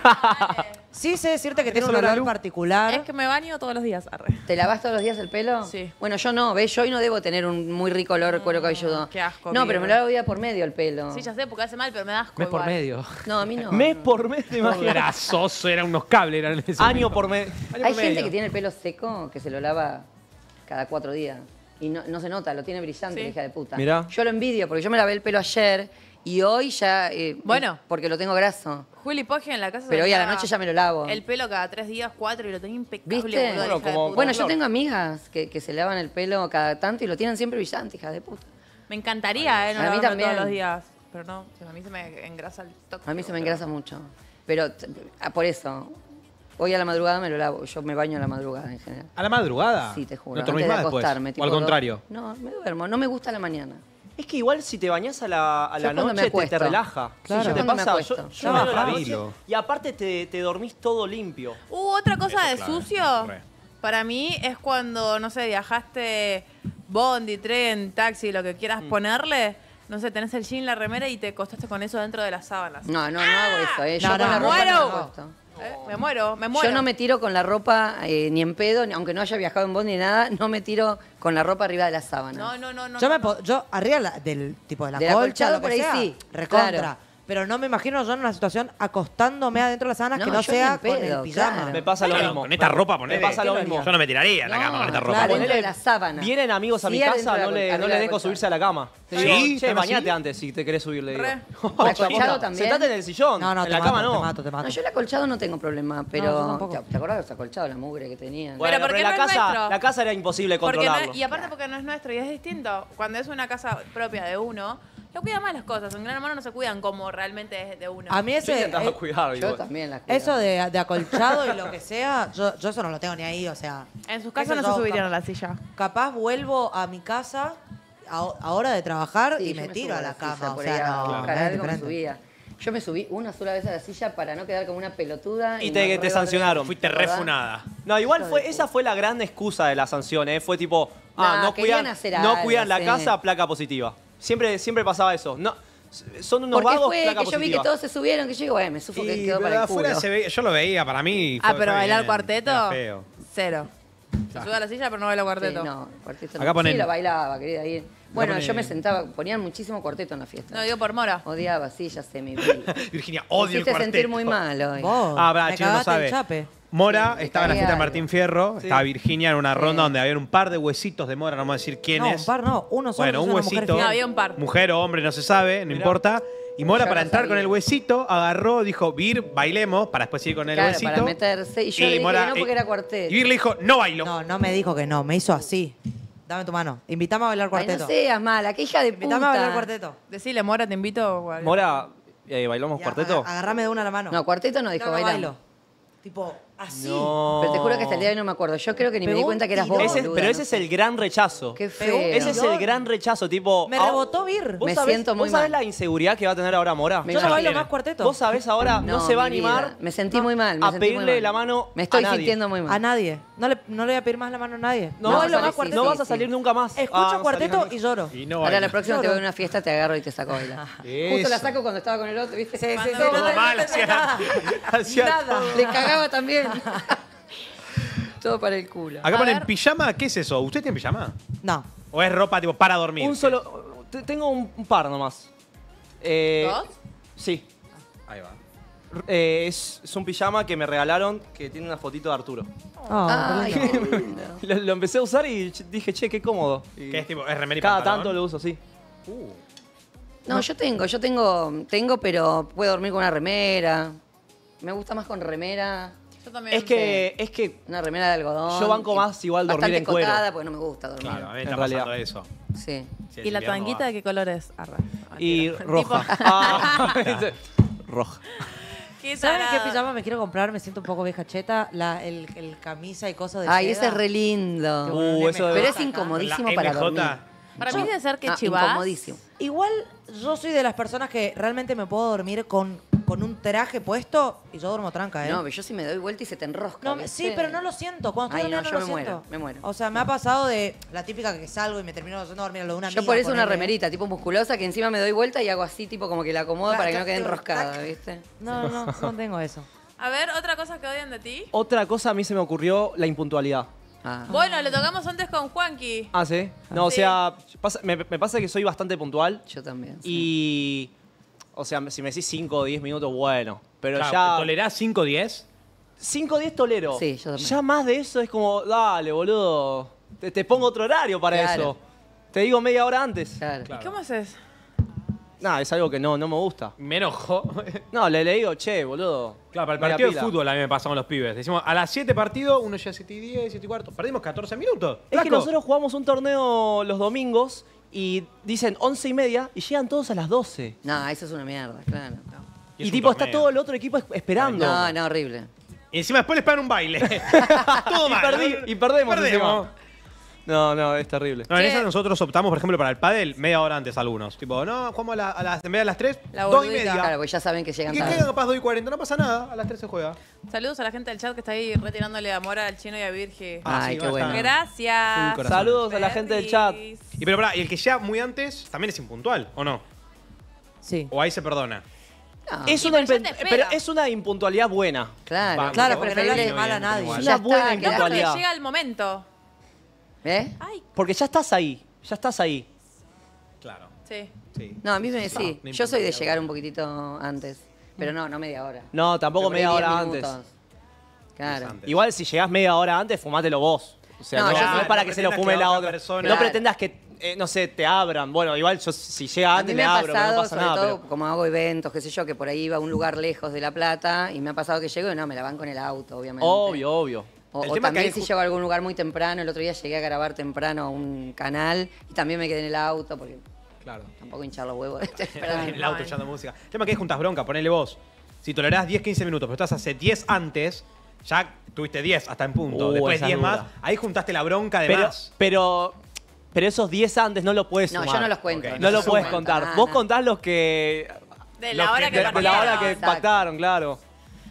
Sí sé decirte que tiene un olor a olor luz? particular. Es que me baño todos los días. Arre. ¿Te lavas todos los días el pelo? Sí. Bueno, yo no, ¿ves? Yo hoy no debo tener un muy rico olor cuero cabelludo. qué asco, No, pero me Guido. lo hago día por medio el pelo. Sí, ya sé, porque hace mal, pero me da asco Mes por igual. medio. No, a mí no. Mes no. por mes, te imaginas. Grasoso, eran unos cables. Eran ese Año momento. por mes. año Hay por gente medio. que tiene el pelo seco que se lo lava cada cuatro días. Y no, no se nota, lo tiene brillante, Sí. la hija de puta. Mirá. Yo lo envidio porque yo me lavé el pelo ayer y hoy ya. eh, Bueno. Porque lo tengo graso. Juli Poge en la casa. Pero se hoy a la lava noche ya me lo lavo. El pelo cada tres días, cuatro, y lo tenía impecable. ¿Viste? boludo, la Bueno, hija de como- puta. Bueno, yo Flor. tengo amigas que, que se lavan el pelo cada tanto y lo tienen siempre brillante, hija de puta. Me encantaría, ¿eh? No A mí lavarme también. todos los días. Pero no, a mí se me engrasa el toque. A mí se me engrasa mucho. Pero t- ah, por eso, hoy a la madrugada me lo lavo. Yo me baño a la madrugada en general. ¿A la madrugada? Sí, te juro. ¿No antes dormís de más después? acostarme. ¿O tipo al dos- contrario? No, me duermo. No me gusta la mañana. Es que igual si te bañás a la, a Yo la cuando me noche te, te acuesto. relaja. Claro. Sí, Yo te cuando me pasa. acuesto. Yo, yo Ya me baño a la bajás. noche Hilo. y aparte te, te dormís todo limpio. Uh, otra cosa de claro, sucio, re. para mí es cuando, no sé, viajaste bondi, tren, taxi, lo que quieras Mm. ponerle. No sé, tenés el jean, la remera y te acostaste con eso dentro de las sábanas. No, no, no hago eso. ¿eh? Yo No, con no, la me ropa muero. no me acuesto. ¿Eh? Me muero, me muero. Yo no me tiro con la ropa eh, ni en pedo, ni- aunque no haya viajado en bondi ni nada, no me tiro con la ropa arriba de las sábanas. No, no, no, no. Yo, me no. po- yo arriba la- del tipo de la Del colcha, acolchado lo que por ahí sea, sí, recontra. claro. Pero no me imagino yo en una situación acostándome adentro de las sábanas No, que no yo ni sea en con pedo, el pijama. claro. Me pasa lo Pero mismo. con esta ropa, ponele. Me pasa lo mismo. Yo no me tiraría en la No, cama con esta ropa. claro, ponele. dentro de la sábana. Vienen amigos a mi Sí, adentro casa, de la no le, colcha, no arriba le de la dejo colcha. subirse a la cama. Le ¿Sí? digo, che, ¿Tan así? bañate antes si te querés subir, le digo. Re. ¿Acolchado Posta, también? Sentate en el sillón. No, no, en te la mato, cama no. te mato, te mato. No, yo el acolchado no tengo problema, No, yo pero. tampoco. ¿Te acordás de los acolchados, la mugre que tenían? Bueno, Pero pero, porque la, no es casa, nuestro. la casa era imposible Porque no controlarlo. es- y aparte porque no es nuestro y es distinto. Cuando es una casa propia de uno, lo cuida más las cosas. En Gran Hermano no se cuidan como realmente es de uno. A mí Yo ese, intentaba eh, cuidar. Yo igual. también las cuido. eso de, de acolchado y lo que sea, yo, yo eso no lo tengo ni ahí, o sea. En sus eso casas no yo se subirían a cap- la silla. Capaz vuelvo a mi casa a, a hora de trabajar Sí, y yo me tiro subo a la silla cama. O por ahí sea, a no, buscar es algo, me diferente. subía. Yo me subí una sola vez a la silla para no quedar como una pelotuda. Y me te, te acordé sancionaron. Fuiste ¿verdad? refunada. No, igual Hijo fue, de esa puta. fue la gran excusa de la sanción, ¿eh? Fue tipo, ah, No, no, querían cuidan, hacer no algo, cuidan la sí. casa, placa positiva. Siempre, siempre pasaba eso. No, son unos Porque vagos, fue placa que yo vi positiva. que todos se subieron, que yo digo, bueno, me supo que Y, quedó pero para el afuera culo. se veía, yo lo veía, para mí. Ah, fue- pero fue bailar bien, cuarteto, era feo. cero. Se sube a la silla, pero no baila Sí, cuarteto. no, cuarteto Acá no. ponen- Sí, lo bailaba, querida. Ahí. Bueno, ponen- yo me sentaba, ponían muchísimo cuarteto en la fiesta. No, digo por Mora. Odiaba, sí, ya sé, mi vida. Virginia, Me odio el hiciste cuarteto. sentir muy mal hoy. Vos, Ah, pará, me chino, no cagaste sabe. el chape. Mora Sí, estaba en la cagué fiesta de algo. Martín Fierro, Sí. estaba Virginia en una Sí. ronda donde había un par de huesitos de Mora, no vamos a decir quién No, es. un par no, uno solo. Bueno, yo un soy una mujer huesito. fiel. No, había un par. Mujer o hombre, no se sabe, no importa. Y Mora, Yo para no entrar sabía. con el huesito, agarró, dijo, Vir, bailemos, para después ir con el Claro, huesito. para meterse. Y yo le dije que no porque era cuarteto. Y Vir le dijo, no bailo. No, no me dijo que no, me hizo así. Dame tu mano. Invítame a bailar Ay, cuarteto. no seas mala, qué hija de puta. Invítame a bailar cuarteto. Decile, Mora, te invito. o algo. Mora, eh, ¿bailamos Ya, cuarteto? aga- Agarrame de una la mano. No, cuarteto no dijo, no, no bailamos. bailo. Tipo, así. No. Pero te juro que hasta el día de hoy no me acuerdo. Yo creo que ni me Pegó di un cuenta que eras vos, tirón. Ese- boluda, pero no ese es sé. el gran rechazo. Qué Pegó un feo. Ese es el tirón. gran rechazo, tipo... Me ah, rebotó Vir. ¿Vos Me sabés, siento muy ¿vos sabés mal. la inseguridad que va a tener ahora Mora? Me Yo no imagino. bailo más cuarteto. Vos sabés ahora, no, se va a mi vida. animar Me sentí muy mal. Me a sentí muy pedirle mal. la mano Me estoy a nadie. sintiendo muy mal. A nadie. No le, no le voy a pedir más la mano a nadie. No, No, vas a bailo salir- más cuarteto. no sí, vas a sí. salir nunca más. Escucho Ah, vamos a cuarteto salir y lloro. Y no Ahora bailo. la próxima te Lloro. voy a una fiesta, te agarro y te saco a bailar. Justo la saco cuando estaba con el otro, ¿viste? Sí, sí, sí. Todo no, no, mal, no, hacía- nada. Hacía Nada. Le cagaba también. Todo para el culo. Acá A ponen ver. pijama, ¿qué es eso? ¿Usted tiene pijama? No. ¿O es ropa tipo para dormir? Un solo... te- Tengo un, un par nomás. Eh, ¿Dos? Sí. Ahí va. Eh, es, es un pijama que me regalaron que tiene una fotito de Arturo. Oh, Ay, re lindo. qué lindo. Lo, lo empecé a usar y ch- dije, che, qué cómodo. Y ¿Qué es tipo? ¿Es remera y cada pantalón? tanto lo uso, sí. Uh. No, yo tengo, yo tengo, tengo, pero puedo dormir con una remera. Me gusta más con remera. Yo también. Es que, es que Una remera de algodón. Yo banco y más igual dormir bastante en cuero. escotada, porque no me gusta dormir. Claro, a mí me En está realidad. pasando eso. Sí. Sí, ¿Y la el invierno tanguita va. de qué color es? Arra. Y Mentira. roja. Tipo- Ah, roja. Qué ¿Saben qué tarada. pijama me quiero comprar? Me siento un poco vieja cheta. La, el, el camisa y cosas de Ay, seda. ese es re lindo. Qué bueno, Uh, el eso M J de- Pero es acá. incomodísimo La para M J. dormir. Para mí debe ser que Ah, chivás. incomodísimo. Igual yo soy de las personas que realmente me puedo dormir con, con un traje puesto y yo duermo tranca, ¿eh? No, pero yo sí me doy vuelta y se te enrosca. No, me- ¿viste? sí, pero no lo siento. Cuando estoy Ay, no, durmiendo yo no me lo siento. muero, me muero. O sea, me ha pasado de la típica que salgo y me termino yendo a dormir a lo de una Yo amiga, por eso una ponele. remerita tipo musculosa que encima me doy vuelta y hago así, tipo como que la acomodo Claro, para que no quede tac, enroscada, tac. ¿viste? No, no, no tengo eso. A ver, otra cosa que odian de ti. Otra cosa a mí se me ocurrió, la impuntualidad. Ah. Bueno, lo tocamos antes con Juanqui. Ah, ¿sí? No, o Sí. sea, pasa- me, me pasa que soy bastante puntual Yo también. sí. y... O sea, si me decís cinco o diez minutos, bueno. Pero Claro, ya... ¿tolerás cinco o diez? cinco o diez tolero. Sí, yo también. Ya más de eso es como, dale, boludo. Te, te pongo otro horario para Claro. eso. Te digo media hora antes. Claro. Claro. ¿Cómo haces? Nada, es algo que no, no me gusta. Me enojo. No, le, le digo, che, boludo. Claro, para el media partido de pila. fútbol a mí me pasa con los pibes. Decimos, a las siete partido, uno llega a siete y diez, siete y cuarto. Perdimos catorce minutos. Es que Flaco. nosotros jugamos un torneo los domingos y dicen once y media y llegan todos a las doce. No, eso es una mierda, claro. Y Y, es un tipo, está torneo. todo el otro equipo es- esperando. No, no, horrible. Y encima después les pagan un baile. Todo Y mal. perdí- y perdemos encima. No, no, es terrible. No, en Che. esa nosotros optamos, por ejemplo, para el pádel media hora antes algunos. Tipo, no, jugamos a, la- a las, en vez de a las tres, La dos y boludita. media. Claro, porque ya saben que ¿Y llegan qué tarde. queda? Capaz dos y cuarenta, no pasa nada. A las tres se juega. Saludos a la gente del chat que está ahí retirándole amor al chino y a Virgi. Ah, Ay, sí, qué va a bueno. estar. Gracias. Full corazón. Saludos a la gente del chat. Perris. Y pero pará, y el que llega muy antes también es impuntual, ¿o no? Sí. O ahí se perdona. No, Es Y una, pero ya impen- te espera. pero es una impuntualidad buena. claro, Va, Claro, es porque no le hace preferible- mal a nadie. igual. Es Ya una buena está, No, porque impuntualidad. llega el momento. ¿Eh? Ay, Porque ya estás ahí. Ya estás ahí. Claro. sí. Sí. No, a mí me sí. no Yo soy de importa. llegar un poquitito antes. Pero no, no media hora. No, tampoco Pero media por ahí hora diez antes. minutos. Claro. Antes. Igual si llegás media hora antes, fumátelo vos. O sea, No, no, yo no sí. es para No que se lo pretendas fume que la la otra otra persona- No Claro. pretendas que, eh, no sé, te abran. Bueno, igual yo si llega A mí antes me le ha abro, pero pasado, no pasa sobre nada. todo pero- como hago eventos, qué sé yo, que por ahí iba a un lugar lejos de La Plata y me ha pasado que llego y no, me la van con el auto, obviamente. Obvio, obvio. O, El o tema que también hay si ju- llego a algún lugar muy temprano, el otro día llegué a grabar temprano a un canal y también me quedé en el auto porque Claro. tampoco hinchar los huevos. En el auto echando música. El tema que hay juntas bronca, ponele vos. Si tolerás diez, quince minutos, pero estás hace diez antes, ya tuviste diez hasta en punto. Uh, Después esa es diez más, dura. ahí juntaste la bronca de Pero, más. pero, pero esos diez antes no lo puedes No, sumar. yo no los cuento. Ok. No se lo puedes suman. contar. Ah, Vos no. contás los que... De Los la hora que- que De, de la partieron. hora que Exacto. pactaron, claro.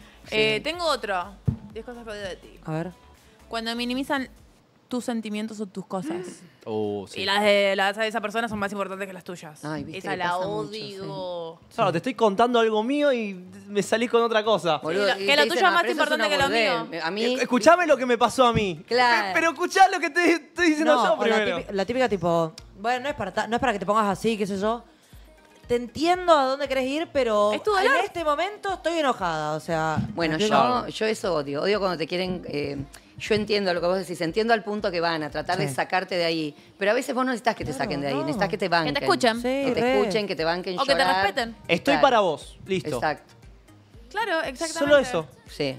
Eh, tengo otro. diez cosas que odio de ti. A ver. Cuando minimizan tus sentimientos o tus cosas. Uh, sí. Y las de, las de esa persona son más importantes que las tuyas. Ay, viste Esa que la pasa mucho, odio. Claro, te estoy contando algo mío y me salís con otra cosa. Boludo, Sí, lo- y que te lo dicen, tuyo es "Ah, más pero eso importante una que lo boludez". mío. A mí, Eh, Escuchame lo que me pasó a mí. Claro. Pe- Pero escuchá lo que te estoy diciendo No, yo o la primero. típica, la típica tipo, bueno, no es, para ta- no es para que te pongas así, qué sé yo. Te entiendo a dónde querés ir, pero Es tu en dolor. este momento estoy enojada, o sea... Bueno, ¿me yo, explico? yo eso odio. Odio cuando te quieren... eh, yo entiendo lo que vos decís, entiendo al punto que van a tratar de Sí. sacarte de ahí. Pero a veces vos no necesitas que te Claro, saquen de ahí, no. necesitas que te banquen. Que te escuchen. Sí, Que te re. escuchen, que te banquen O que te llorar. respeten. Estoy Claro. para vos. Listo. Exacto. Claro, exactamente. Solo eso. Sí.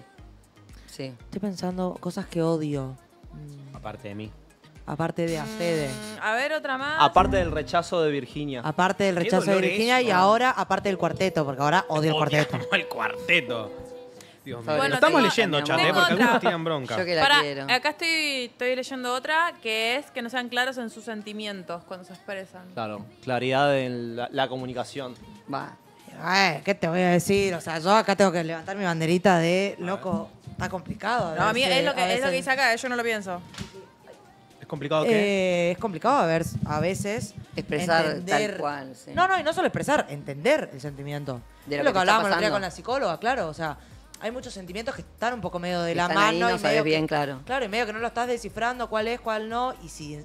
Sí. Estoy pensando cosas que odio, Aparte de mí. aparte de a Fede. Mm, a ver, otra más. Aparte del rechazo de Virginia. Aparte del Qué rechazo de dolor Virginia eso. y ahora aparte del cuarteto, porque ahora odio el cuarteto. Odiamos el cuarteto. Dios mío. Bueno, Lo estamos tengo- leyendo, tengo chat, ¿eh? otra. Porque algunos tiran bronca. Yo que la Pará, quiero. acá estoy, estoy leyendo otra que es que no sean claros en sus sentimientos cuando se expresan. Claro, claridad en la, la comunicación. Va. Ay, ¿qué te voy a decir? O sea, yo acá tengo que levantar mi banderita de, loco, está complicado. No, a mí veces- es lo que, a es lo que veces- dice acá, yo no lo pienso. ¿Es complicado qué? Eh, es complicado a, ver, a veces Expresar entender- tal cual, sí. No, no, y no solo expresar, entender el sentimiento. De es lo lo que que te está hablábamos el otro día pasando. con la psicóloga, claro. O sea, hay muchos sentimientos que están un poco medio de Que la están mano. ahí, no y sabes medio que- bien, claro. Claro, y medio que no lo estás descifrando cuál es, cuál no. Y si.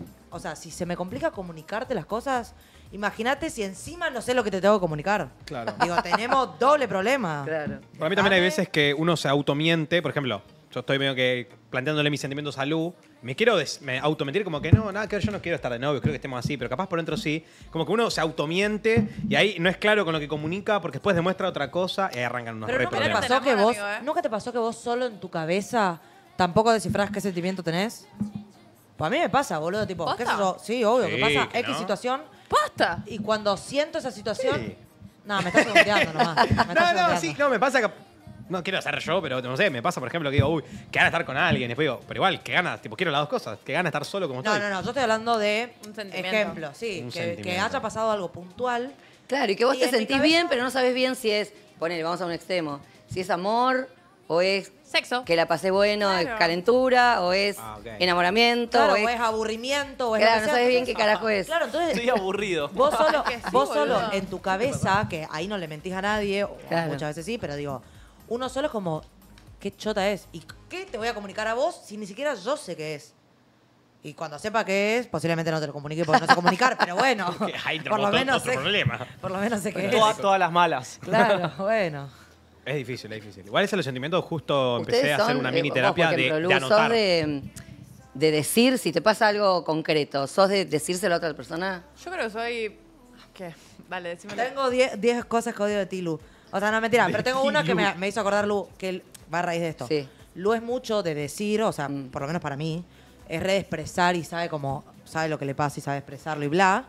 O sea, si se me complica comunicarte las cosas, imagínate si encima no sé lo que te tengo que comunicar. Claro. Digo, tenemos doble problema. Claro. Para mí también hay Dame. veces que uno se automiente. Por ejemplo, yo estoy medio que planteándole mis sentimientos a Lu. Me quiero des- me automentir como que no, nada que ver, yo no quiero estar de novio, creo que estemos así, pero capaz por dentro sí. Como que uno se automiente y ahí no es claro con lo que comunica porque después demuestra otra cosa y ahí arrancan unos Pero re nunca te problemas. pasó que Enamora, vos, amigo, ¿eh? nunca te pasó que vos solo en tu cabeza tampoco descifrás qué sentimiento tenés. Pues a mí me pasa, boludo, tipo, ¿qué sé ¿Posta? yo? Sí, obvio, Sí, que pasa que X no. situación ¡Posta! y cuando siento esa situación, Sí. No, me estás segundeando nomás. Me estás No, no, segundeando. sí, no, me pasa que. No quiero hacer yo, pero no sé, me pasa, por ejemplo, que digo, uy, que gana estar con alguien. Después digo, pero igual, que gana, tipo, quiero las dos cosas. Que gana estar solo como No, estoy. no, no, yo estoy hablando de Un sentimiento. ejemplo, sí, Un que, sentimiento. que haya pasado algo puntual. Claro, y que vos Y te en mi sentís cabeza- bien, pero no sabes bien si es, ponele, vamos a un extremo, si es amor o es Sexo. que la pasé bueno, Claro. es calentura o es Ah, ok. enamoramiento Claro, o o es... es aburrimiento, o es Claro, lo que no sea. sabes bien qué Entonces, carajo es. Claro, entonces Estoy aburrido. vos solo, Es que sí, vos solo boludo. en tu cabeza, que ahí no le mentís a nadie, o Claro. muchas veces sí, pero digo, uno solo es como, ¿qué chota es? ¿Y qué te voy a comunicar a vos si ni siquiera yo sé qué es? Y cuando sepa qué es, posiblemente no te lo comunique porque no sé comunicar, pero bueno, Ahí por lo tenemos menos otro sé, problema. por lo menos sé qué Toda- es. todas las malas. Claro, bueno. Es difícil, es difícil. Igual ese los sentimientos justo empecé Ustedes a hacer son, una eh, mini vos, terapia por de, ejemplo, de Lu, sos anotar. de, de decir, si te pasa algo concreto, ¿sos de decírselo a otra persona? Yo creo que soy... ¿Qué? Dale, decime. Tengo diez cosas que odio de ti, Lu. O sea, no, mentira, De pero tengo ti, una que Lu. me, me hizo acordar, Lu, que él- va a raíz de esto. Sí. Lu es mucho de decir, o sea, Mm. por lo menos para mí, es re de expresar y sabe cómo, sabe lo que le pasa y sabe expresarlo y bla.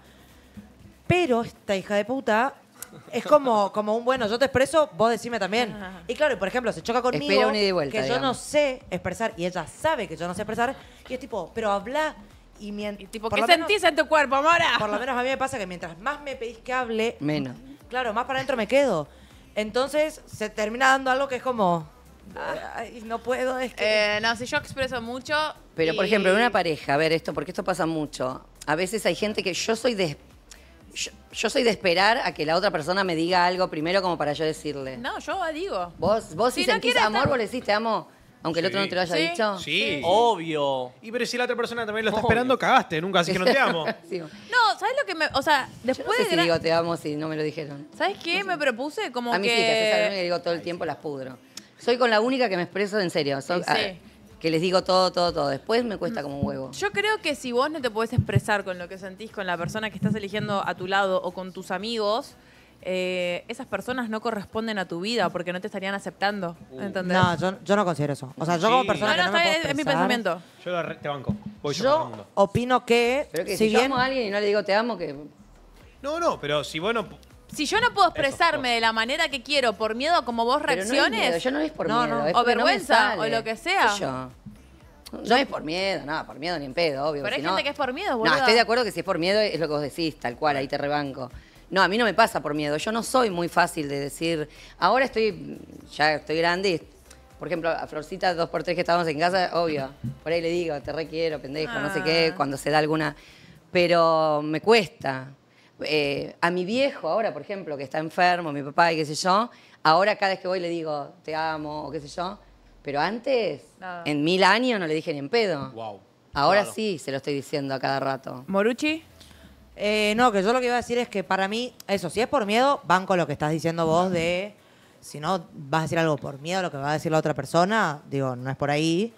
Pero esta hija de puta es como, como un bueno, yo te expreso, vos decime también. Ajá. Y claro, y por ejemplo, se choca conmigo, Espera un ida y vuelta, que yo no digamos. sé expresar y ella sabe que yo no sé expresar, y es tipo, pero habla y mientras... Y tipo, ¿qué sentís en tu cuerpo, Mora? Por lo menos a mí me pasa que mientras más me pedís que hable, Menos. claro, más para adentro me quedo. Entonces se termina dando algo que es como, ay, no puedo, es que... Eh, no, si yo expreso mucho... Pero, por y- ejemplo, en una pareja, a ver esto, porque esto pasa mucho. A veces hay gente que yo soy de... Yo, yo soy de esperar a que la otra persona me diga algo primero como para yo decirle. No, yo digo. Vos, vos si, Si no sentís quiere amor, estar- vos le decís te amo, aunque el otro Sí. no te lo haya Sí. dicho. Sí. Obvio. Y pero si la otra persona también lo está Obvio. esperando, cagaste. Nunca así que no te amo. Sí. No, ¿sabes lo que me...? O sea, Yo no después sé de... si gra- digo te amo si no me lo dijeron. ¿Sabes qué? Me propuse como A mí que... sí, que haces algo y digo todo el tiempo las pudro. Soy con la única que me expreso en serio. Soy, Sí, sí. a- que les digo todo, todo, todo. Después me cuesta como un huevo. Yo creo que si vos no te podés expresar con lo que sentís con la persona que estás eligiendo a tu lado o con tus amigos, eh, esas personas no corresponden a tu vida porque no te estarían aceptando. ¿Entendés? No, yo, yo no considero eso. O sea, yo como Sí. persona No, que no, no, me está puedo bien, es mi expresar, pensamiento. Yo lo re- te banco. Voy yo, contra el Yo mundo. opino que, Pero que si si, yo bien... amo a alguien y no le digo te amo, que... No, no, pero si vos no. Si yo no puedo Eso, expresarme de la manera que quiero por miedo a cómo vos Pero no es reacciones, miedo, yo no es por No, miedo. no. es O porque no me vergüenza, sale. o lo que sea. ¿Qué sé yo? No es por miedo, nada, por miedo ni en pedo, obvio. Pero hay si no- gente que es por miedo, No, boluda. estoy de acuerdo que si es por miedo es lo que vos decís, tal cual, ahí te rebanco. No, a mí no me pasa por miedo. Yo no soy muy fácil de decir. Ahora estoy, ya estoy grande y, por ejemplo, a Florcita dos por tres que estábamos en casa, obvio. Por ahí le digo, te requiero, pendejo, no sé qué, Ah. cuando se da alguna. Pero me cuesta. Eh, a mi viejo ahora, por ejemplo, que está enfermo, mi papá y qué sé yo, ahora cada vez que voy le digo, te amo, o qué sé yo. Pero antes, No. en mil años no le dije ni en pedo. Wow. Ahora Claro. sí se lo estoy diciendo a cada rato. Moruchi. Eh, no, que yo lo que iba a decir es que para mí, eso, si es por miedo, banco lo que estás diciendo vos de, si no vas a decir algo por miedo a lo que va a decir la otra persona, digo, no es por ahí,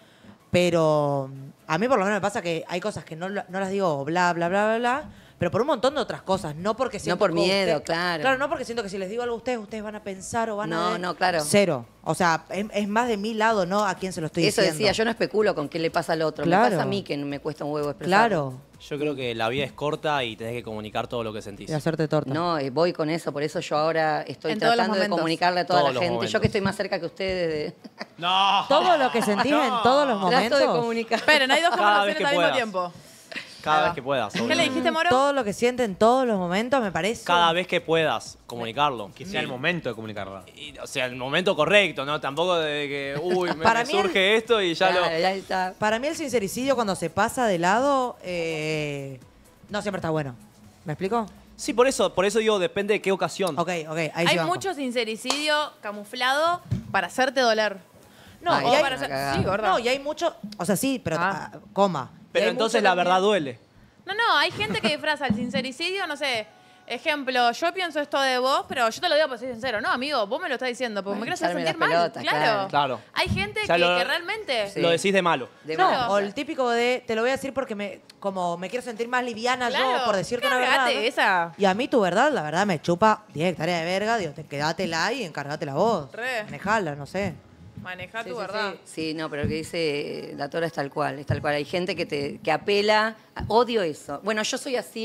pero a mí por lo menos me pasa que hay cosas que no, la- no las digo bla, bla, bla, bla, bla, pero por un montón de otras cosas, no porque siento por que miedo, usted- claro. Claro, no porque siento que si les digo algo a ustedes, ustedes van a pensar o van No, a... no, claro. Cero. O sea, es, es más de mi lado, no a quién se lo estoy Eso diciendo. decía, yo no especulo con qué le pasa al otro. Claro. Me pasa a mí que me cuesta un huevo expresar. Claro, Yo creo que la vida es corta y tenés que comunicar todo lo que sentís. y hacerte torta. No, eh, voy con eso, por eso yo ahora estoy En todos los tratando de momentos. comunicarle a toda Todos la los gente. Yo momentos. que estoy más cerca que ustedes. De... No. Todo lo que sentís en todos los Trato de momentos. comunicar. Esperen, hay dos Cada vez conversaciones que al mismo puedas. tiempo. Cada vez que puedas. ¿Qué obvio. le dijiste, Moro? Todo lo que sienten en todos los momentos, me parece. Cada vez que puedas comunicarlo. Que sea el momento de comunicarla. Y, o sea, el momento correcto, ¿no? Tampoco de que, uy, me, Para me mí el- surge esto y ya Claro, lo... ya está. Para mí el sincericidio cuando se pasa de lado, eh, no siempre está bueno. ¿Me explico? Sí, por eso, por eso digo, depende de qué ocasión. Ok, ok, ahí Hay sí banco. mucho sincericidio camuflado para hacerte doler. No, Ay, y O hay, para una hacer- cagada. Sí, gorda. no, y hay mucho, o sea, sí, pero Ah. ah, coma. Y Pero hay entonces mucho la también- verdad duele. No, no, hay gente que disfraza el sincericidio, no sé. Ejemplo, yo pienso esto de vos, pero yo te lo digo para ser sincero. No, amigo, vos me lo estás diciendo porque Ay, me quieres hacer echarme sentir las mal. pelotas, claro. claro. Claro. Hay gente O sea, que, lo- que realmente... Sí. Lo decís de malo. De No, mala. o el típico de, te lo voy a decir porque me, como me quiero sentir más liviana Claro, yo por decirte una cagate, verdad. esa. Y a mí tu verdad, la verdad, me chupa diez hectáreas de verga. Digo, te, quedátela y encárgatela vos. Re. Manejala, no sé. Maneja Sí, tu sí, verdad. Sí, no, pero lo que dice eh, la Tora es tal cual, es tal cual. Hay gente que te que apela, a- odio eso. Bueno, yo soy así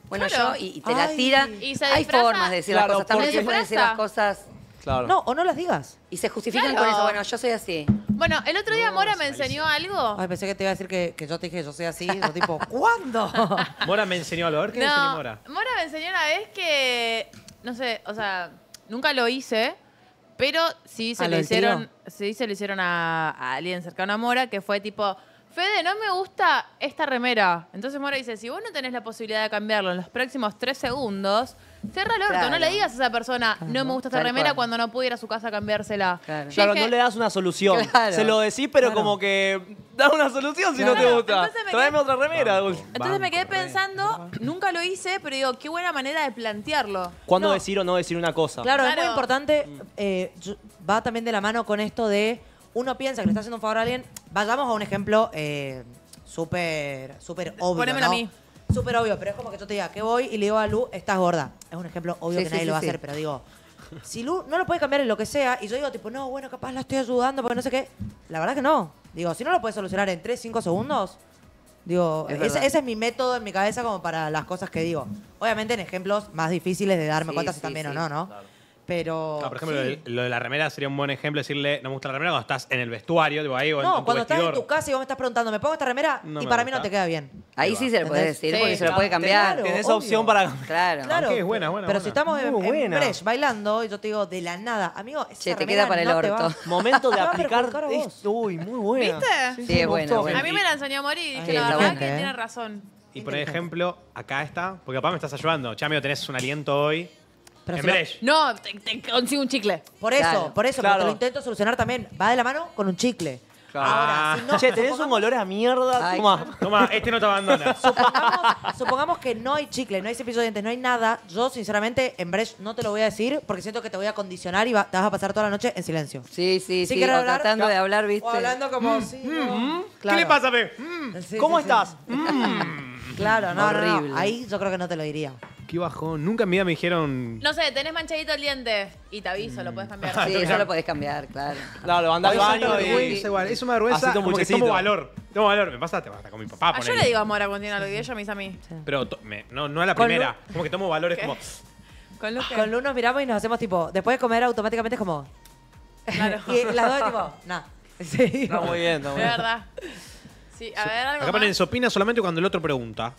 bueno, Claro. yo, y, y te la Ay. tira. Y se Hay disfraza- formas de decir Claro, las cosas. También porque- se pueden decir las cosas Claro. No, o no las digas. y se justifican Claro. con eso. Bueno, yo soy así. Bueno, el otro día Mora me enseñó algo. Ay, pensé que te iba a decir que, que yo te dije yo soy así. Yo tipo, ¿cuándo? Mora me enseñó algo. A ver qué me enseñó No, Mora. Mora me enseñó una vez que, no sé, o sea, nunca lo hice, pero sí se ¿A lo lo del hicieron, sí se lo hicieron a, a alguien cercano a Mora, que fue tipo, Fede, no me gusta esta remera. Entonces Mora dice, si vos no tenés la posibilidad de cambiarlo en los próximos tres segundos, cierra el orto, Claro. no le digas a esa persona, no me gusta esta Tal remera cual. cuando no pude ir a su casa a cambiársela. Claro. Yo Claro, dije, no le das una solución. Claro. Se lo decís, pero Claro. como que da una solución si no te Claro, gusta. entonces me Tráeme quedé- otra remera. Entonces me quedé pensando, nunca lo hice, pero digo, qué buena manera de plantearlo. ¿Cuándo No. decir o no decir una cosa? Claro, es Claro. muy importante. eh, yo- va también de la mano con esto de uno piensa que le está haciendo un favor a alguien. Vayamos a un ejemplo eh, súper, súper obvio. Ponémelo ¿no? a mí. Súper obvio, pero es como que yo te diga que voy y le digo a Lu, estás gorda. Es un ejemplo obvio Sí, que sí, nadie sí, lo va a sí. hacer, pero digo, si Lu no lo puede cambiar en lo que sea, y yo digo, tipo, no, bueno, capaz la estoy ayudando porque no sé qué. La verdad que no. Digo, si no lo puedes solucionar en tres, cinco segundos, digo, Es ese, verdad. ese es mi método en mi cabeza como para las cosas que digo. Obviamente en ejemplos más difíciles de darme Sí, cuenta si sí, están bien sí. o no, ¿no? Pero. Ah, por ejemplo, sí. lo, de, lo de la remera sería un buen ejemplo decirle, no me gusta la remera cuando estás en el vestuario, tipo ahí, o en, No, en tu cuando estás vestidor. en tu casa y vos me estás preguntando, ¿me pongo esta remera? No y me para mí no gusta. te queda bien. Ahí sí se lo puedes ¿Entendés? decir Sí. porque se lo puede Claro, cambiar. claro. Tenés obvio. opción para... Claro. Claro. Ok, es buena, buena, Pero buena. si estamos en, Muy en buena. Brecht bailando y yo te digo de la nada, amigo, esa Che, te remera queda para el no te orto. va- Momento de Te va a aplicar... perjudicar a vos. es- Uy, muy buena. ¿Viste? Sí, es me buena, gustó. buena. A mí me la enseñó Mori y dije, Ay, la está verdad buena, que ¿eh? tiene razón. Y por ejemplo, acá está, porque papá me estás ayudando. Che, amigo, tenés un aliento hoy. Pero en si no- Brecht. No, te, te consigo un chicle. Por eso, Claro. por eso, Claro. pero te lo intento solucionar también. Va de la mano con un chicle. Claro. Ahora, si no, Che, tenés un supongamos- olor a mierda. Ay. Toma. Toma, este no te abandona. Supongamos, supongamos que no hay chicle, no hay cepillo de dientes, no hay nada. Yo, sinceramente, en Brecht no te lo voy a decir porque siento que te voy a condicionar y va- te vas a pasar toda la noche en silencio. Sí, sí, Si sí. querés O hablar, tratando ca- de hablar, ¿viste? O hablando como, sí, no. Claro. ¿Qué le pasa, Pe? Mm, Sí, ¿Cómo sí, sí. estás? Claro, no, no, no. Horrible. Ahí yo creo que no te lo diría. qué bajón. Nunca en mi vida me dijeron... No sé, tenés manchadito el diente. Y te aviso, lo puedes cambiar. Sí, eso lo podés cambiar, claro. Claro, andá al Es una baño vergüenza y... igual, es una vergüenza Hacete un como que buchecito. tomo valor. Tomo valor. Me pasa hasta con mi papá, Ah, yo ponele. le digo a Mora cuando tiene algo y ella me dice a mí. Pero to- me- no, no a la Con primera. Como que tomo valores ¿Qué? como... Con Luque. Con Lu nos miramos y nos hacemos tipo, después de comer automáticamente es como. Claro. Y las dos tipo, nah. Sí. Está muy bien, está De muy bien. verdad. Sí, a ver, algo Acá ponen, más. se opina solamente cuando el otro pregunta.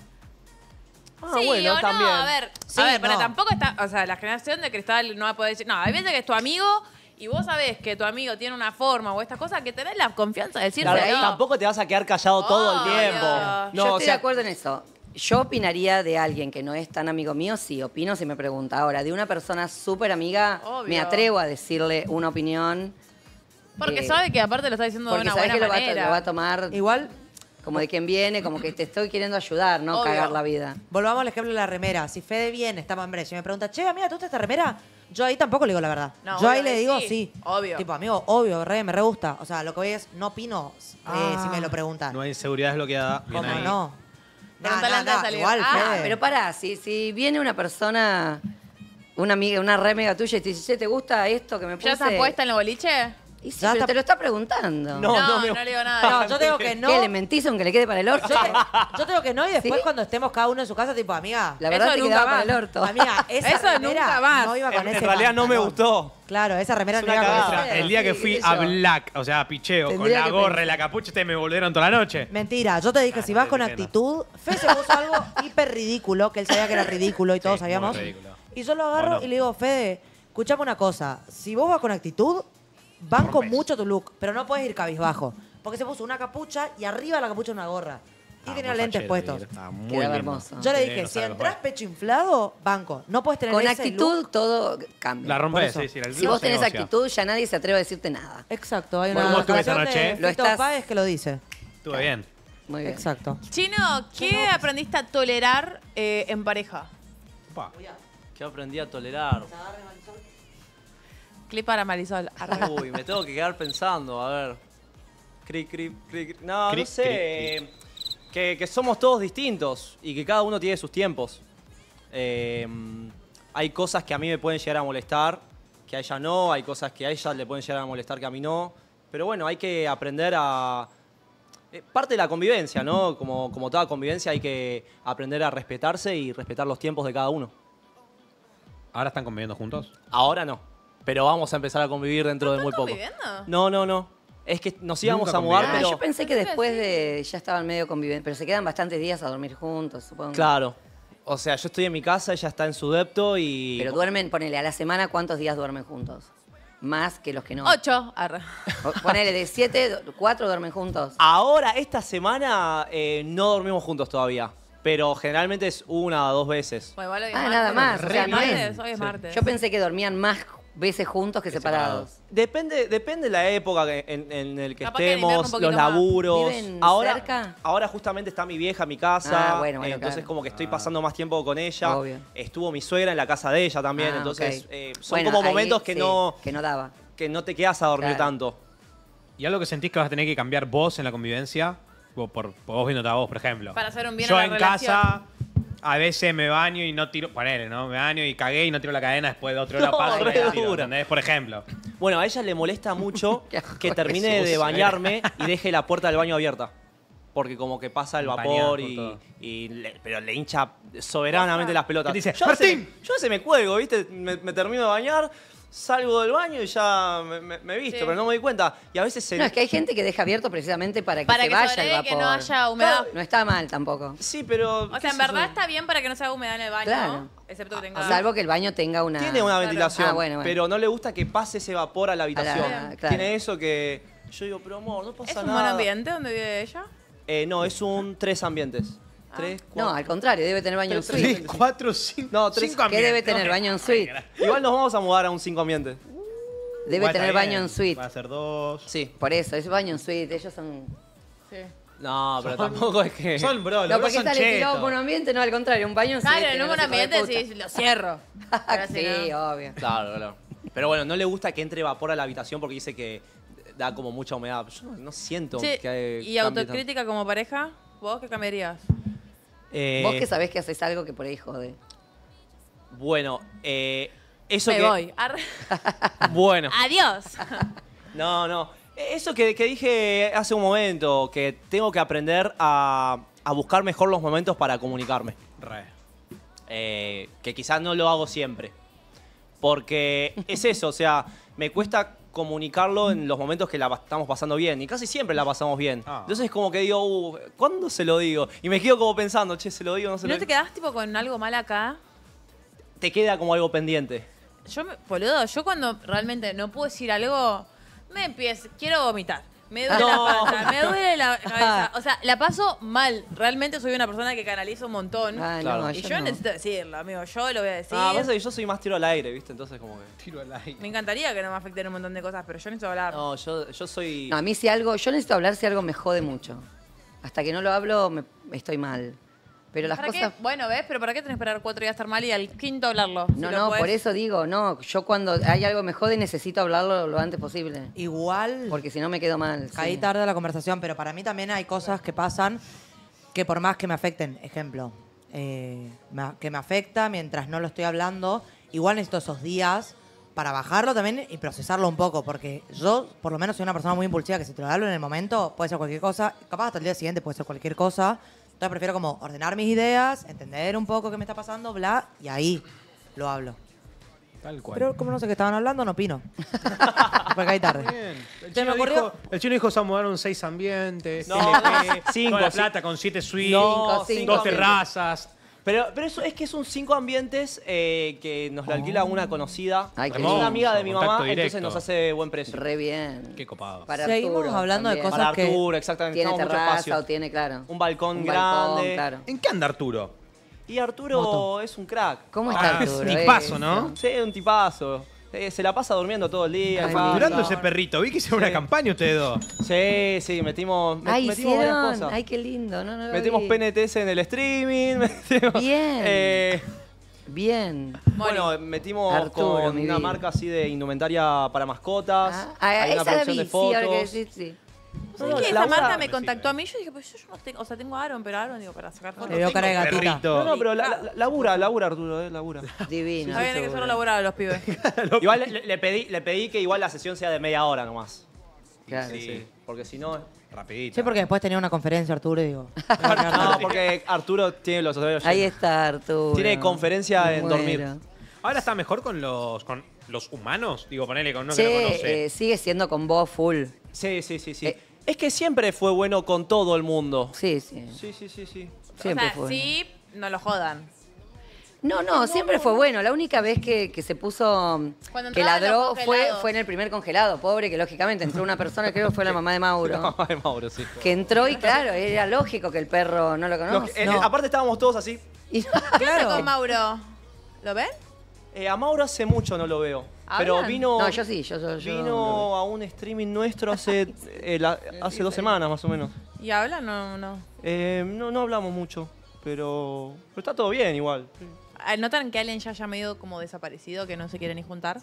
Ah, Sí, bueno, o no, también. a ver, Sí, a ver, pero no. tampoco está, o sea, la generación de cristal no va a poder decir, no, hay veces que es tu amigo y vos sabés que tu amigo tiene una forma o estas cosas que tenés la confianza de decirle, Claro, no. tampoco te vas a quedar callado todo el Obvio. tiempo. Yo No, Yo o estoy sea, de acuerdo en eso. Yo opinaría de alguien que no es tan amigo mío, sí, opino si me pregunta. Ahora, de una persona súper amiga, Obvio. me atrevo a decirle una opinión. Porque eh, sabe que aparte lo está diciendo de Porque una sabes buena que lo va, a, manera. lo va a tomar Igual, como de quien viene, como que te estoy queriendo ayudar, no Obvio. cagar la vida. volvamos al ejemplo de la remera. Si Fede viene, estamos en Brecht y me pregunta, che, amiga, ¿te gusta esta remera? Yo ahí tampoco le digo la verdad. No, Yo ahí obvio le que digo sí. sí. Obvio. Tipo, amigo, obvio, re, me re gusta. O sea, lo que voy es, no opino eh, si me lo preguntan. No hay inseguridad desbloqueada. Bien ¿Cómo ahí. no? Preguntale antes de salir. igual, Ah, Fede. pero pará, si, si viene una persona, una amiga, una re amiga tuya y te dice, che, ¿te gusta esto que me puse? ¿Ya estás puesta en el boliche? Y sí, Ya pero está- te lo está preguntando. No, No, no, no, me- le digo nada. No, yo te digo que no. ¿Qué, le mentís aunque le quede para el orto? Yo te, yo te digo que no y después ¿Sí? cuando estemos cada uno en su casa, tipo, amiga, La verdad Eso te nunca quedaba más. para el orto. amiga, esa Eso remera nunca más. no iba con En, ese en realidad no me pantalón. gustó. Claro, esa remera Es no una iba con cagada. ese. O sea, el día que Sí, fui eso. a Black, o sea, a picheo, con Tendría la que gorra pensar. y la capucha, ustedes me volvieron toda la noche. Mentira, yo te dije, Ah, si no vas te con dije que no. actitud, Fe se puso algo hiper ridículo, que él sabía que era ridículo y todos Sí, sabíamos. muy ridículo. Y yo lo agarro ¿O no? y le digo, Fede, escuchame una cosa, si vos vas con actitud, banco Rompes. mucho tu look, pero no puedes ir cabizbajo. Porque se puso una capucha y arriba de la capucha una gorra. Y Ah, tenía muy lentes fachero, puestos. Miguel. Estaba muy Quedaba lindo. hermoso. Yo le Sí, dije, no si sabe lo entras cual. pecho inflado, banco. No puedes tener Con ese actitud look. todo cambia. La Por rompes, eso. sí, sí. el Si look vos se tenés negocia. actitud, ya nadie se atreve a decirte nada. Exacto, hay Bueno, una ¿cómo estuve esta canción de noche? Lo Fito estás- Páez que lo dice. Estuve bien. Muy bien. Exacto. Chino, ¿qué aprendiste a tolerar eh, en pareja? Opa. ¿Qué aprendí a tolerar? Clip para Marisol. Arre. Uy, me tengo que quedar pensando, a ver. Cri, cri, cri, cri. No, Cri, no sé. cri, eh, Que, que somos todos distintos y que cada uno tiene sus tiempos. Eh, hay cosas que a mí me pueden llegar a molestar, que a ella no. Hay cosas que a ella le pueden llegar a molestar que a mí no. Pero bueno, hay que aprender a, eh, parte de la convivencia, ¿no? Como, como toda convivencia hay que aprender a respetarse y respetar los tiempos de cada uno. ¿Ahora están conviviendo juntos? Ahora no, pero vamos a empezar a convivir dentro de muy ¿Están poco. conviviendo? No, no, no. Es que nos íbamos Nunca a mudar, convivieron. Ah, pero... yo pensé que Pensé que después sí. de ya estaban medio conviviendo, pero se quedan bastantes días a dormir juntos, supongo. Claro. O sea, yo estoy en mi casa, ella está en su depto y... Pero duermen, ponele, a la semana, ¿cuántos días duermen juntos? Más que los que no. Ocho. Arre. O- Ponele, de siete, do- cuatro duermen juntos. Ahora, esta semana, eh, no dormimos juntos todavía. Pero generalmente es una o dos veces. Bueno, igual hoy es Ah, martes. nada más, o Hoy sea, es no es- martes, hoy es martes. Yo pensé que dormían más veces juntos que separados. Depende, depende de la época que- en, en el que Capaz que en invierno un estemos, poquito los más. laburos. ¿Viven ahora, cerca? ahora justamente está mi vieja en mi casa. Ah, bueno, bueno, eh, entonces claro. como que estoy pasando más tiempo con ella. Obvio. Estuvo mi suegra en la casa de ella también. Ah, entonces ok. eh, son Bueno, como ahí momentos que sí, no Que no daba. que no te quedas a dormir Claro. tanto. ¿Y algo que sentís que vas a tener que cambiar vos en la convivencia? Por, por, por vos viéndote a vos, por ejemplo. Para hacer un bien Yo a la en relación. casa, a veces me baño y no tiro... Ponele, ¿no? Me baño y cagué y no tiro la cadena después de otra hora No, paso y re la tiro, dura. ¿entendés? Por ejemplo. Bueno, a ella le molesta mucho Qué asco que termine Jesús. de bañarme y deje la puerta del baño abierta. Porque como que pasa el Empañás vapor con y, todo. y le- pero le hincha soberanamente las pelotas. ¿Qué te dice? Yo a veces ¡Martín! me- yo a veces me cuelgo, ¿viste? Me, me termino de bañar, salgo del baño y ya me, me- me visto, Sí. pero no me doy cuenta. Y a veces se... No, es que hay gente que deja abierto precisamente para que Para se que vaya sobrevive el y vapor. que no haya humedad. No está mal tampoco. Sí, pero... O qué sea, en sé verdad yo. está bien para que no se haga humedad en el baño, Claro. excepto que tenga... Salvo que el baño tenga una... Tiene una ventilación, Ah, bueno, bueno. pero no le gusta que pase ese vapor a la habitación. claro. Tiene eso que... Yo digo, pero amor, no pasa ¿Es un nada. buen ambiente donde vive ella? Eh, no, es un tres ambientes. Tres, No, cuatro. al contrario, debe tener baño en Tres, suite. Tres, cuatro, cinco... No, tres- cinco ¿Qué debe ambientes. tener baño en suite? Igual nos vamos a mudar a un cinco ambientes. Debe Igual tener está baño bien. en suite. Va a ser dos... Sí. Por eso, es baño en suite. Ellos son... Sí. No, pero tampoco es que... Son, bro, los No, dos porque son esta le tiró chetos. por un ambiente, no, al contrario, un baño en suite. Claro, en un no buen se hijo de ambiente puta. sí, lo cierro. Pero si Sí, no- obvio. Claro, claro. Pero bueno, no le gusta que entre vapor a la habitación porque dice que da como mucha humedad. Yo no, no siento Sí, que ¿y cambie autocrítica como pareja? ¿Vos qué cambiarías? tanto. Eh, Vos que sabés que haces algo que por ahí jode. Bueno, eh, eso Me que... voy. Arre. Bueno, Adiós. no, no. Eso que, que dije hace un momento, que tengo que aprender a, a buscar mejor los momentos para comunicarme. Re. Eh, que quizás no lo hago siempre. Porque es eso, o sea, me cuesta comunicarlo en los momentos que la pa- estamos pasando bien. Y casi siempre la pasamos bien. Ah. Entonces es como que digo, uh, ¿cuándo se lo digo? Y me quedo como pensando, che, ¿se lo digo o no se ¿No lo te digo? quedás tipo con algo mal acá? Te queda como algo pendiente. Yo, me- boludo, yo cuando realmente no puedo decir algo, me empiezo, quiero vomitar. Me duele No. la panza, me duele la cabeza. O sea, la paso mal. Realmente soy una persona que canaliza un montón. Ah, Claro. no, y yo, yo no. necesito decirlo, amigo. Yo lo voy a decir. Ah, pasa que yo soy más tiro al aire, ¿viste? Entonces como que... Tiro al aire. Me encantaría que no me afecten un montón de cosas, pero yo necesito hablar. No, yo, yo soy... No, a mí si algo, yo necesito hablar si algo me jode mucho. Hasta que no lo hablo, me, estoy mal. Pero las ¿Para cosas... qué? Bueno, ¿ves? Pero ¿para qué tenés que esperar cuatro días a estar mal y al quinto hablarlo? Si No, lo no, podés- por eso digo, no, yo cuando hay algo que me jode necesito hablarlo lo antes posible. Igual Porque si no me quedo mal. sí. caí tarde a la conversación, pero para mí también hay cosas que pasan que por más que me afecten, ejemplo, eh, me- que me afecta mientras no lo estoy hablando, igual necesito esos días para bajarlo también y procesarlo un poco, porque yo por lo menos soy una persona muy impulsiva que si te lo hablo en el momento puede ser cualquier cosa, capaz hasta el día siguiente puede ser cualquier cosa, entonces prefiero como ordenar mis ideas, entender un poco qué me está pasando, bla, y ahí lo hablo. Tal cual. Pero como no sé qué estaban hablando, no opino. Porque caí tarde. Bien. El Se me chino, ocurrió- dijo, el chino dijo se mudaron seis ambientes, No, T L P, cinco, toda la sí. plata con siete suites, No, cinco, dos cinco. terrazas. Pero, pero eso es que son cinco ambientes eh, que nos la alquila una conocida. Ay, qué es lindo. una amiga de mi Contacto mamá, directo. entonces nos hace buen precio. Re bien. Qué copado. Para Seguimos Arturo hablando de también. cosas Para que- Arturo, exactamente. Tiene Necesitamos mucho terraza espacio. o tiene, claro. Un balcón Un grande. balcón, claro. ¿En qué anda Arturo? Y Arturo es un crack. ¿Cómo Ah, está Arturo? tipazo, Eso. ¿no? Sí, un tipazo. Eh, se la pasa durmiendo todo el día. Ay, en casa. Durando ese perrito, vi que hicieron una Sí. campaña ustedes dos. Sí, sí, metimos, met- Ay, metimos varias hicieron. cosas. Ay, qué lindo. No, no lo Metimos vi. P N T S en el streaming. metimos- Bien. eh, Bien. bueno, metimos Arturo, con mi una vida. marca así de indumentaria para mascotas. Ah, ah, Hay una esa la producción vi, de sí, ahora que fotos. decís, sí. ¿Sabes No, qué? la Esa una- marca me Sí, contactó sí. a mí. Yo dije, pues yo no tengo, o sea, tengo a Aaron, pero Aaron, digo, para sacar fotos. Le veo cara de gatita. Perrito. No, no, pero la, la- labura, labura Arturo, eh, labura. Divino. Está bien, hay que solo laburar a los pibes. Igual le, le pedí, le pedí que igual la sesión sea de media hora nomás. Claro. Sí, porque si no... Rapidito. Sí, porque después tenía una conferencia, Arturo, y digo. No, porque Arturo tiene los horarios Ahí llenos. está, Arturo. Tiene conferencia Me en muero. dormir. Ahora está mejor con los con los humanos. Digo, ponele con uno Che, que no conoce. eh, sigue siendo con vos full. Sí, sí, sí, sí. Eh. Es que siempre fue bueno con todo el mundo. Sí, sí. Sí, sí, sí, sí. Siempre o sea, fue. sí, no lo jodan. No, no, siempre fue bueno. La única vez que, que se puso, Cuando que entraban ladró los fue, congelados. fue en el primer congelado. Pobre, que lógicamente entró una persona, creo que fue la mamá de Mauro, No, de Mauro, sí. que entró y claro, era lógico que el perro no lo Los conoce. que- eh, No. Aparte estábamos todos así. Y- ¿Qué hace con Mauro? ¿Lo ven? Eh, a Mauro hace mucho no lo veo. Pero ¿Hablan? vino. No, yo sí, yo, yo, yo Vino a un streaming nuestro hace, eh, la- hace dos semanas más o menos. ¿Y hablan o no? Eh, no, no hablamos mucho, pero, pero está todo bien igual. Ah, ¿Notan que alguien ya haya medio como desaparecido, que no se quiere ni juntar?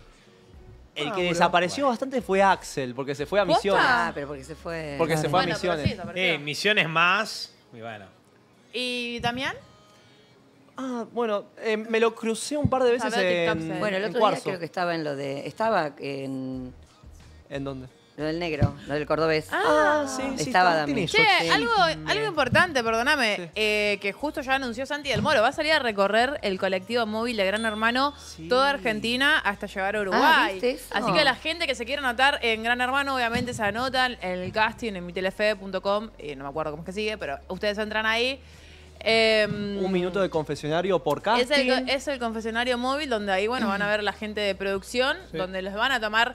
El que desapareció bastante fue Axel, porque se fue a misiones. ¿Posta? Ah, pero porque se fue. Porque se fue a Bueno, pero misiones. sí, desapareció. Eh, misiones más. Y bueno. ¿Y Damián? Ah, bueno, eh, me lo crucé un par de veces A ver, en, TikToks, eh. Bueno, el en otro día Cuarzo. creo que estaba en lo de. Estaba en. ¿En dónde? Lo del negro, lo del cordobés. Ah, sí, sí. Estaba está- tiene Dami. Che, eso, algo, algo importante, perdóname, Sí. eh, que justo ya anunció Santi del Moro. Va a salir a recorrer el colectivo móvil de Gran Hermano Sí. toda Argentina hasta llegar a Ah, Uruguay. ¿viste eso? Así que la gente que se quiera anotar en Gran Hermano, obviamente se anotan en el casting en mitelefe punto com. Eh, no me acuerdo cómo es que sigue, pero ustedes entran ahí. Eh, Un minuto de confesionario por casting. Es el, es el confesionario móvil donde ahí, bueno, van a ver la gente de producción, donde les van a tomar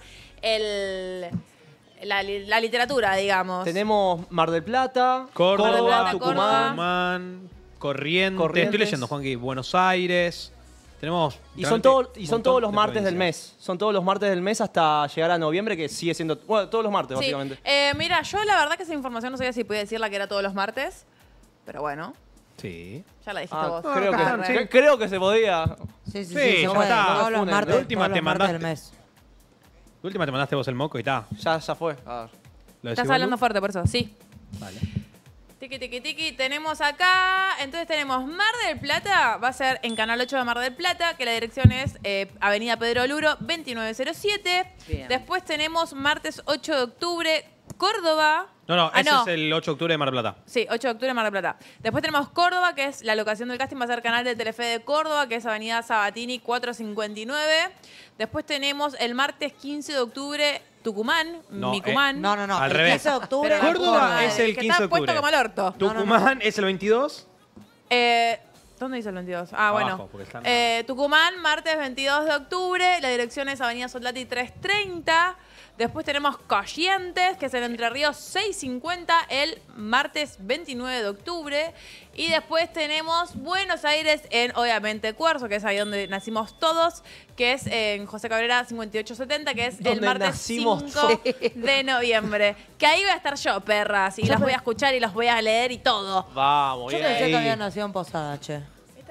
el, la, li- la literatura, digamos. Tenemos Mar del Plata, Córdoba, Mar del Plata, Tucumán. Córdoba. Tucumán, Corrientes. Corrientes. Estoy leyendo, Juanqui. Buenos Aires. Tenemos. Y son, realmente todo- y un son montón todos los de martes del provincias. mes. Son todos los martes del mes hasta llegar a noviembre, que sigue siendo. Bueno, todos los martes, Sí. básicamente. Eh, mira, yo la verdad que esa información no sabía si podía decirla que era todos los martes, pero bueno, Sí. ya la dijiste Ah, vos. creo, que, Arre. cre- creo que se podía. Sí, sí, Sí, sí, ya se puede. está. Todos los Funen. martes, La última todos los te martes del mandaste. mes. La última te mandaste vos el moco y está. Ya, ya fue. A ver. ¿Lo Estás decís hablando vos, fuerte, por eso, sí. Lu? Vale. Tiki, tiki, tiki. Tenemos acá, entonces tenemos Mar del Plata, va a ser en Canal ocho de Mar del Plata, que la dirección es eh, Avenida Pedro Luro, veintinueve cero siete. Bien. Después tenemos martes ocho de octubre, Córdoba. No, no, Ah, ese es el ocho de octubre de Mar del Plata. Sí, ocho de octubre, Mar del Plata. Después tenemos Córdoba, que es la locación del casting, va a ser canal de Telefe de Córdoba, que es Avenida Sabatini cuatrocientos cincuenta y nueve. Después tenemos el martes quince de octubre, Tucumán, No, Micumán. No, no, no. Al el revés. quince de octubre. Pero la Córdoba puta es madre, el que quince de está puesto octubre. como el orto. Tucumán es el veintidós. Eh, ¿Dónde dice el veintidós? Ah, Abajo, bueno. porque están- Eh, Tucumán, martes veintidós de octubre. La dirección es Avenida Soldati trescientos treinta. Después tenemos Corrientes, que es en Entre Ríos seiscientos cincuenta, el martes veintinueve de octubre. Y después tenemos Buenos Aires en, obviamente, Cuarzo, que es ahí donde nacimos todos, que es en José Cabrera cincuenta y ocho setenta, que es el Donde martes nacimos cinco de noviembre. Que ahí voy a estar yo, perras, y las voy a escuchar y los voy a leer y todo. Vamos, Yo bien. pensé que había ahí. nacido en Posada, che. ¿Viste?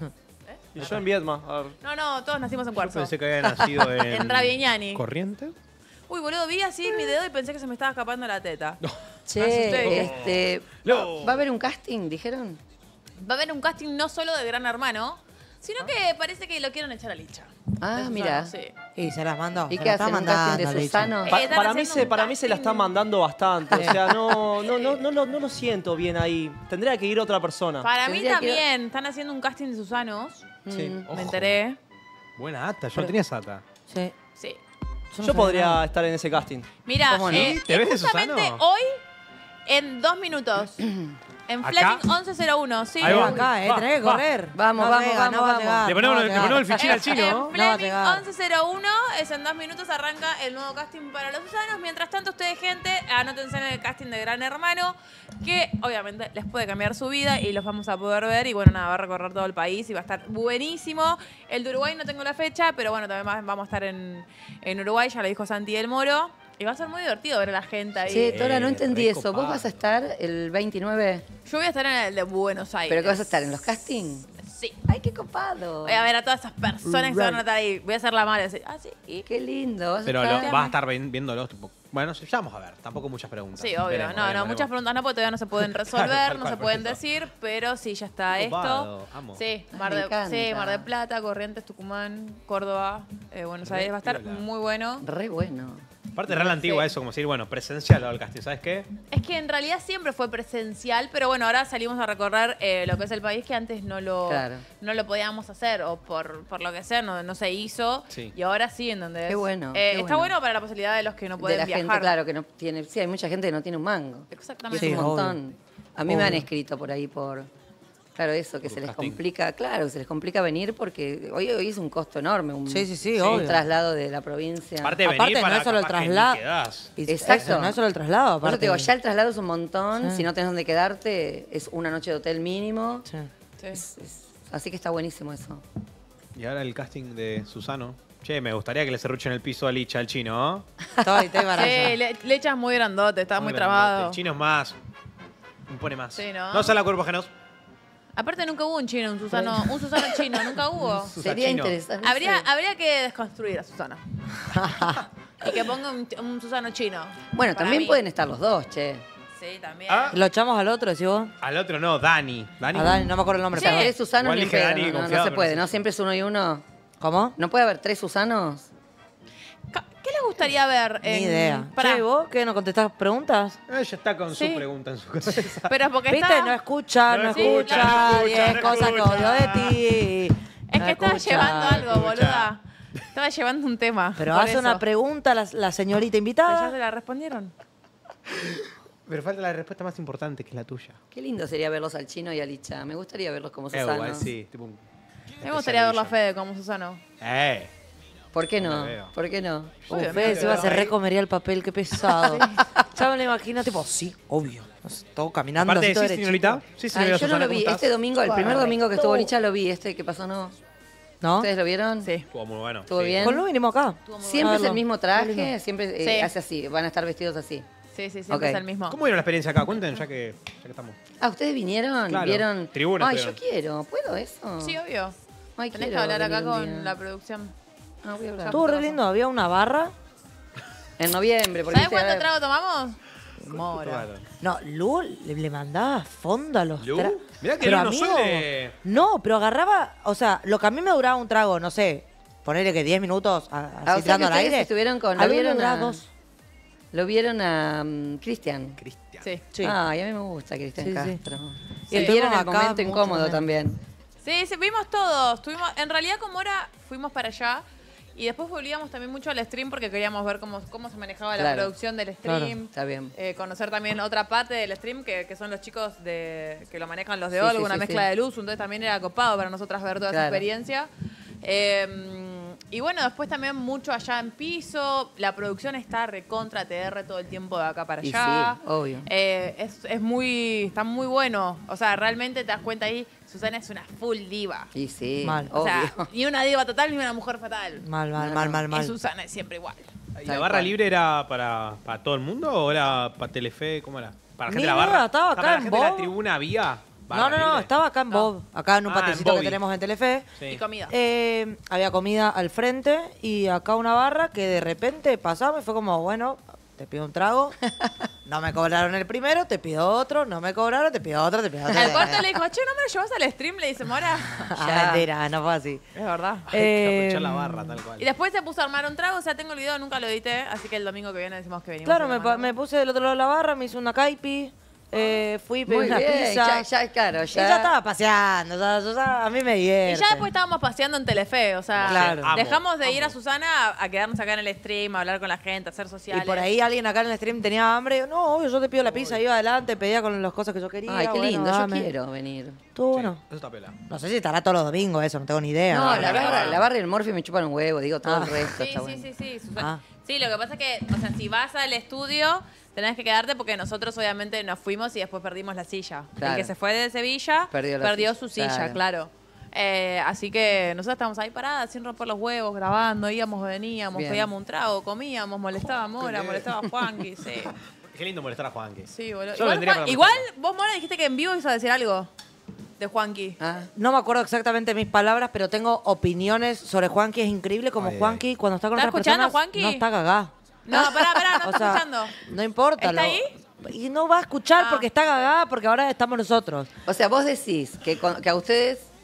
Y yo en Viedma. A ver. No, no, todos nacimos en Cuarzo. Pensé que había nacido en. En Ravignani. ¿Corrientes? Uy, boludo, vi así mi dedo y pensé que se me estaba escapando la teta. Me asusté. Che, este. No. ¿Va a haber un casting, dijeron? Va a haber un casting no solo de Gran Hermano, sino que parece que lo quieren echar a Licha. Ah, De mira. Susano, sí. Y se las mandó. ¿Y se qué las está hacen? ¿Un casting mandando, de Licha. Susano? Pa- Eh, están para mí, haciendo se, un para mí se la casting. están mandando bastante. O sea, no, no, no, no, lo, no lo siento bien ahí. Tendría que ir otra persona. Para mí Tendría que- también. Están haciendo un casting de Susanos. Sí. Mm. Ojo. Me enteré. Buena ata, yo no tenía esa ata. Sí. Sí. no Yo sabía podría nada. estar en ese casting. Mira, ¿Cómo no? eh, ¿Te ves de justamente Susano? hoy, en dos minutos, en ¿Acá? Fleming once cero uno, sí. Ahí Vamos va. acá, eh, Va, tenés que va. correr. Vamos, No vamos, llega, vamos, no va a vamos. llegar, Le ponemos, no va a le ponemos el llegar. fichín al chino. En No va a Fleming llegar. once cero uno es en dos minutos arranca el nuevo casting para los Susanos. Mientras tanto, ustedes, gente, anótense en el casting de Gran Hermano, que obviamente les puede cambiar su vida y los vamos a poder ver. Y bueno, nada, va a recorrer todo el país y va a estar buenísimo. El de Uruguay no tengo la fecha, pero bueno, también va- vamos a estar en, en Uruguay, ya lo dijo Santi del Moro. Y va a ser muy divertido ver a la gente ahí. Che, Tora, no Eh, entendí re eso. ¿Vos copado. vas a estar el veintinueve? Yo voy a estar en el de Buenos Aires. ¿Pero qué vas a estar? ¿En los castings? Sí. ¡Ay, qué copado! Voy a ver a todas esas personas que se van a estar ahí. Voy a hacer la mala. así, Ah, sí. ¿Y? ¡Qué lindo! ¿Vas a Pero lo- estar? vas a estar vi- viéndolos. Tipo, bueno, ya vamos a ver. Tampoco muchas preguntas. Sí, obvio. Veremos, no, no, veremos, muchas veremos. preguntas no, porque todavía no se pueden resolver, Claro, tal no cual, se pueden perfecto. decir, pero sí, ya está Qué esto. copado, amo. Sí, Ay, Mar me de, encanta. sí, Mar del Plata, Corrientes, Tucumán, Córdoba, eh, Buenos Aires. Va a estar piola. muy bueno. Re bueno. Aparte, real No antigua sé. eso, como decir, bueno, presencial al casting, ¿sabes qué? Es que en realidad siempre fue presencial, pero bueno, ahora salimos a recorrer eh, lo que es el país que antes no lo, Claro. no lo podíamos hacer o por, por lo que sea, no, no se hizo. Sí. Y ahora sí, en donde Qué bueno, Eh, qué está bueno. bueno para la posibilidad de los que no De pueden la viajar. gente, claro, que no tiene. Sí, hay mucha gente que no tiene un mango. Y Exactamente. es Sí, un montón. A mí me han Obvio. escrito por ahí por. Claro, eso, que Por se les casting. complica, claro, se les complica venir porque hoy, hoy es un costo enorme. Un, Sí, sí, sí, un obvio. traslado de la provincia. Aparte de Aparte, venir no para es solo el capaz que ni traslado. quedás. Y Exacto. eso, no es solo el traslado, Por eso te aparte. digo, ya el traslado es un montón. Sí. Si no tenés donde quedarte, es una noche de hotel mínimo. Sí. Sí. Es- es- así que está buenísimo eso. Y ahora el casting de Susano. Che, me gustaría que le serruchen el piso a Licha, al chino, ¿no? Estoy, estoy para Sí, allá. le, le echas muy grandote, está muy, Muy trabado. grandote. El chino es más. Impone más. Sí, ¿no? No sale a cuerpos ajenos. Aparte nunca hubo un chino, un Susano, un Susano chino, nunca hubo. Susa Sería chino. interesante. Habría, sí. habría que desconstruir a Susana. Y que ponga un, un Susano chino. Bueno, Para también mí. pueden estar los dos, che. Sí, también. Ah. Lo echamos al otro, decís vos. Al otro no, Dani. Dani. A Dani, no me acuerdo el nombre. O sea, perdón. tres Susanos Igual ni en dije pedo, Dani no, no, no confiado, se pero puede, no sé. ¿no? Siempre es uno y uno. ¿Cómo? ¿No puede haber tres Susanos? Ca- ¿Qué les gustaría ver? Ni en- idea. Pará. Che, ¿vos qué no contestás preguntas? Ella está con Sí. su pregunta en su cabeza. Pero porque ¿Viste? está... No escucha, no, No escucha. escucha, no escucha, diez no cosas que escucha. odio de ti. Es No que estaba escucha. llevando algo, escucha. boluda. Estaba llevando un tema. Pero por hace eso. una pregunta la, la señorita ¿Pero ya invitada. se la respondieron? Pero falta la respuesta más importante, que es la tuya. Qué lindo sería verlos al chino y a Licha. Me gustaría verlos como Eh, Susanos. igual sí. Tipo un- Me gustaría verlo a pesadilla. Fede como Susano. Eh. ¿Por qué no? La veo. ¿Por qué no? Uh, Obvio, Fede no, se va a pero se ahí- recomería el papel, qué pesado. Ya me lo imagino, tipo, sí, obvio. No sé, todo caminando Aparte, así todo sí, derechito. señorita. Sí, Ay, señorita yo no Susana, lo vi. ¿cómo Este estás? domingo, el primer domingo que estuvo Licha, lo vi. Este que pasó, no. ¿No? ¿Ustedes lo vieron? Sí. Estuvo muy bueno. ¿Estuvo sí. bien? Con Lu vinimos acá. Siempre A es el verlo. mismo traje, siempre eh, Sí. hace así. Van a estar vestidos así. Sí, sí, siempre Ok. es el mismo. ¿Cómo vieron la experiencia acá? Cuenten, ya que, ya que estamos. Ah, ¿ustedes vinieron? Claro. ¿Vieron? Tribuna Ay, estuvieron. yo quiero. ¿Puedo eso? Sí, obvio. Ay, Tenés que quiero hablar acá venir un con día. la producción. Ah, voy a hablar. Estuvo re lindo, había una barra. En noviembre. Porque ¿Sabes viste, a cuánto ver, trago tomamos? Mora. Claro. No, Lu le, le mandaba a fondo a los ¿Lu? tragos. Mirá que Pero, Lu no amigo, suele- No, pero agarraba, o sea, lo que a mí me duraba un trago, no sé, ponerle que diez minutos a- Ah, así o sea que tirando al ustedes aire. estuvieron con- a lo Lu le vieron duraba a- dos. Lo vieron a mm, Cristian. Cristian. Sí. Sí. Ay, a mí me gusta Cristian Sí, sí. Castro. Sí. Y vieron el Acá momento mucho incómodo también. también. Sí, sí, vimos todos. Tuvimos, en realidad, como era, fuimos para allá. Y después volvíamos también mucho al stream porque queríamos ver cómo, cómo se manejaba la Claro. producción del stream. Está bien. Eh, conocer también otra parte del stream que, que son los chicos de que lo manejan los de Sí, Olga, sí, una sí, mezcla sí. de luz, entonces también era copado para nosotras ver toda esa Claro. experiencia. Eh, y bueno, después también mucho allá en piso, la producción está recontra T R todo el tiempo de acá para Y allá. sí, obvio. Eh, es, es muy, está muy bueno. O sea, realmente te das cuenta ahí, Susana es una full diva. Y sí, Mal. O obvio. sea, ni una diva total ni una mujer fatal. Mal, mal, mal, mal, Y mal. Susana es siempre igual. ¿Y Tal la barra cual. libre era para, para todo el mundo o era para Telefe? ¿Cómo era? ¿Para la gente Ni de la idea, barra? estaba Ah, acá ¿para la en gente de la Bob? tribuna había? No, barra no, no, libre? estaba acá en Bob, acá en un Ah, en patecito que Bobby. tenemos en Telefe. Sí. Y comida. Eh, había comida al frente y acá una barra que de repente pasaba y fue como, bueno, te pido un trago. No me cobraron el primero, te pido otro. No me cobraron, te pido otro, te pido otro. Al cuarto le dijo, che, ¿no me lo llevas al stream? Le dice, Mora. Ah, mentira, no fue así. Es verdad. Hay que Eh, aprovechar la barra, tal cual. Y después se puso a armar un trago, o sea, tengo el video, nunca lo edité, así que el domingo que viene decimos que venimos. Claro, y me, lo pa- mandamos. me puse del otro lado de la barra, me hice una caipi, eh, fui, pedí Muy una bien, pizza. ya, ya, claro, Y ya. ya estaba paseando, o sea, o sea, a mí me Y divierte. ya después estábamos paseando en Telefe, o sea, Claro. Amo, dejamos de ir a amo. Susana a, a quedarnos acá en el stream, a hablar con la gente, a hacer Y sociales. por ahí alguien acá en el stream tenía hambre. Yo, no, obvio, yo te pido la pizza, iba adelante, pedía con las cosas que yo quería. Ay, qué bueno, lindo, dame. yo quiero venir. Estuvo Sí, bueno. eso está pela. No sé si estará todos los domingos eso, no tengo ni idea. No, no, la no, barra, no. la barra y el morfio me chupan un huevo, digo, todo Ah. el resto Sí, está sí, bueno. sí, sí, Susana. Ah. Sí, lo que pasa es que, o sea, si vas al estudio, tenés que quedarte porque nosotros obviamente nos fuimos y después perdimos la silla. Claro. El que se fue de Sevilla Perdió perdió, la su silla, silla, claro. claro. Eh, así que nosotros estábamos ahí paradas, sin romper los huevos, grabando, íbamos, veníamos, Bien. pedíamos un trago, comíamos, molestaba a Mora, molestaba a Juanqui, sí. Qué lindo molestar a Juanqui. Sí, boludo. Yo Igual, vendría Juan- para igual molestarlo. vos, Mora, dijiste que en vivo ibas a decir algo de Juanqui. Ah, No me acuerdo exactamente mis palabras, pero tengo opiniones sobre Juanqui. Es increíble como Ay, ay. Juanqui, cuando está con ¿Estás otras escuchando, personas, Juanqui? no está cagá. No, pará, pará, no O está sea, escuchando. No importa. ¿Está lo- ahí? Y no va a escuchar Ah. porque está cagá, porque ahora estamos nosotros. o sea, vos decís que, con- que a ustedes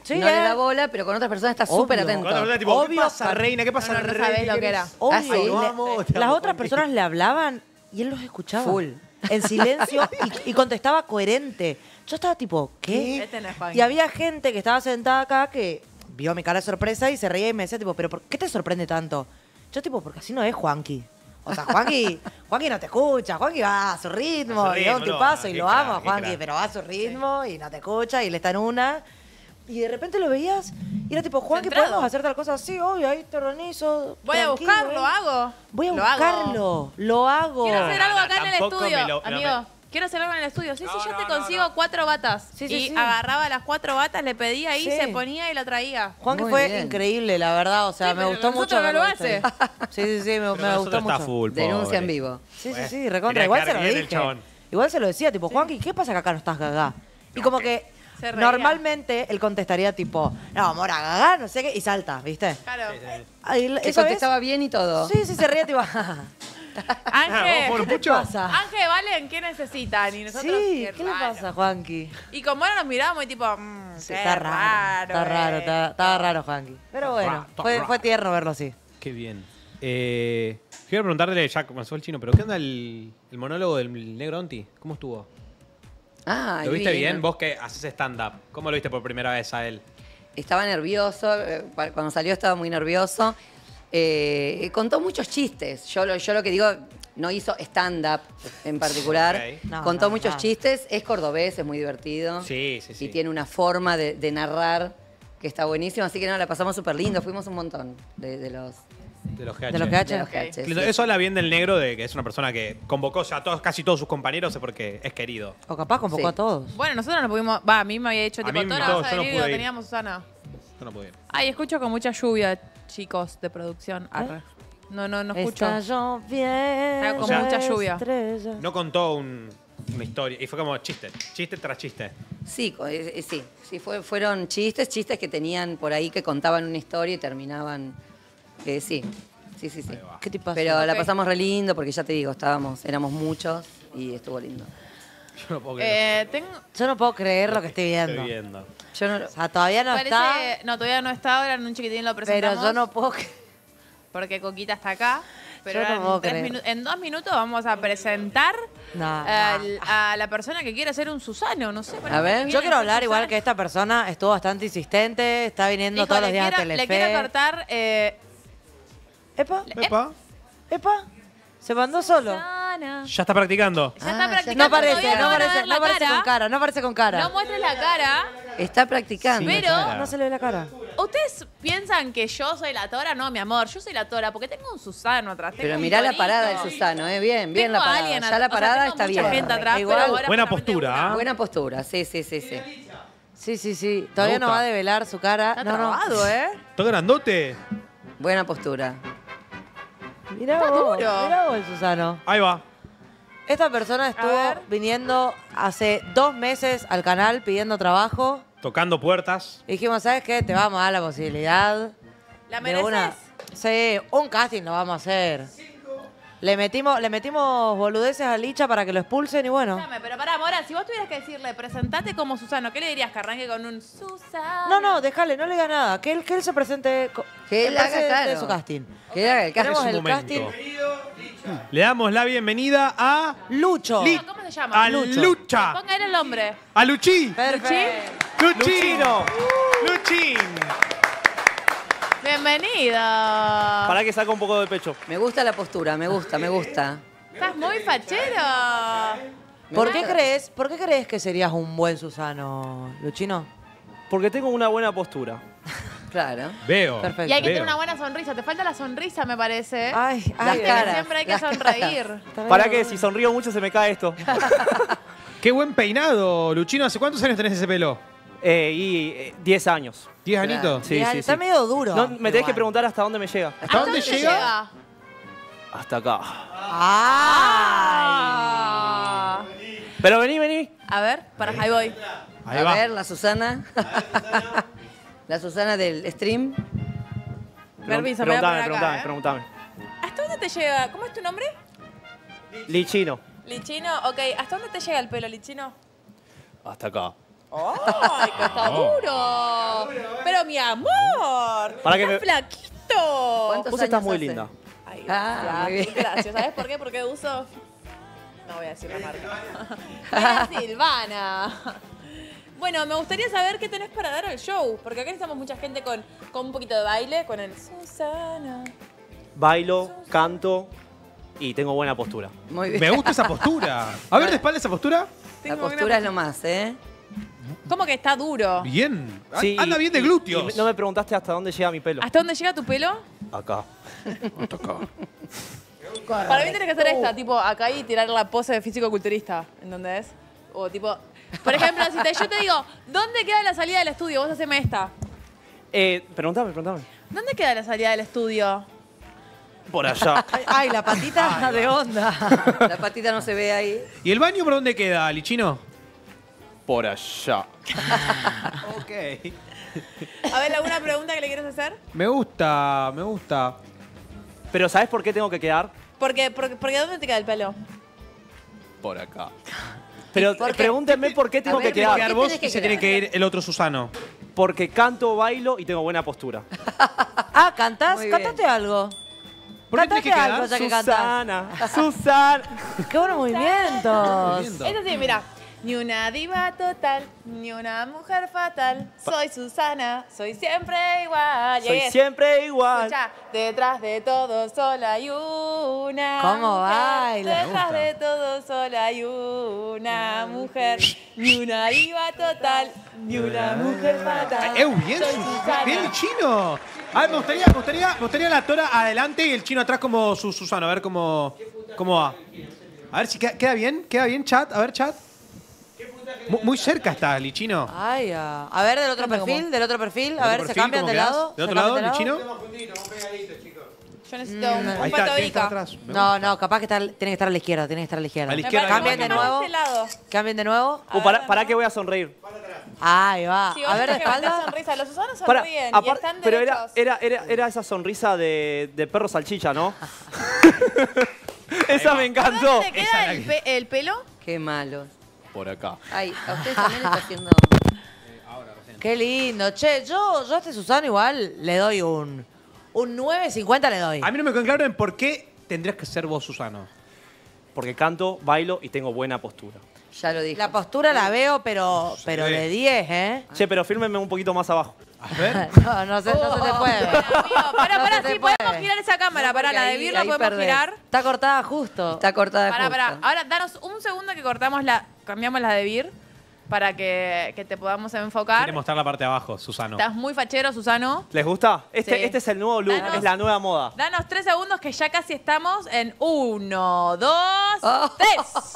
Sí, no le eh. da bola, pero con otras personas está Obvio. súper Con otra atento. persona, tipo, ¿qué Obvio, pasa, Car- reina? ¿Qué pasa, No, no, no reina? sabés ¿Qué lo que querés? era. Obvio. Ah, sí. Le- Vamos, te las amo, otras Juanqui. personas le hablaban y él los escuchaba. Full. En silencio y, y contestaba coherente. Yo estaba tipo, ¿qué? Este no es Juanqui. Y había gente que estaba sentada acá que vio mi cara de sorpresa y se reía y me decía, tipo, ¿pero por qué te sorprende tanto? Yo, tipo, porque así no es Juanqui. O sea, Juanqui, Juanqui no te escucha, Juanqui va a su ritmo, A su y da un ritmo, tipazo no, y qué lo crack, amo a qué Juanqui, crack. pero va a su ritmo y no te escucha y él está en una. Y de repente lo veías y era tipo, Juanqui, Centrado. ¿podemos hacer tal cosa? Sí, obvio, ahí te organizo. Voy a tranquilo, buscarlo, ¿eh? lo hago. Voy a Lo hago. buscarlo, lo hago. Quiero hacer No, algo no, acá en el tampoco estudio, me lo- no amigo. me- Quiero hacer algo en el estudio. Sí, No, sí, yo no, te no, consigo no. cuatro batas. Sí, sí, y sí. agarraba las cuatro batas, le pedía ahí, Sí. se ponía y lo traía. Juanqui Muy fue bien. increíble, la verdad. O sea, Sí, me pero gustó con mucho. nosotros no lo verlo hace. a usted. Sí, sí, sí, me, Pero me con gustó nosotros está mucho. full, Denuncia pobre. en vivo. Sí, sí, Bueno, sí, recontra. quería Igual se quedar lo bien el dije. chabón. Igual se lo decía, tipo, Juanqui, ¿qué pasa que acá no estás gagá? Y como que Se reía. normalmente él contestaría tipo, no, mora, gagá, no sé qué, y salta, ¿viste? Claro. Ahí, Que esa vez- contestaba bien y todo. Sí, sí, se ríe, tipo, Ah, Ángel, ¿vos ¿qué te mucho? pasa? Ángel, Valen, ¿qué necesitan? Y nosotros, Sí, ¿qué le raro. pasa, Juanqui? Y como ahora nos mirábamos y tipo, mmm, Sí, qué está raro, está raro, eh. está, estaba raro, Juanqui. Pero bueno, Está fue, raro. fue tierno verlo así. Qué bien. Eh, quiero preguntarle, ya comenzó el chino, pero ¿qué onda el, el monólogo del negro Onti? ¿Cómo estuvo? Ah, ¿Lo viste divino. bien? Vos que haces stand-up. ¿Cómo lo viste por primera vez a él? Estaba nervioso, eh, pa- cuando salió estaba muy nervioso. Eh, contó muchos chistes. Yo lo, yo lo que digo, no hizo stand-up en particular. Ok. No, contó no, muchos no. chistes, es cordobés, es muy divertido. Sí, sí, sí. Y tiene una forma de, de narrar que está buenísima, así que no, la pasamos súper lindo. Fuimos un montón de, de los, De los G H. De los G H. de los Ok. G H, Lindo. sí. Eso habla bien del negro, de que es una persona que convocó o sea, a todos, casi todos sus compañeros es porque es querido. O capaz convocó Sí. a todos. Bueno, nosotros no pudimos. Va, a mí me había dicho, A tipo, mí me toda invitó, vas a yo no venir y pude lo ir. teníamos Susana. Yo no pude ir. Ay, escucho con mucha lluvia, chicos, de producción. Arre. No, no, no escucho. Está lloviendo. Está con O sea, mucha lluvia. estrellas. No contó un- una historia. Y fue como chiste. Chiste tras chiste. Sí, co- eh, eh, sí, sí fue- fueron chistes, chistes que tenían por ahí que contaban una historia y terminaban. eh, sí, sí, sí, sí. Ahí va. ¿Qué te pasa? Pero la Ok. pasamos re lindo porque ya te digo, estábamos, éramos muchos y estuvo lindo. Yo no puedo creer. Eh, tengo. Yo no puedo creer lo que estoy viendo. Estoy viendo. Yo no, O sea, todavía no Parece, está, no, todavía no está, ahora en un chiquitín lo pero presentamos. yo no puedo creer. Porque Coquita está acá. Pero Yo no ahora puedo en, tres creer. minu- en dos minutos vamos a presentar No, al- no. a la persona que quiere ser un Susano. No sé. parece A ver. que Yo quiere quiero ser hablar igual Susano. que esta persona estuvo bastante insistente, está viniendo Dijo, todos le los días quiero, a Telefe. Le quiero cortar. Eh, ¿Epa? Epa. ¿Epa? ¿Se mandó solo? Susana. Ya está practicando. Ya está Ah, ya practicando. No parece, todavía no van a parece, ver la no parece cara. con cara, no parece con cara. No muestres la cara. está practicando. Pero- cara. No se le ve la cara. ¿Ustedes piensan que yo soy la tora? No, mi amor, yo soy la tora porque tengo un Susano atrás. tengo Pero un mirá la torito. parada del Susano, ¿eh? Bien, bien Tengo la a parada. alguien Ya atrás, la o sea, parada tengo está mucha bien. gente atrás, Igual. pero ahora Buena solamente postura, una. ¿ah? Buena postura, sí, sí, sí, sí. Sí, sí, sí. Todavía no gusta. va a develar su cara. Está no, no. trabado, ¿eh? Está grandote. Buena postura. Mirá Está vos, duro. mirá vos, Susano. Ahí va. Esta persona estuvo ver. viniendo hace dos meses al canal pidiendo trabajo. Tocando puertas. Y dijimos, ¿sabes qué? Te vamos a dar la posibilidad. ¿La de mereces? una- Sí, un casting lo vamos a hacer. Le metimos, le metimos boludeces a Licha para que lo expulsen y bueno. Escúchame, pero pará, Mora, si vos tuvieras que decirle, presentate como Susano, ¿qué le dirías? Que arranque con un Susano. No, no, déjale, no le diga nada. Que él, que él se presente, co- Que él él haga, presente claro. su casting. Que haga el Tenemos caso. Es su el momento. casting. Le damos la bienvenida a Lucho. Li- ¿Cómo se llama? a Lucho. Lucha. Ponga él el nombre. A Luchi. Perfecto. Luchino. Luchín. Bienvenida. Para que saca un poco de pecho. Me gusta la postura, me gusta, me gusta. Estás muy fachero. Me ¿Por gusta. qué crees, por qué crees que serías un buen Susano, Luchino? Porque tengo una buena postura. Claro. Veo. Perfecto. Y hay que Veo. tener una buena sonrisa. Te falta la sonrisa, me parece. Ay, Las ay, Viste que caras. siempre hay que las sonreír. está bien. Para que si sonrío mucho se me cae esto. Qué buen peinado, Luchino. ¿Hace cuántos años tenés ese pelo? Eh, y eh, diez años. ¿Diez Claro. añitos? Sí, Mira, sí, está sí. medio duro. No, me tenés igual. que preguntar hasta dónde me llega. ¿Hasta dónde te llega? Hasta acá. Ah. Pero vení, vení. A ver, para, ahí voy. Ahí a va. ver, la Susana. La Susana del stream. Permiso, me voy a preguntame, poner preguntame, acá, ¿eh? preguntame. ¿Hasta dónde te llega? ¿Cómo es tu nombre? Lichino. Lichino. Ok, ¿hasta dónde te llega el pelo, Lichino? Hasta acá. ¡Ay, que está duro! Pero mi amor, Para que estás me- flaquito. ¿Cuántos Vos estás años muy hace? linda. Ay, Ah, gracias, muy bien. gracias. ¿Sabes por qué? ¿Por qué uso? No voy a decir la marca. Mira, Silvana. Bueno, me gustaría saber qué tenés para dar al show, porque acá necesitamos mucha gente con, con un poquito de baile, con el Susana. Bailo, canto y tengo buena postura. Muy bien. Me gusta esa postura. A ver, de espalda esa postura. La Tengo postura una- es lo más, ¿eh? ¿Cómo que está duro? Bien. A- Sí, Anda bien de y- glúteos. y no me preguntaste hasta dónde llega mi pelo. ¿Hasta dónde llega tu pelo? Acá. Para mí tenés que hacer esta, tipo acá y tirar la pose de físico-culturista, ¿entendés? O tipo, por ejemplo, si te- yo te digo, ¿dónde queda la salida del estudio? Vos haceme esta. Eh, preguntame, preguntame. ¿Dónde queda la salida del estudio? Por allá. Ay, ay, la patita de onda. La patita no se ve ahí. ¿Y el baño por dónde queda, Lichino? Por allá. Ok. A ver, ¿alguna pregunta que le quieres hacer? Me gusta, me gusta. Pero ¿sabes por qué tengo que quedar? Porque, porque, porque ¿dónde te queda el pelo? Por acá. Pero ¿Por qué? pregúntenme por qué tengo A ver, que Tienes que quedar. quedar qué vos tenés que y se tiene quedar? que ir el otro Susano. Porque canto, bailo y tengo buena postura. Ah, ¿cantás? Muy bien. Cantate algo. ¿Por qué tenés que Cantate quedar? algo ya que cantás. Susana, Susana. Qué buenos movimientos. Lindo. Es así, mira. Ni una diva total, ni una mujer fatal. Soy Susana, soy siempre igual. Soy Yes. siempre igual. Escucha, detrás de todo solo hay una ¿Cómo mujer. baila? Me Detrás gusta. de todo solo hay una mujer. Ni una diva total, ni una mujer fatal. ¡Eh, bien, Soy Su- Susana. bien el chino! A ver, me gustaría, me gustaría, me gustaría la tora adelante y el chino atrás como su Susano. A ver cómo, cómo va. A ver si queda, queda bien, queda bien, chat. A ver, chat. Mu- Muy cerca está, Lichino. Ay, ah. A ver, del otro Anda perfil, como- del otro perfil. ¿Del A ver, otro ¿se perfil, cambian cómo de quedás? lado? ¿Del ¿Se otro lado, cambian de Lichino? Yo necesito un, un Ahí está, pato tiene que estar bica. atrás. Me No, no, capaz que está- tiene que estar a la izquierda, tiene que estar a la izquierda. A la Me izquierda, parece cambien de más que nuevo. más este lado. Cambien de nuevo. A Uh, para, ver, para ¿no? que voy a sonreír. Ahí va. Sí, A ver, de tenés que mantener espalda. sonrisa. Los Susanos Para, sonríen y apar- están pero era, derechos. era, era, era esa sonrisa de, de perro salchicha, ¿no? Esa me encantó. ¿Dónde te queda el, pe- el pelo? Qué malos. Por acá. Ay, a ustedes también les está haciendo... Qué lindo. Che, yo, yo a este Susano igual le doy un, un nueve cincuenta le doy. A mí no me quedó claro en por qué tendrías que ser vos, Susano. Porque canto, bailo y tengo buena postura. Ya lo dije. La postura la veo, pero, pero ve. de diez, ¿eh? Che, pero fírmenme un poquito más abajo. A ver. No, no se, no se te puede. Amigo, pará, No pará, se te sí, puede. podemos girar esa cámara. No, Pará, porque la de ahí- Vir la ahí podemos perdés. girar. Está cortada justo. Está cortada Pará, justo. pará. Ahora, danos un segundo que cortamos la, cambiamos la de Vir para que, que te podamos enfocar. Quiere mostrar la parte de abajo, Susano. Estás muy fachero, Susano. ¿Les gusta? Este, Sí. este es el nuevo look, Danos- es la nueva moda. Danos tres segundos que ya casi estamos en uno, dos, Oh. tres.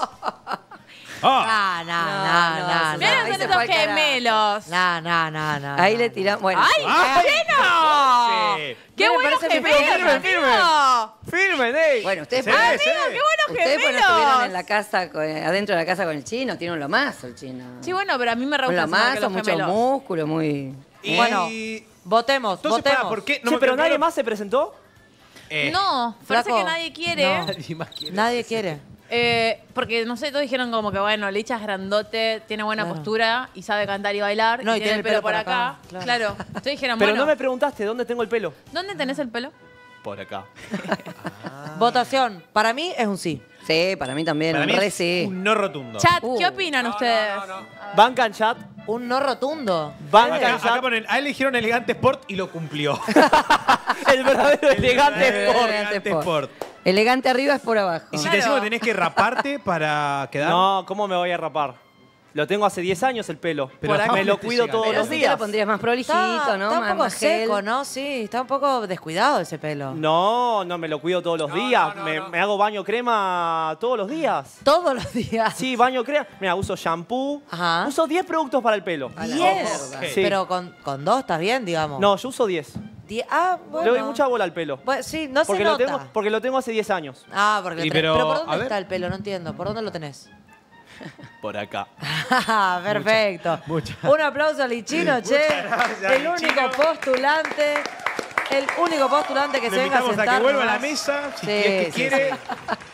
¡Ah! No, no, No, no, no, no. Susana, Miren, ahí son se esos fue al carajo. gemelos. No, no, no, no. Ahí no, le no. tiramos... Bueno, ¡Ay, ¡Ay! bueno! Sí. ¡Qué Me buenos parece gemelos, firme, firme. amigo! ¡Firmen, ey! bueno, ustedes... Sí, pues- sí. ¡Qué buenos Ustedes pues no gemelos! estuvieron en la casa, con- adentro de la casa con el chino, tienen lo más el chino. Sí, bueno, pero a mí me re Un gusta más que lamazo, los mucho gemelos. músculo, muy... Y- Bueno, votemos, Entonces, votemos. pará, ¿por qué? Che, me pero quedó nadie claro. más se presentó. Eh, No, parece Flaco, que nadie quiere. no. Nadie más quiere. Nadie quiere. Eh, porque, no sé, todos dijeron como que, bueno, Licha es grandote, tiene buena Claro. postura y sabe cantar y bailar. No, y, tiene el pelo por acá. claro. Claro. Entonces dijeron, Pero bueno, no me preguntaste dónde tengo el pelo. ¿dónde tenés el pelo? Por acá. Votación. Para mí es un sí. Sí, para mí también, Para un mí re es sí. un no rotundo. Chat, Uh. ¿qué opinan ustedes? Bancan chat. Un no rotundo. Bancan Acá, acá chat. ponen, a él le dijeron elegante sport y lo cumplió. El verdadero elegante verdadero sport. Elegante Sport. sport. Elegante arriba es por abajo. Y si te Claro. decimos que tenés que raparte para quedar. No, ¿cómo me voy a rapar? Lo tengo hace diez años el pelo. Pero Por acá ¿a me lo dónde te cuido llega? todos Pero los sí te días. lo pondrías más prolijito, Está, ¿no? está un Más- poco más gel. seco, ¿no? Sí, está un poco descuidado ese pelo. No, no me lo cuido todos los días. me, me hago baño crema todos los días. Todos los días. Sí, baño crema. Mira, uso shampoo. Ajá. Uso diez productos para el pelo. A la Diez. mierda. Sí. Pero con, con dos estás bien, digamos. No, yo uso diez. Die- ah, bueno. Le doy mucha bola al pelo. Bueno, sí, no porque, se lo nota. tengo, porque lo tengo hace diez años. Ah, porque lo Y tenés. pero, Pero, ¿por a dónde ver. está el pelo? No entiendo. ¿Por dónde lo tenés? Por acá. Perfecto. mucha. Un aplauso a Lichino, che. gracias, el Lichino. único postulante. El único postulante que Le se venga a invitamos a sentar. que vuelva a la nomás. mesa, si Sí, es que sí, quiere. sí.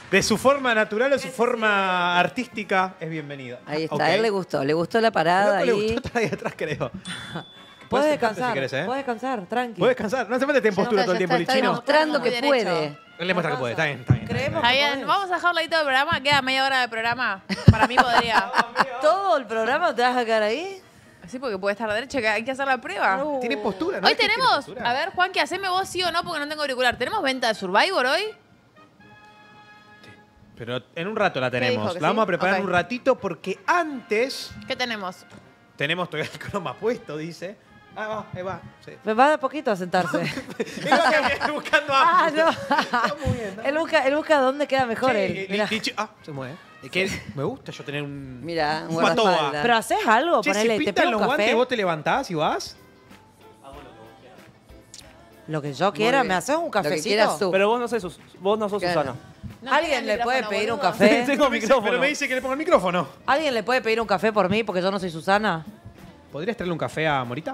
de su forma natural o su forma artística, es bienvenido. Ahí está, Ok. a él le gustó, le gustó la parada Loco, le ahí. gustó estar ahí atrás, creo. Puedes sentarte descansar, si querés, ¿eh? puedes descansar, tranqui. Puedes descansar. No hace falta estar en postura Ya todo el está, tiempo, está Lichino. demostrando Muy que derecho. puede. Él le muestra que puede. Está bien, está bien. Creemos Está que bien, podés. vamos a dejarlo ahí todo el programa. Queda media hora de programa. Para mí podría. ¿Todo el programa te vas a quedar ahí? Sí, porque puede estar derecho, que hay que hacer la prueba. Tiene postura, ¿no? Hoy ¿Es que tiene tenemos, postura? a ver, Juan, que haceme vos sí o no, porque no tengo auricular. ¿Tenemos venta de Survivor hoy? Pero en un rato la dijo tenemos. que La vamos sí? a preparar Ok. en un ratito porque antes ¿Qué tenemos? tenemos todavía el croma puesto, dice. Ah, va, ahí va. Sí. Me va de poquito a sentarse. Él va cami- buscando ah, ángulo. no. Está muy bien, ¿no? él, busca, él busca dónde queda mejor Che, él. eh, Mirá. Lichi- ah, se mueve. Es que me gusta yo tener un. Mira, un un patoa. guardaespaldas. Pero haces algo, Che, ponele, si te pintan pido los un guantes, café. vos te levantás y vas. Lo que yo quiera, bien. ¿me haces un Lo que cafecito? quieras tú. Pero vos no, sos, Sus- vos no sos Claro. Susana. No ¿Alguien tiene le puede micrófono, pedir un boludo. café? Tengo micrófono. Pero me dice que le ponga el micrófono. ¿Alguien le puede pedir un café por mí porque yo no soy Susana? ¿Podrías traerle un café a Morita?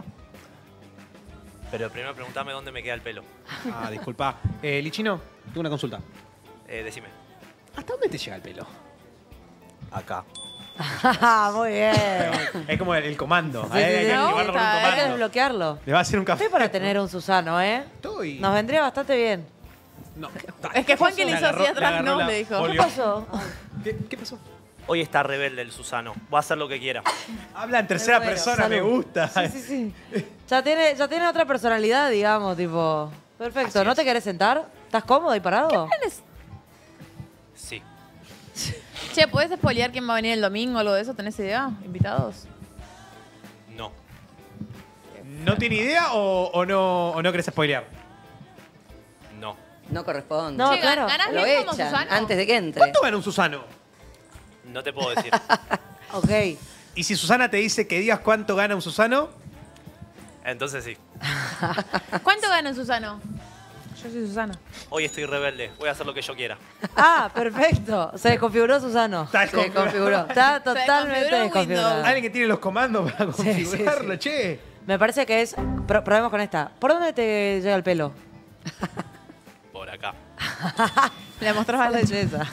Pero primero preguntame dónde me queda el pelo. Ah, disculpa. Eh, Lichino, tengo una consulta. Eh, decime. ¿Hasta dónde te llega el pelo? Acá. Ah, muy bien. Es como el, el comando. Sí, Ahí sí, hay sí. que Me activarlo con un gusta, Hay que comando. desbloquearlo. Le va a hacer un café. Estoy para tener un Susano, ¿eh? Estoy. Nos vendría bastante bien. No. Es que Juan que le hizo así atrás, no, le dijo. ¿Qué pasó? ¿Qué, qué pasó? Hoy está rebelde el Susano. Va a hacer lo que quiera. Habla en tercera Bueno, persona, me salud. gusta. Sí, sí, sí. Ya tiene, ya tiene otra personalidad, digamos, tipo. Perfecto. Así ¿No es. te querés sentar? ¿Estás cómodo y parado? Sí. Che, ¿podés spoilear quién va a venir el domingo o algo de eso? ¿Tenés idea? ¿Invitados? No. ¿No tiene idea o, o no, o no querés spoilear? No. No corresponde. No, Che, claro. ¿ganás Lo bien como echan Susano? antes de que entre. ¿Cuánto gana un Susano? No te puedo decir. Ok. Y si Susana te dice que digas cuánto gana un Susano, Entonces sí. ¿Cuánto gana un Susano? Yo soy Susana. Hoy estoy rebelde. Voy a hacer lo que yo quiera. Ah, perfecto. Se desconfiguró Susano. está Se configuró. Está totalmente desconfiguró desconfigurado. Windows. alguien que tiene los comandos para Sí, sí, configurarlo, sí. che. Me parece que es. pro- probemos con esta. ¿Por dónde te llega el pelo? Por acá. Le mostrás a Qué la belleza.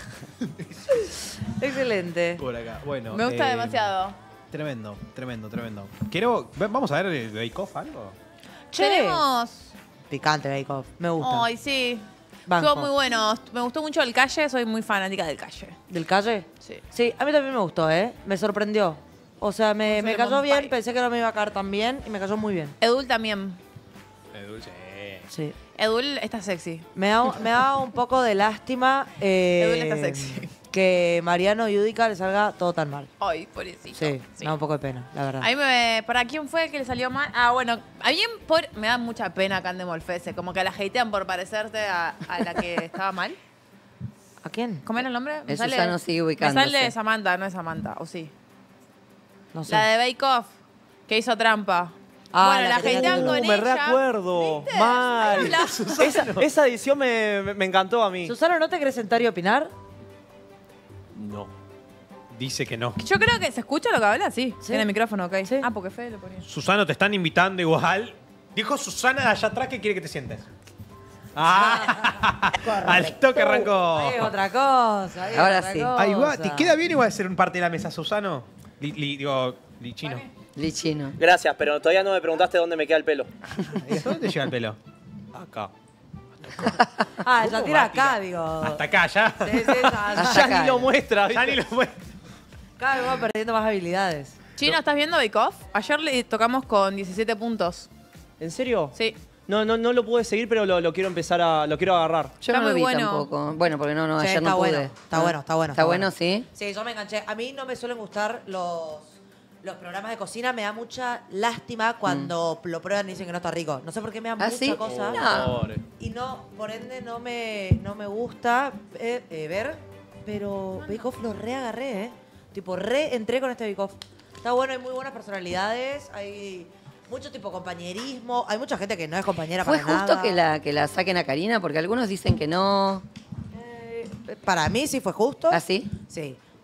Excelente. Por acá. Bueno. Me gusta eh, demasiado. Tremendo, tremendo, tremendo. Quiero. Vamos a ver el Bake Off algo. Che. Tenemos... Picante, Bake Off. Me gusta. Ay, sí. Banco. Estuvo muy bueno. Me gustó mucho el Calle. Soy muy fanática del Calle. ¿Del calle? Sí. Sí, a mí también me gustó, ¿eh? Me sorprendió. O sea, me, Soy me de cayó Monpay. bien, pensé que no me iba a caer tan bien y me cayó muy bien. Edul también. El dulce. Sí. Edul está sexy. Me da, me da un poco de lástima eh, Edul está sexy. que Mariano Yudica le salga todo tan mal. Ay, pobrecito. Sí, Sí. me da un poco de pena, la verdad. A mí me... ¿Para quién fue el que le salió mal? Ah, bueno. A mí por, me da mucha pena Cande Molfese. Como que la hatean por parecerte a, a la que estaba mal. ¿A quién? ¿Cómo era el nombre? El Susano sigue ubicándose. Me sale Samantha, no es Samantha, ¿o sí? No sé. La de Bake Off, que hizo trampa. Ah, bueno, la la, que tenía hatean título. con Uh, me ella. reacuerdo. ¿Viste? Mal. Ahí habla. Esa, esa edición me, me- me encantó a mí. Susano, ¿no te querés sentar y opinar? No. Dice que no. Yo creo que se escucha lo que habla, sí. Sí. Tiene micrófono, ok. Sí. Ah, porque Fede lo ponía. Susano, te están invitando igual. Dijo Susana de allá atrás que quiere que te sientes. Ah, al toque arrancó. Ahí es otra cosa. ahí es Ahora otra sí. cosa. Ahí va. ¿Te queda bien igual ser un parte de la mesa, Susano? Li- li- digo, Lichino. Lichino. Gracias, pero todavía no me preguntaste dónde me queda el pelo. ¿Y hasta dónde llega el pelo? Acá. Ah, ya ¿Cómo tira va a tirar? acá, digo. Hasta acá, ya. Sí, sí, ya, Hasta Ya acá. ni lo muestra, Ya ¿viste? ni lo muestro. Cada vez va perdiendo más habilidades. Chino, ¿estás viendo Bake Off? Ayer le tocamos con diecisiete puntos. ¿En serio? Sí. No, no, no lo pude seguir, pero lo, lo quiero empezar a. Lo quiero agarrar. Yo Está no lo muy vi bueno. tampoco. Bueno, porque no, no, Che, ayer está no pude. bueno, está Ah. bueno, está bueno. Está bueno, sí. Sí, yo me enganché. A mí no me suelen gustar los, los programas de cocina. Me da mucha lástima cuando lo prueban y dicen que no está rico. No sé por qué me da ¿Ah, mucha sí? cosa. No. Pobre. Y no, por ende, no me, no me gusta eh, eh, ver. Pero Bake Off lo reagarré, ¿eh? Tipo, re entré con este Bake Off. Está bueno, hay muy buenas personalidades. Hay mucho tipo compañerismo. Hay mucha gente que no es compañera ¿Fue para justo nada. que la, que la saquen a Karina? Porque algunos dicen que no. Eh, para mí sí fue justo. ¿Ah, sí? Sí.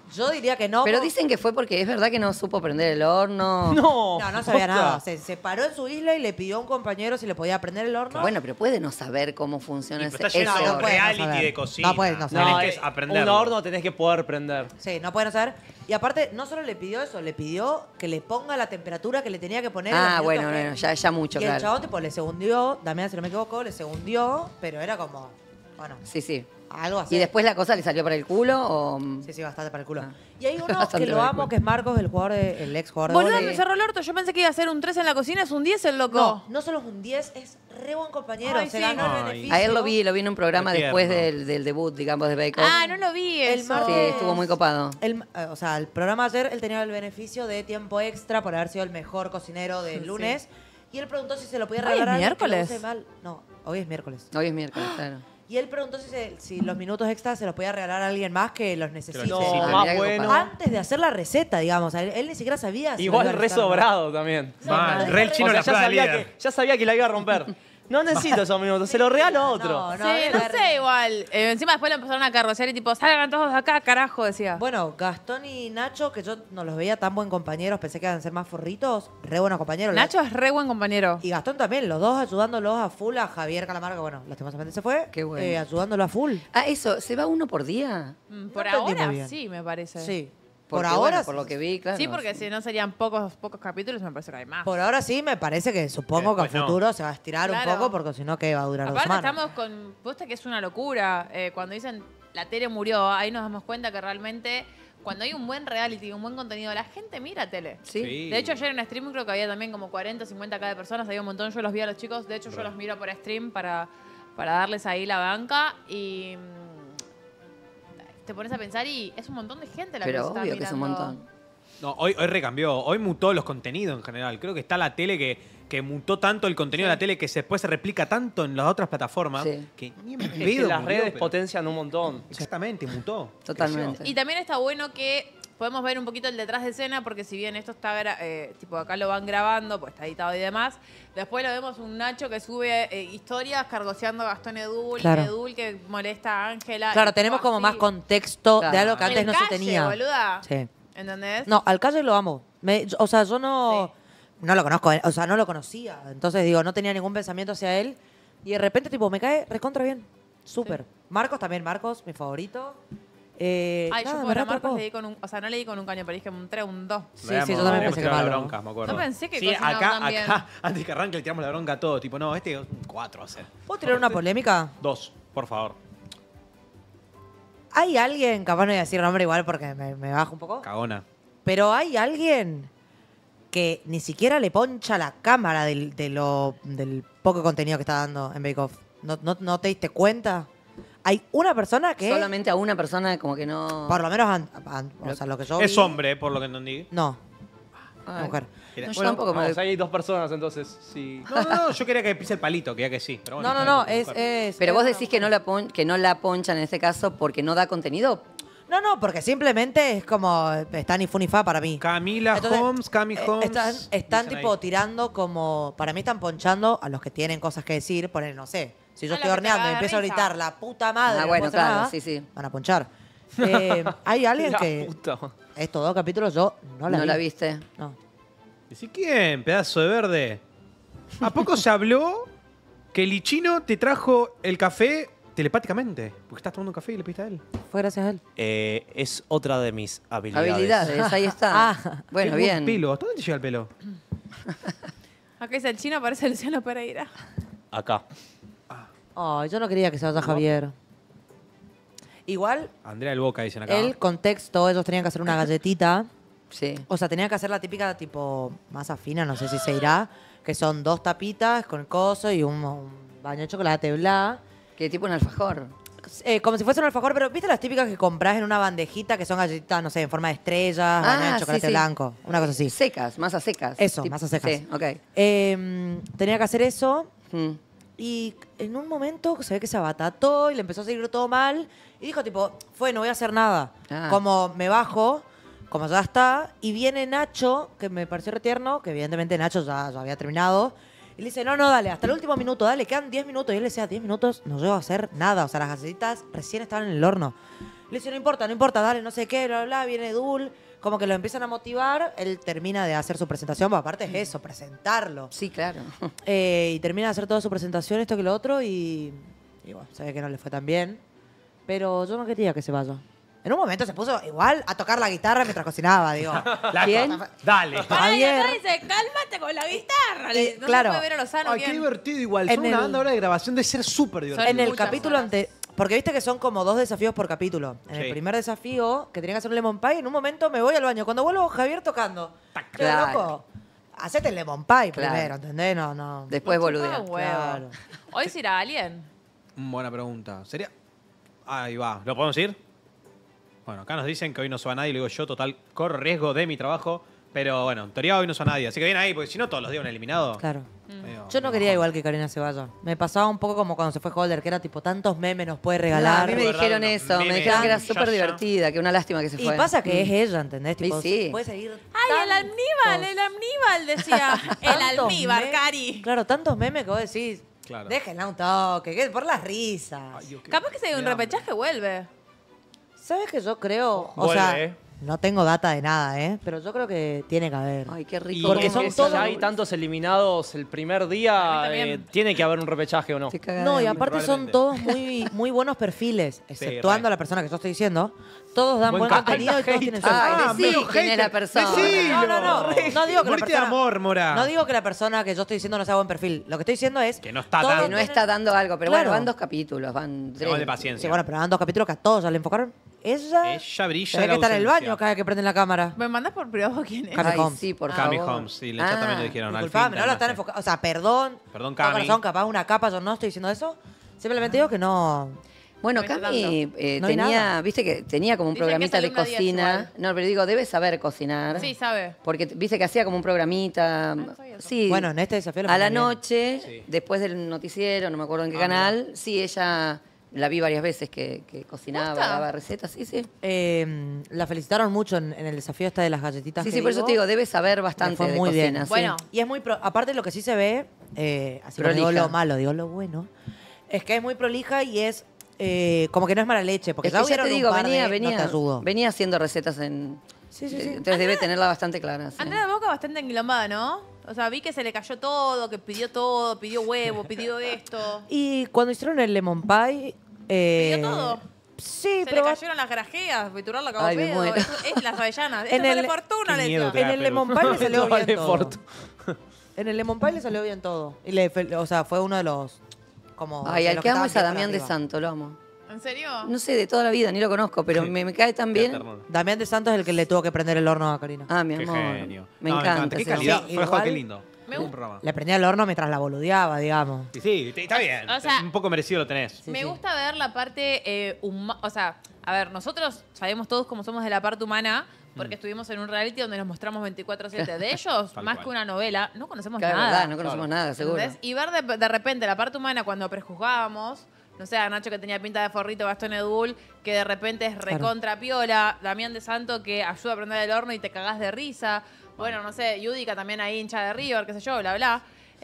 Yo diría que no. Pero po- dicen que fue porque es verdad que no supo prender el horno. No. No, no sabía posta. nada. Se, se paró en su isla y le pidió a un compañero si le podía prender el horno. Bueno, pero puede no saber cómo funciona Y ese, está lleno ese de no horno. puede no reality saber. de cocina. No puede no saber. Tenés No, que eh, aprenderlo. un horno tenés que poder prender. Sí, no pueden saber. Y aparte, no solo le pidió eso, le pidió que le ponga la temperatura que le tenía que poner. en los Ah, minutos bueno, que- bueno, ya, ya mucho, Y el claro. chabón, tipo, le segundió, Damián, si no me equivoco, le segundió, pero era como, bueno, Sí, sí. algo así. ¿Y después la cosa le salió para el culo o...? Sí, sí, bastante para el culo. Ah. Y hay uno que Bastante lo para el amo, culo. que es Marcos, el jugador de, el ex jugador de Boludo, vóley. me cerró el orto. Yo pensé que iba a ser un tres en la cocina, es un diez el loco. No, no solo es un diez, es re buen compañero. Ay, se sí. ganó el Ay. beneficio. A él lo vi, lo vi en un programa Qué después tierno. del, del debut, digamos, de Bake Off. Ah, no lo vi El eso. Sí, martes- estuvo muy copado. El- eh, o sea, el programa ayer, él tenía el beneficio de tiempo extra por haber sido el mejor cocinero del lunes. Y él preguntó si se lo podía ¿Hoy regalar es a alguien que lo miércoles? use mal. No, hoy es miércoles. Hoy es miércoles, claro. Y él preguntó si, se- si los minutos extras se los podía regalar a alguien más que los necesite. No, Sí, No, mirá más qué bueno. copado. Antes de hacer la receta, digamos. Él, él ni siquiera sabía. si Igual lo iba a re recetar o no. sobrado también. Mal, Sí, re el chino O sea, la ya prueba sabía, líder. que, ya sabía que la iba a romper. No necesito esos minutos, se lo regalo a otro. No, no, sí, había no que- sé, igual. Eh, encima después lo empezaron a carrocear y tipo, salgan todos de acá, carajo, decía. Bueno, Gastón y Nacho, que yo no los veía tan buen compañeros, pensé que iban a ser más forritos, re buenos compañeros. Nacho es re buen compañero. Y Gastón también, los dos ayudándolos a full, a Javier Calamaro, que bueno, lastimosamente se fue. Qué bueno. eh, ayudándolo a full. Ah, eso, ¿se va uno por día? Mm, Por No entendí muy ahora bien. sí, me parece. Sí. Porque, por ahora, bueno, por lo que vi, claro. Sí, porque si no serían pocos, pocos capítulos, me parece que hay más. por ahora sí, me parece que supongo que a Después no. futuro se va a estirar Claro. un poco, porque si no, ¿qué va a durar dos Aparte semanas? estamos con... Posta que es una locura. Eh, cuando dicen la tele murió, ahí nos damos cuenta que realmente cuando hay un buen reality, un buen contenido, la gente mira tele. Sí. Sí. De hecho, ayer en stream creo que había también como cuarenta, cincuenta cada personas, había un montón, yo los vi a los chicos, de hecho yo los miro por stream para, para darles ahí la banca y mm, te pones a pensar y es un montón de gente la que Pero se está obvio que es un mirando. montón. No, hoy, hoy recambió. Hoy mutó los contenidos en general. Creo que está la tele que, que mutó tanto el contenido de la tele que se- después se replica tanto en las otras plataformas Sí. que ni en Es que pedo las murió, redes pero- potencian un montón. Exactamente, mutó. Totalmente. Y también está bueno que podemos ver un poquito el detrás de escena, porque si bien esto está, gra- eh, tipo acá lo van grabando, pues está editado y demás, después lo vemos un Nacho que sube eh, historias cargoseando a Gastón Edul, Claro. Edul que molesta a Ángela. Claro, y tenemos tipo como así. más contexto de Claro. algo que antes El no calle, se tenía. boluda. Sí. ¿Entendés? No, al Calle lo amo. Me- yo- o sea, yo no, no lo conozco, eh, o sea, no lo conocía. Entonces, digo, no tenía ningún pensamiento hacia él. Y de repente, tipo, me cae recontra bien. Súper. Marcos también, Marcos, mi favorito. Eh, Ay, nada, yo me por a re Marcos atrapó. le di con un... O sea, no le di con un caño, pero dije un tres, un dos. Sí, sí, yo también pensé que la malo. bronca, me acuerdo. No pensé que Sí, cocinaba acá, tan bien. acá, antes que arranque le tiramos la bronca a todo. Tipo, no, este es un cuatro va a ser. ¿Puedo tirar una polémica? Dos, por favor. Hay alguien, capaz no voy a decir nombre igual porque me, me bajo un poco, Cagona. pero hay alguien que ni siquiera le poncha la cámara del, de lo, del poco contenido que está dando en Bake Off. ¿No, no, no te diste cuenta? Hay una persona que, Solamente a una persona como que no... por lo menos, an- an- o sea, lo que yo Es vi- hombre, por lo que entendí. No, Ay. mujer. No, yo Bueno, tampoco me Vamos, doy- hay dos personas, entonces, sí. No, no, no, yo quería que pise el palito, quería que sí. Pero bueno, No, no, no, es... es Pero es vos una decís que no, la pon- que no la ponchan en este caso porque no da contenido. No, no, porque simplemente es como... Está ni fu ni fa para mí. Camila Entonces, Holmes, Cami eh, Holmes. Están, están dicen tipo ahí. tirando como... Para mí están ponchando a los que tienen cosas que decir. Poner, no sé, si yo A estoy lo que te horneando y caga de empiezo a risa. gritar la puta madre, Ah, no bueno, puedo hacer claro, nada, sí, sí. van a ponchar. Eh, hay alguien La que... puta. Estos dos capítulos yo no la No vi. la viste. No. ¿Decí quién? Pedazo de verde. ¿A poco se habló que el Lichino te trajo el café telepáticamente? Porque estás tomando un café y le pediste a él. Fue gracias a él. Eh, es otra de mis habilidades. Habilidades, ahí está. Ah, Bueno, Qué bien. buen pelo. ¿Hasta dónde te llega el pelo? Acá dice el chino, parece Luciano Pereira. Acá. Ay, yo no quería que se vaya Javier. Igual, Andrea del Boca, dicen acá. el contexto, ellos tenían que hacer una galletita. Sí. O sea, tenían que hacer la típica tipo masa fina, no sé si se irá, que son dos tapitas con coso y un, un baño de chocolate, bla. Que tipo un alfajor. Eh, como si fuese un alfajor, pero ¿viste las típicas que compras en una bandejita que son galletitas, no sé, en forma de estrellas, bañadas Ah, de sí, chocolate sí. blanco? Una cosa así. Secas, masas secas. Eso, Tip- masas secas. Sí, ok. Eh, tenía que hacer eso Mm. y en un momento se ve que se abatató y le empezó a salir todo mal y dijo tipo, fue, no voy a hacer nada. Ah. Como me bajo, como ya está, y viene Nacho, que me pareció retierno, que evidentemente Nacho ya, ya había terminado, y le dice, no, no, dale, hasta el último minuto, dale, quedan diez minutos. Y él le decía, diez minutos no llego a hacer nada, o sea, las galletitas recién estaban en el horno. Le dice, no importa, no importa, dale, no sé qué, bla, bla, bla, viene Dul. Como que lo empiezan a motivar, él termina de hacer su presentación, porque aparte es eso, presentarlo. Sí, claro. Eh, y termina de hacer toda su presentación, esto que lo otro, y, y bueno, se ve que no le fue tan bien. Pero yo no quería que se vaya. En un momento se puso igual a tocar la guitarra mientras cocinaba, digo. La- ¿Quién? Dale. Para y Javier. después dice, cálmate con la guitarra. Eh, no claro. se puede ver a Lozano Ay, qué bien. divertido igual. En Son una el- banda ahora de grabación de ser súper divertido. En el muchas capítulo horas. ante... Porque viste que son como dos desafíos por capítulo. En Sí. el primer desafío, que tenía que hacer un lemon pie, en un momento me voy al baño. Cuando vuelvo, Javier tocando. Che, Claro. loco, hacete el lemon pie Claro. primero, ¿entendés? No, no. Después Ah, boludea. huevo. Claro. Hoy se irá alguien. Buena pregunta. ¿Sería? Ahí va. ¿Lo podemos ir? Bueno, acá nos dicen que hoy no se va nadie. Le digo yo, total, corro riesgo de mi trabajo. Pero bueno, en teoría hoy no se va nadie. Así que bien ahí, porque si no todos los días un eliminado. Claro. medio- Yo no medio quería bajón. igual que Karina se vaya. Me pasaba un poco como cuando se fue Holder, que era tipo, tantos memes nos puede No, a regalar. mí me Guardar dijeron unos eso, me memes. dijeron que era Ya, súper ya. divertida, que una lástima que se Y fue. pasa que Mm. es ella, ¿entendés? Tipo, sí. puede seguir. Ay, el almíbar, el almíbar, decía. El tantos almíbar, me- Cari. Claro, tantos memes que vos decís. Claro. Déjenla un toque, que por las risas. Capaz que si hay un Me da repechaje, vuelve. ¿Sabes que yo creo? O Vuelve, sea, ¿eh? no tengo data de nada, ¿eh? Pero yo creo que tiene que haber. Ay, qué Y rico. Porque es son que si todos- ya hay tantos eliminados el primer día, A mí también. eh, tiene que haber un repechaje o no. Estoy cagada No, de y hambre. aparte son probablemente. todos muy, muy buenos perfiles, exceptuando re. a la persona que yo estoy diciendo. Todos dan Buen buen ca- contenido y alta todos tienen hater. su... Ay, Ah, decí medio quién es la hater. persona. Decilo. No, no, no. No digo que la Morirte de persona... amor, Mora. No digo que la persona que yo estoy diciendo no sea buen perfil. Lo que estoy diciendo es... Que no está todos tan- Que no tienen- está dando algo, pero Claro. bueno, van dos capítulos, van tres. Tenemos de paciencia. Sí, bueno, pero dan dos capítulos que a todos ya le enfocaron. Ella... Ella brilla Se ve de que está la en el ausencia. baño cada vez que prenden la cámara. ¿Me mandas por privado quién es? Cami Ay, Holmes. sí, por Cami favor. Holmes, sí, en el chat también lo dijeron. al Disculpame, fin no la están terminaste. enfocando. O sea, perdón. Perdón, Todo Cami. corazón, capaz una capa, yo no estoy diciendo eso. Simplemente digo que no... Bueno, No está Cami eh, No hay tenía, nada. viste que tenía como un Dicen que programita es de alumna diez cocina. igual. No, pero digo, debe saber cocinar. Sí, sabe. Porque t- viste que hacía como un programita. no sabía eso. Sí. Bueno, en este desafío lo A la ponía bien. noche, Sí. después del noticiero, no me acuerdo en qué Ah, canal. Sí, ella la vi varias veces que, que cocinaba, ¿Posta? daba recetas. Sí, sí. Eh, la felicitaron mucho en, en el desafío este de las galletitas. Sí, que sí, por eso digo. te digo, debe saber Le bastante fue de muy bien. cocina. sí. Bueno. Y es muy... pro- aparte lo que sí se ve, eh, así no digo Prolija. lo malo, digo lo bueno, es que es muy prolija y es eh, como que no es mala leche. Porque Es que ya hubieron te un digo, par venía, de venía, No te ayudo. venía haciendo recetas en. Sí, sí, eh, sí. Entonces debe tenerla bastante clara. sí. Andrea de Boca bastante enquilombada, ¿no? O sea, vi que se le cayó todo, que pidió todo, pidió huevo, pidió esto. Y cuando hicieron el lemon pie... Eh, ¿Pidió todo? Sí, Se pero... le cayeron las grajeas, Vitural la acabó Ay, me pedo. muero. Eso es las avellanas. Eso En vale el- fortuna, Qué le miedo decía. te En el Perú. lemon pie le salió Vale bien todo. Fortu. En el lemon pie le salió bien todo. Y le, fel- o sea, fue uno de los... Como Ay, de al los que amo estaban es a bien Damián de arriba. Santo, lo amo. ¿En serio? No sé, de toda la vida, ni lo conozco, pero me, me cae tan Qué bien. ternura. Damián de Santos es el que le tuvo que prender el horno a Karina. Ah, mi Qué amor. genio. Me No, encanta. Qué ese calidad. hombre. Sí, Fue igual- qué lindo. Me Un gu- programa. Le prendía el horno mientras la boludeaba, digamos. Sí, sí, está bien. O sea- un poco merecido lo tenés. Sí, Me sí. gusta ver la parte eh, humana. O sea, a ver, nosotros sabemos todos cómo somos de la parte humana, porque estuvimos en un reality donde nos mostramos veinticuatro siete. De ellos, Tal más cual. que una novela, no conocemos Claro, nada. verdad, no conocemos nada, seguro. ¿Entendés? Y ver de, de repente la parte humana cuando prejuzgábamos, no sé, a Nacho que tenía pinta de forrito, Gastón Edul, que de repente es recontra piola, Damián de Santo que ayuda a prender el horno y te cagás de risa, bueno, no sé, Yudica también ahí hincha de River, qué sé yo, bla, bla.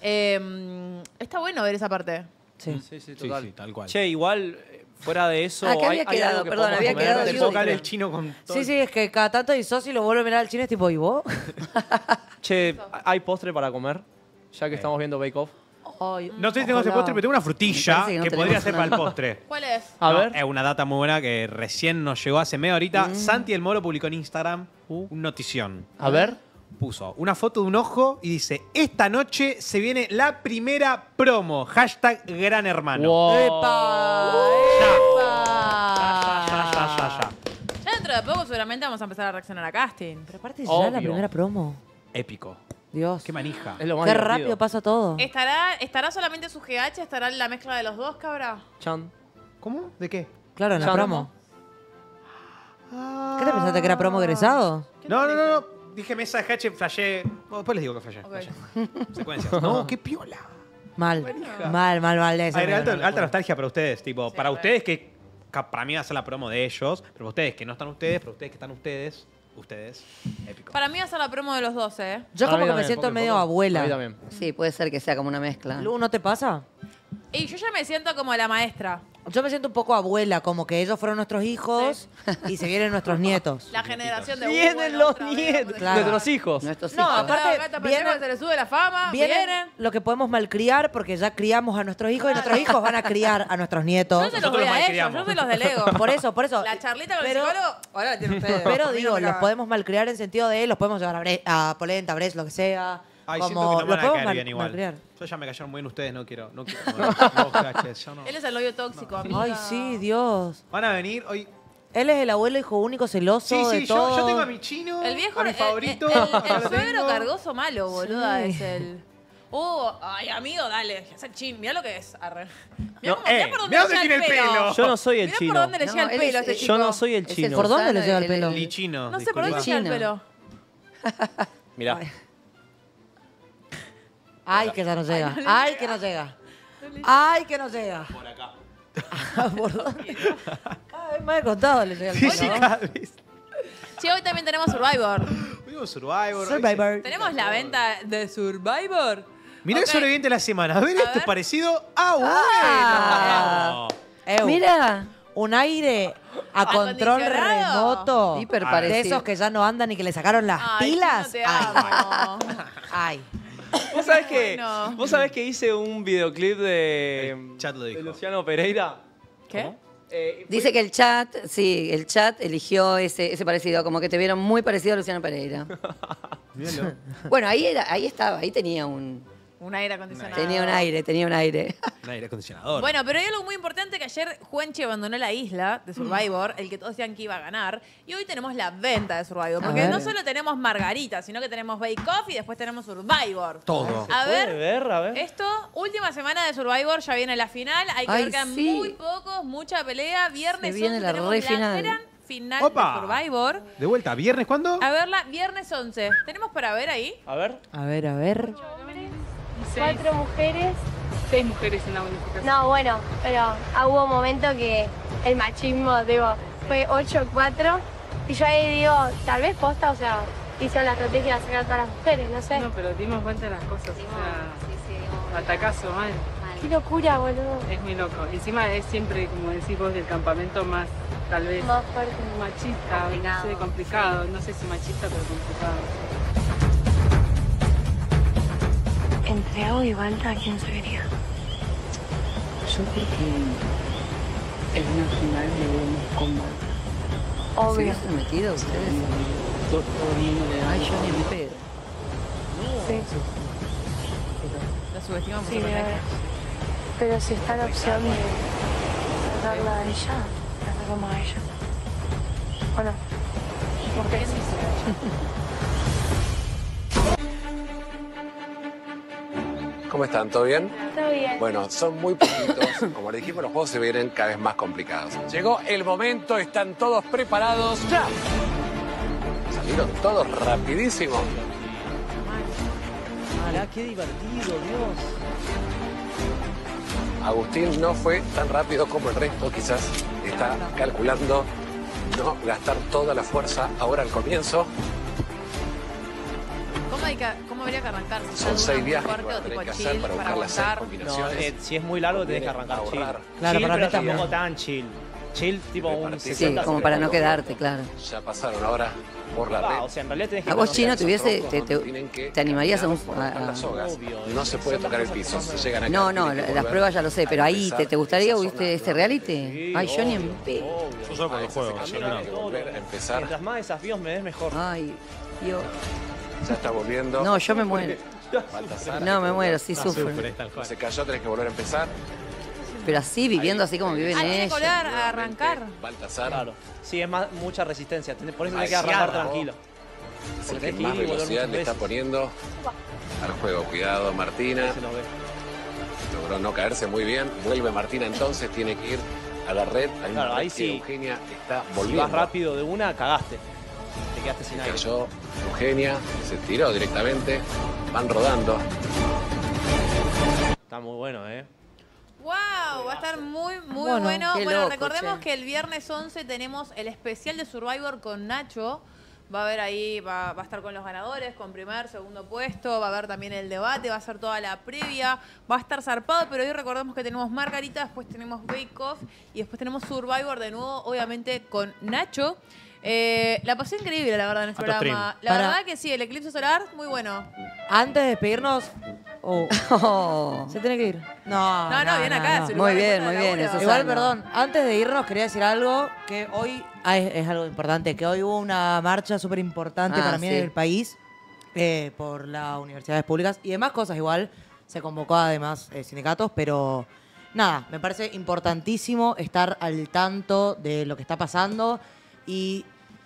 Eh, está bueno ver esa parte. Sí. Sí, sí, Sí, total. sí, tal cual. Che, igual, eh, fuera de eso. Ah, ¿qué hay- había hay quedado? algo que Perdón, podamos había comer. quedado De Yudica. focar el chino con todo. Sí, sí, es que cada tanto Isos y lo vuelve a mirar al chino es tipo, ¿y vos? Che, ¿hay postre para comer? Ya que estamos viendo Bake Off. Ay, No sé si tengo ese ojalá. postre, pero tengo una Me frutilla parece que, que no podría tenemos ser para el nada. postre. ¿Cuál es? A No, ver. Es una data muy buena que recién nos llegó hace media horita. Mm. Santi el Moro publicó en Instagram Uh. un notición. A ver. Puso una foto de un ojo y dice: esta noche se viene la primera promo. Hashtag Gran Hermano. Wow. ¡Epa! Ya, ya, ya, ¡Epa! ya, ya. Ya dentro de poco seguramente vamos a empezar a reaccionar a casting. Pero aparte ya Obvio. la primera promo. Épico. Dios. Qué manija. Es lo más Qué divertido. rápido pasa todo. ¿Estará, ¿Estará solamente su G H? ¿Estará la mezcla de los dos, cabra? Chan. ¿Cómo? ¿De qué? Claro, en la Ya, promo. Ah. ¿Qué te pensaste que era promo egresado? No, no, no, no. Dije mesa de H, flashé. Bueno, después les digo que flashé. Ok. flashé. Secuencias. No, qué piola. Mal. Mal, mal, mal. ese Hay me- alta, no lo alta puedo. nostalgia para ustedes. Tipo, Sí, para re. ustedes que, que para mí va a ser la promo de ellos, pero para ustedes que no están ustedes, para ustedes que están ustedes, ustedes, épico. Para mí va a ser la promo de los dos, ¿eh? Yo A como mí que me también, siento poco a medio poco. abuela. A mí también. Sí, puede ser que sea como una mezcla. Lu, ¿no te pasa? Y yo ya me siento como la maestra. Yo me siento un poco abuela, como que ellos fueron nuestros hijos y se vienen nuestros nietos. La generación de Vienen bueno, los otra vez, nietos, Claro. nuestros hijos. Nuestros No, hijos. aparte, Acá esta vienen- persona se le sube la fama, Vienen vienen. lo que podemos malcriar porque ya criamos a nuestros hijos y nuestros hijos van a criar a nuestros nietos. Yo se los Nosotros doy a ellos, malcriamos. yo se los delego. Por eso, por eso. La charlita con Pero- el psicólogo, ahora la tienen ustedes. Pero A mí digo, no me los cagan. podemos malcriar en sentido de los podemos llevar a, Bre a Polenta, a Bres, lo que sea. Ay, como, siento que no los van a podemos caer mal- bien igual. malcriar. Yo ya me cayeron muy bien ustedes, no quiero. No quiero. No, no, caches, yo no. Él es el novio tóxico, amigo. Ay, sí, Dios. Van a venir hoy. Él es el abuelo hijo único celoso Sí, de sí, todo. yo, yo tengo a mi chino, El viejo, a mi el- favorito. El, el, acá el lo suegro tengo. cargoso malo, boluda, Sí. es el. Uh, ay, amigo, dale. Es el chin, mirá lo que es. Arre. Mirá, No, cómo- mirá eh, por dónde mirá le dónde llega el tiene el pelo. pelo. Yo no soy el Mirá chino. por dónde le llega No, el él pelo a es- este yo chico. Yo no soy el Es el chino. ¿Por dónde le Forzano, llega el el- pelo? el- Lichino. No sé por dónde le Chino. llega el pelo. Mirá. Ay, que ya no llega. Ay, que no llega. Ay, que no llega. Por acá. ¿Por dónde? Cada vez más de contado le llega el Sí, pelo. sí, cada vez. Sí, hoy también tenemos Survivor. Vimos Survivor. Survivor. Tenemos la venta de Survivor. Mirá Ok. el sobreviviente de la semana. A ver, A esto ver. es parecido. ¡Ah, bueno! Ah. Eu, Mira, un aire a control Acondicionado. remoto. hiper Ah, De parecido. esos que ya no andan y que le sacaron las Ay, pilas. Chino, te Ay, amo. ay. ¿Vos sabés que, Bueno. ¿Vos sabés que hice un videoclip de, El chat lo de dijo. Luciano Pereira? ¿Qué? Eh, Dice que el chat, sí, el chat eligió ese, ese parecido, como que te vieron muy parecido a Luciano Pereira. Míralo. Bueno, ahí era, ahí estaba, ahí tenía un, Un aire acondicionado. tenía un aire, tenía un aire. Un aire acondicionador. Bueno, pero hay algo muy importante que ayer Juanchi abandonó la isla de Survivor, el que todos decían que iba a ganar. Y hoy tenemos la venta de Survivor. A Porque ver. no solo tenemos Margarita, sino que tenemos Bake Off y después tenemos Survivor. Todo. A ¿Puede ver, ver? A ver. esto, última semana de Survivor, ya viene la final. Hay que Ay, ver que sí. muy pocos, mucha pelea. Viernes Se viene once la tenemos re la final. gran final Opa. de Survivor. De vuelta, ¿viernes cuándo? A verla, viernes once. ¿Tenemos para ver ahí? A ver. A ver, a ver. Cuatro mujeres. Seis mujeres en la unificación. No, bueno, pero ah, hubo un momento que el machismo, digo, fue ocho cuatro. Y yo ahí digo, tal vez posta, o sea, hicieron la estrategia de sacar a todas las mujeres, no sé. No, pero dimos vuelta a las cosas. O sea, atacazo, mal. Qué locura, boludo. Es muy loco. Encima es siempre, como decís vos, del campamento más, tal vez, Más fuerte. machista. No sé, complicado. No sé si machista, pero complicado. Entre Ago y Balta, ¿quién se vería? Yo creo que en una final le vemos con Balta. ¿Se Obvio. hubiesen metido ustedes? Todo, todo el mundo le da. Ay, yo ni en pedo. Sí, La subestimamos. sí, por de la verdad. Pero si está la opción de sacarla a ella, la sacamos a ella. ¿O no? ¿Por qué? ¿Cómo están? ¿Todo bien? Todo bien. Bueno, son muy poquitos. Como les dijimos, los juegos se vienen cada vez más complicados. Llegó el momento, están todos preparados. ¡Ya! Salieron todos rapidísimo. Mirá, qué divertido, Dios. Agustín no fue tan rápido como el resto, quizás está calculando no gastar toda la fuerza ahora al comienzo. ¿Cómo, hay que, ¿Cómo habría que arrancar? Si Son está seis muy viajes que fuerte van a o tener tipo que hacer chill para buscar las seis aguantar? No, combinaciones. eh, si es muy largo tenés que Conviene arrancar chill. ahorrar. Claro, chill, para pero que te- tampoco tan chill. Chill, tipo un Repartirse. Sí, sesenta como para no quedarte, claro. Ya pasaron ahora por la Ah, red. o sea, en realidad tenés que A vos, conocer- Chino, te hubiese, troncos te, donde te- tienen que te animarías a un... caminar por a- las sogas. Obvio. No se puede tocar el piso. Se llegan a No, caer, no, tienen que las volver pruebas ya lo sé, a pero ahí, empezar ¿te, te gustaría esa viste zona. este reality? Sí, Ay, yo ni en obvio, pedo. obvio. Yo solo con los juegos, ese si no, camino no. hay que volver a empezar. Mientras más desafíos me des, mejor. Ay, Dios. Ya está volviendo. No, yo me muero. Baltasar, No, me muero, sí Ah, sufro. sufre, tal cual. Se cayó, tenés que volver a empezar. Pero así, viviendo así como viven Ah, tiene que ellos. volver a arrancar. Baltasar Claro. Sí, es más, mucha resistencia. Tenés- Por eso tenés que Demasiada. arrancar tranquilo. es el Porque que tenés que más ir y volver velocidad muchas le está veces. poniendo al juego. Cuidado, Martina. Se lo ve. Logró no caerse muy bien. Vuelve Martina entonces, tiene que ir a la red. Al Claro, mismo ahí red que sí. Eugenia está Si volviendo. vas rápido de una, cagaste. Te quedaste sin aire. Cayó Eugenia, se tiró directamente. Van rodando. Está muy bueno, ¿eh? ¡Wow! Va a estar muy, muy Bueno, bueno. qué Bueno, loco, recordemos che. que el viernes once tenemos el especial de Survivor con Nacho. Va a haber ahí, va, va a estar con los ganadores, con primer, segundo puesto, va a haber también el debate, va a ser toda la previa, va a estar zarpado, pero hoy recordemos que tenemos Margarita, después tenemos Bake Off y después tenemos Survivor de nuevo, obviamente con Nacho. Eh, la pasé increíble, la verdad, en este Alto programa. stream. La Para- verdad que sí, el eclipse solar, muy bueno. Antes de despedirnos... oh, Oh. ¿se tiene que ir? No, No, no, viene acá, no. es un Muy lugar de bien, puesta de muy bien, laburo. eso Igual, Susana. perdón, antes de irnos quería decir algo que hoy ah, es, es algo importante, que hoy hubo una marcha súper importante Ah, para mí sí. en el país eh, por las universidades públicas y demás cosas igual. Se convocó además eh, sindicatos, pero nada, me parece importantísimo estar al tanto de lo que está pasando y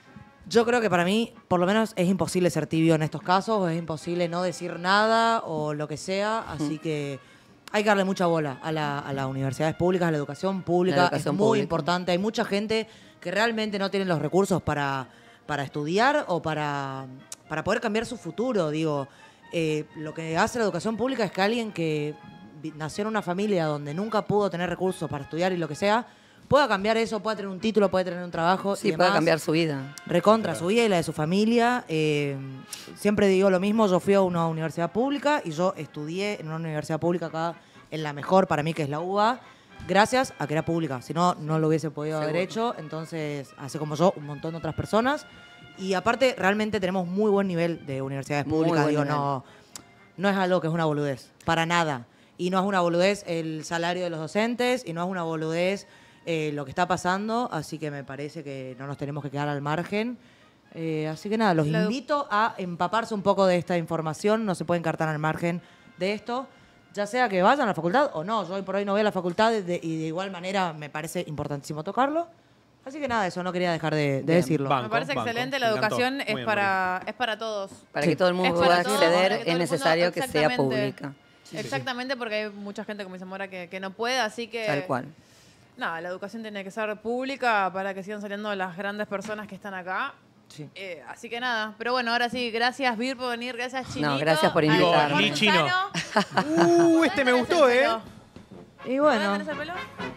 yo creo que para mí, por lo menos, es imposible ser tibio en estos casos, es imposible no decir nada o lo que sea, así que hay que darle mucha bola a, la- a las universidades públicas, a la educación pública, La educación es muy pública. importante. Hay mucha gente que realmente no tiene los recursos para, para estudiar o para, para poder cambiar su futuro, digo. Eh, lo que hace la educación pública es que alguien que vi- nació en una familia donde nunca pudo tener recursos para estudiar y lo que sea, pueda cambiar eso, pueda tener un título, puede tener un trabajo. Sí, y puede demás. cambiar su vida. Recontra su vida y la de su familia. Eh, siempre digo lo mismo, yo fui a una universidad pública y yo estudié en una universidad pública acá, en la mejor para mí, que es la U B A, gracias a que era pública. Si no, no lo hubiese podido haber Seguro. hecho. Entonces, así como yo, un montón de otras personas. Y aparte, realmente tenemos muy buen nivel de universidades Muy públicas. buen Digo, nivel. no, no es algo que es una boludez, para nada. Y no es una boludez el salario de los docentes y no es una boludez eh, lo que está pasando, así que me parece que no nos tenemos que quedar al margen. Eh, así que nada, los La edu- invito a empaparse un poco de esta información, no se pueden cartar al margen de esto, ya sea que vayan a la facultad o no, yo hoy por hoy no voy a la facultad de- y de igual manera me parece importantísimo tocarlo. Así que nada, eso no quería dejar de, de Bien. decirlo. Banco, Me parece banco. excelente, Me la encantó. educación Muy es bien, para, es para todos. Para Sí. que todo el Es mundo para pueda todos, acceder, para que todo es el mundo- necesario que sea exactamente. pública. Exactamente, porque hay mucha gente, como dice Mora, que, que no puede, así que... Tal cual. Nada, la educación tiene que ser pública para que sigan saliendo las grandes personas que están acá. Sí. Eh, así que nada, pero bueno, ahora sí, gracias Vir por venir, gracias Chinito. gracias por Al invitarme. mejor Li Chino. Susano. Uh, este me ¿Dónde gustó, tenés ¿eh? el pelo? Y ¿Dónde bueno, tenés el pelo?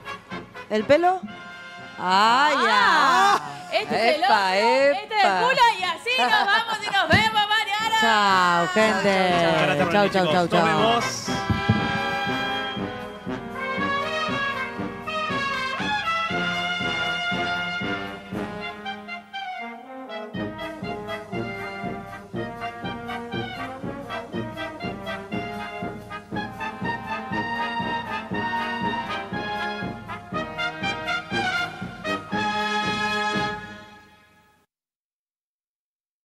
¿el pelo? ¡Ah, ya! Este es el Epa, otro, este es el epa. culo y así nos vamos y nos vemos mañana. Chao, gente. Muchas gracias por Chao, venir, chao, chicos. chao, Nos chao. vemos.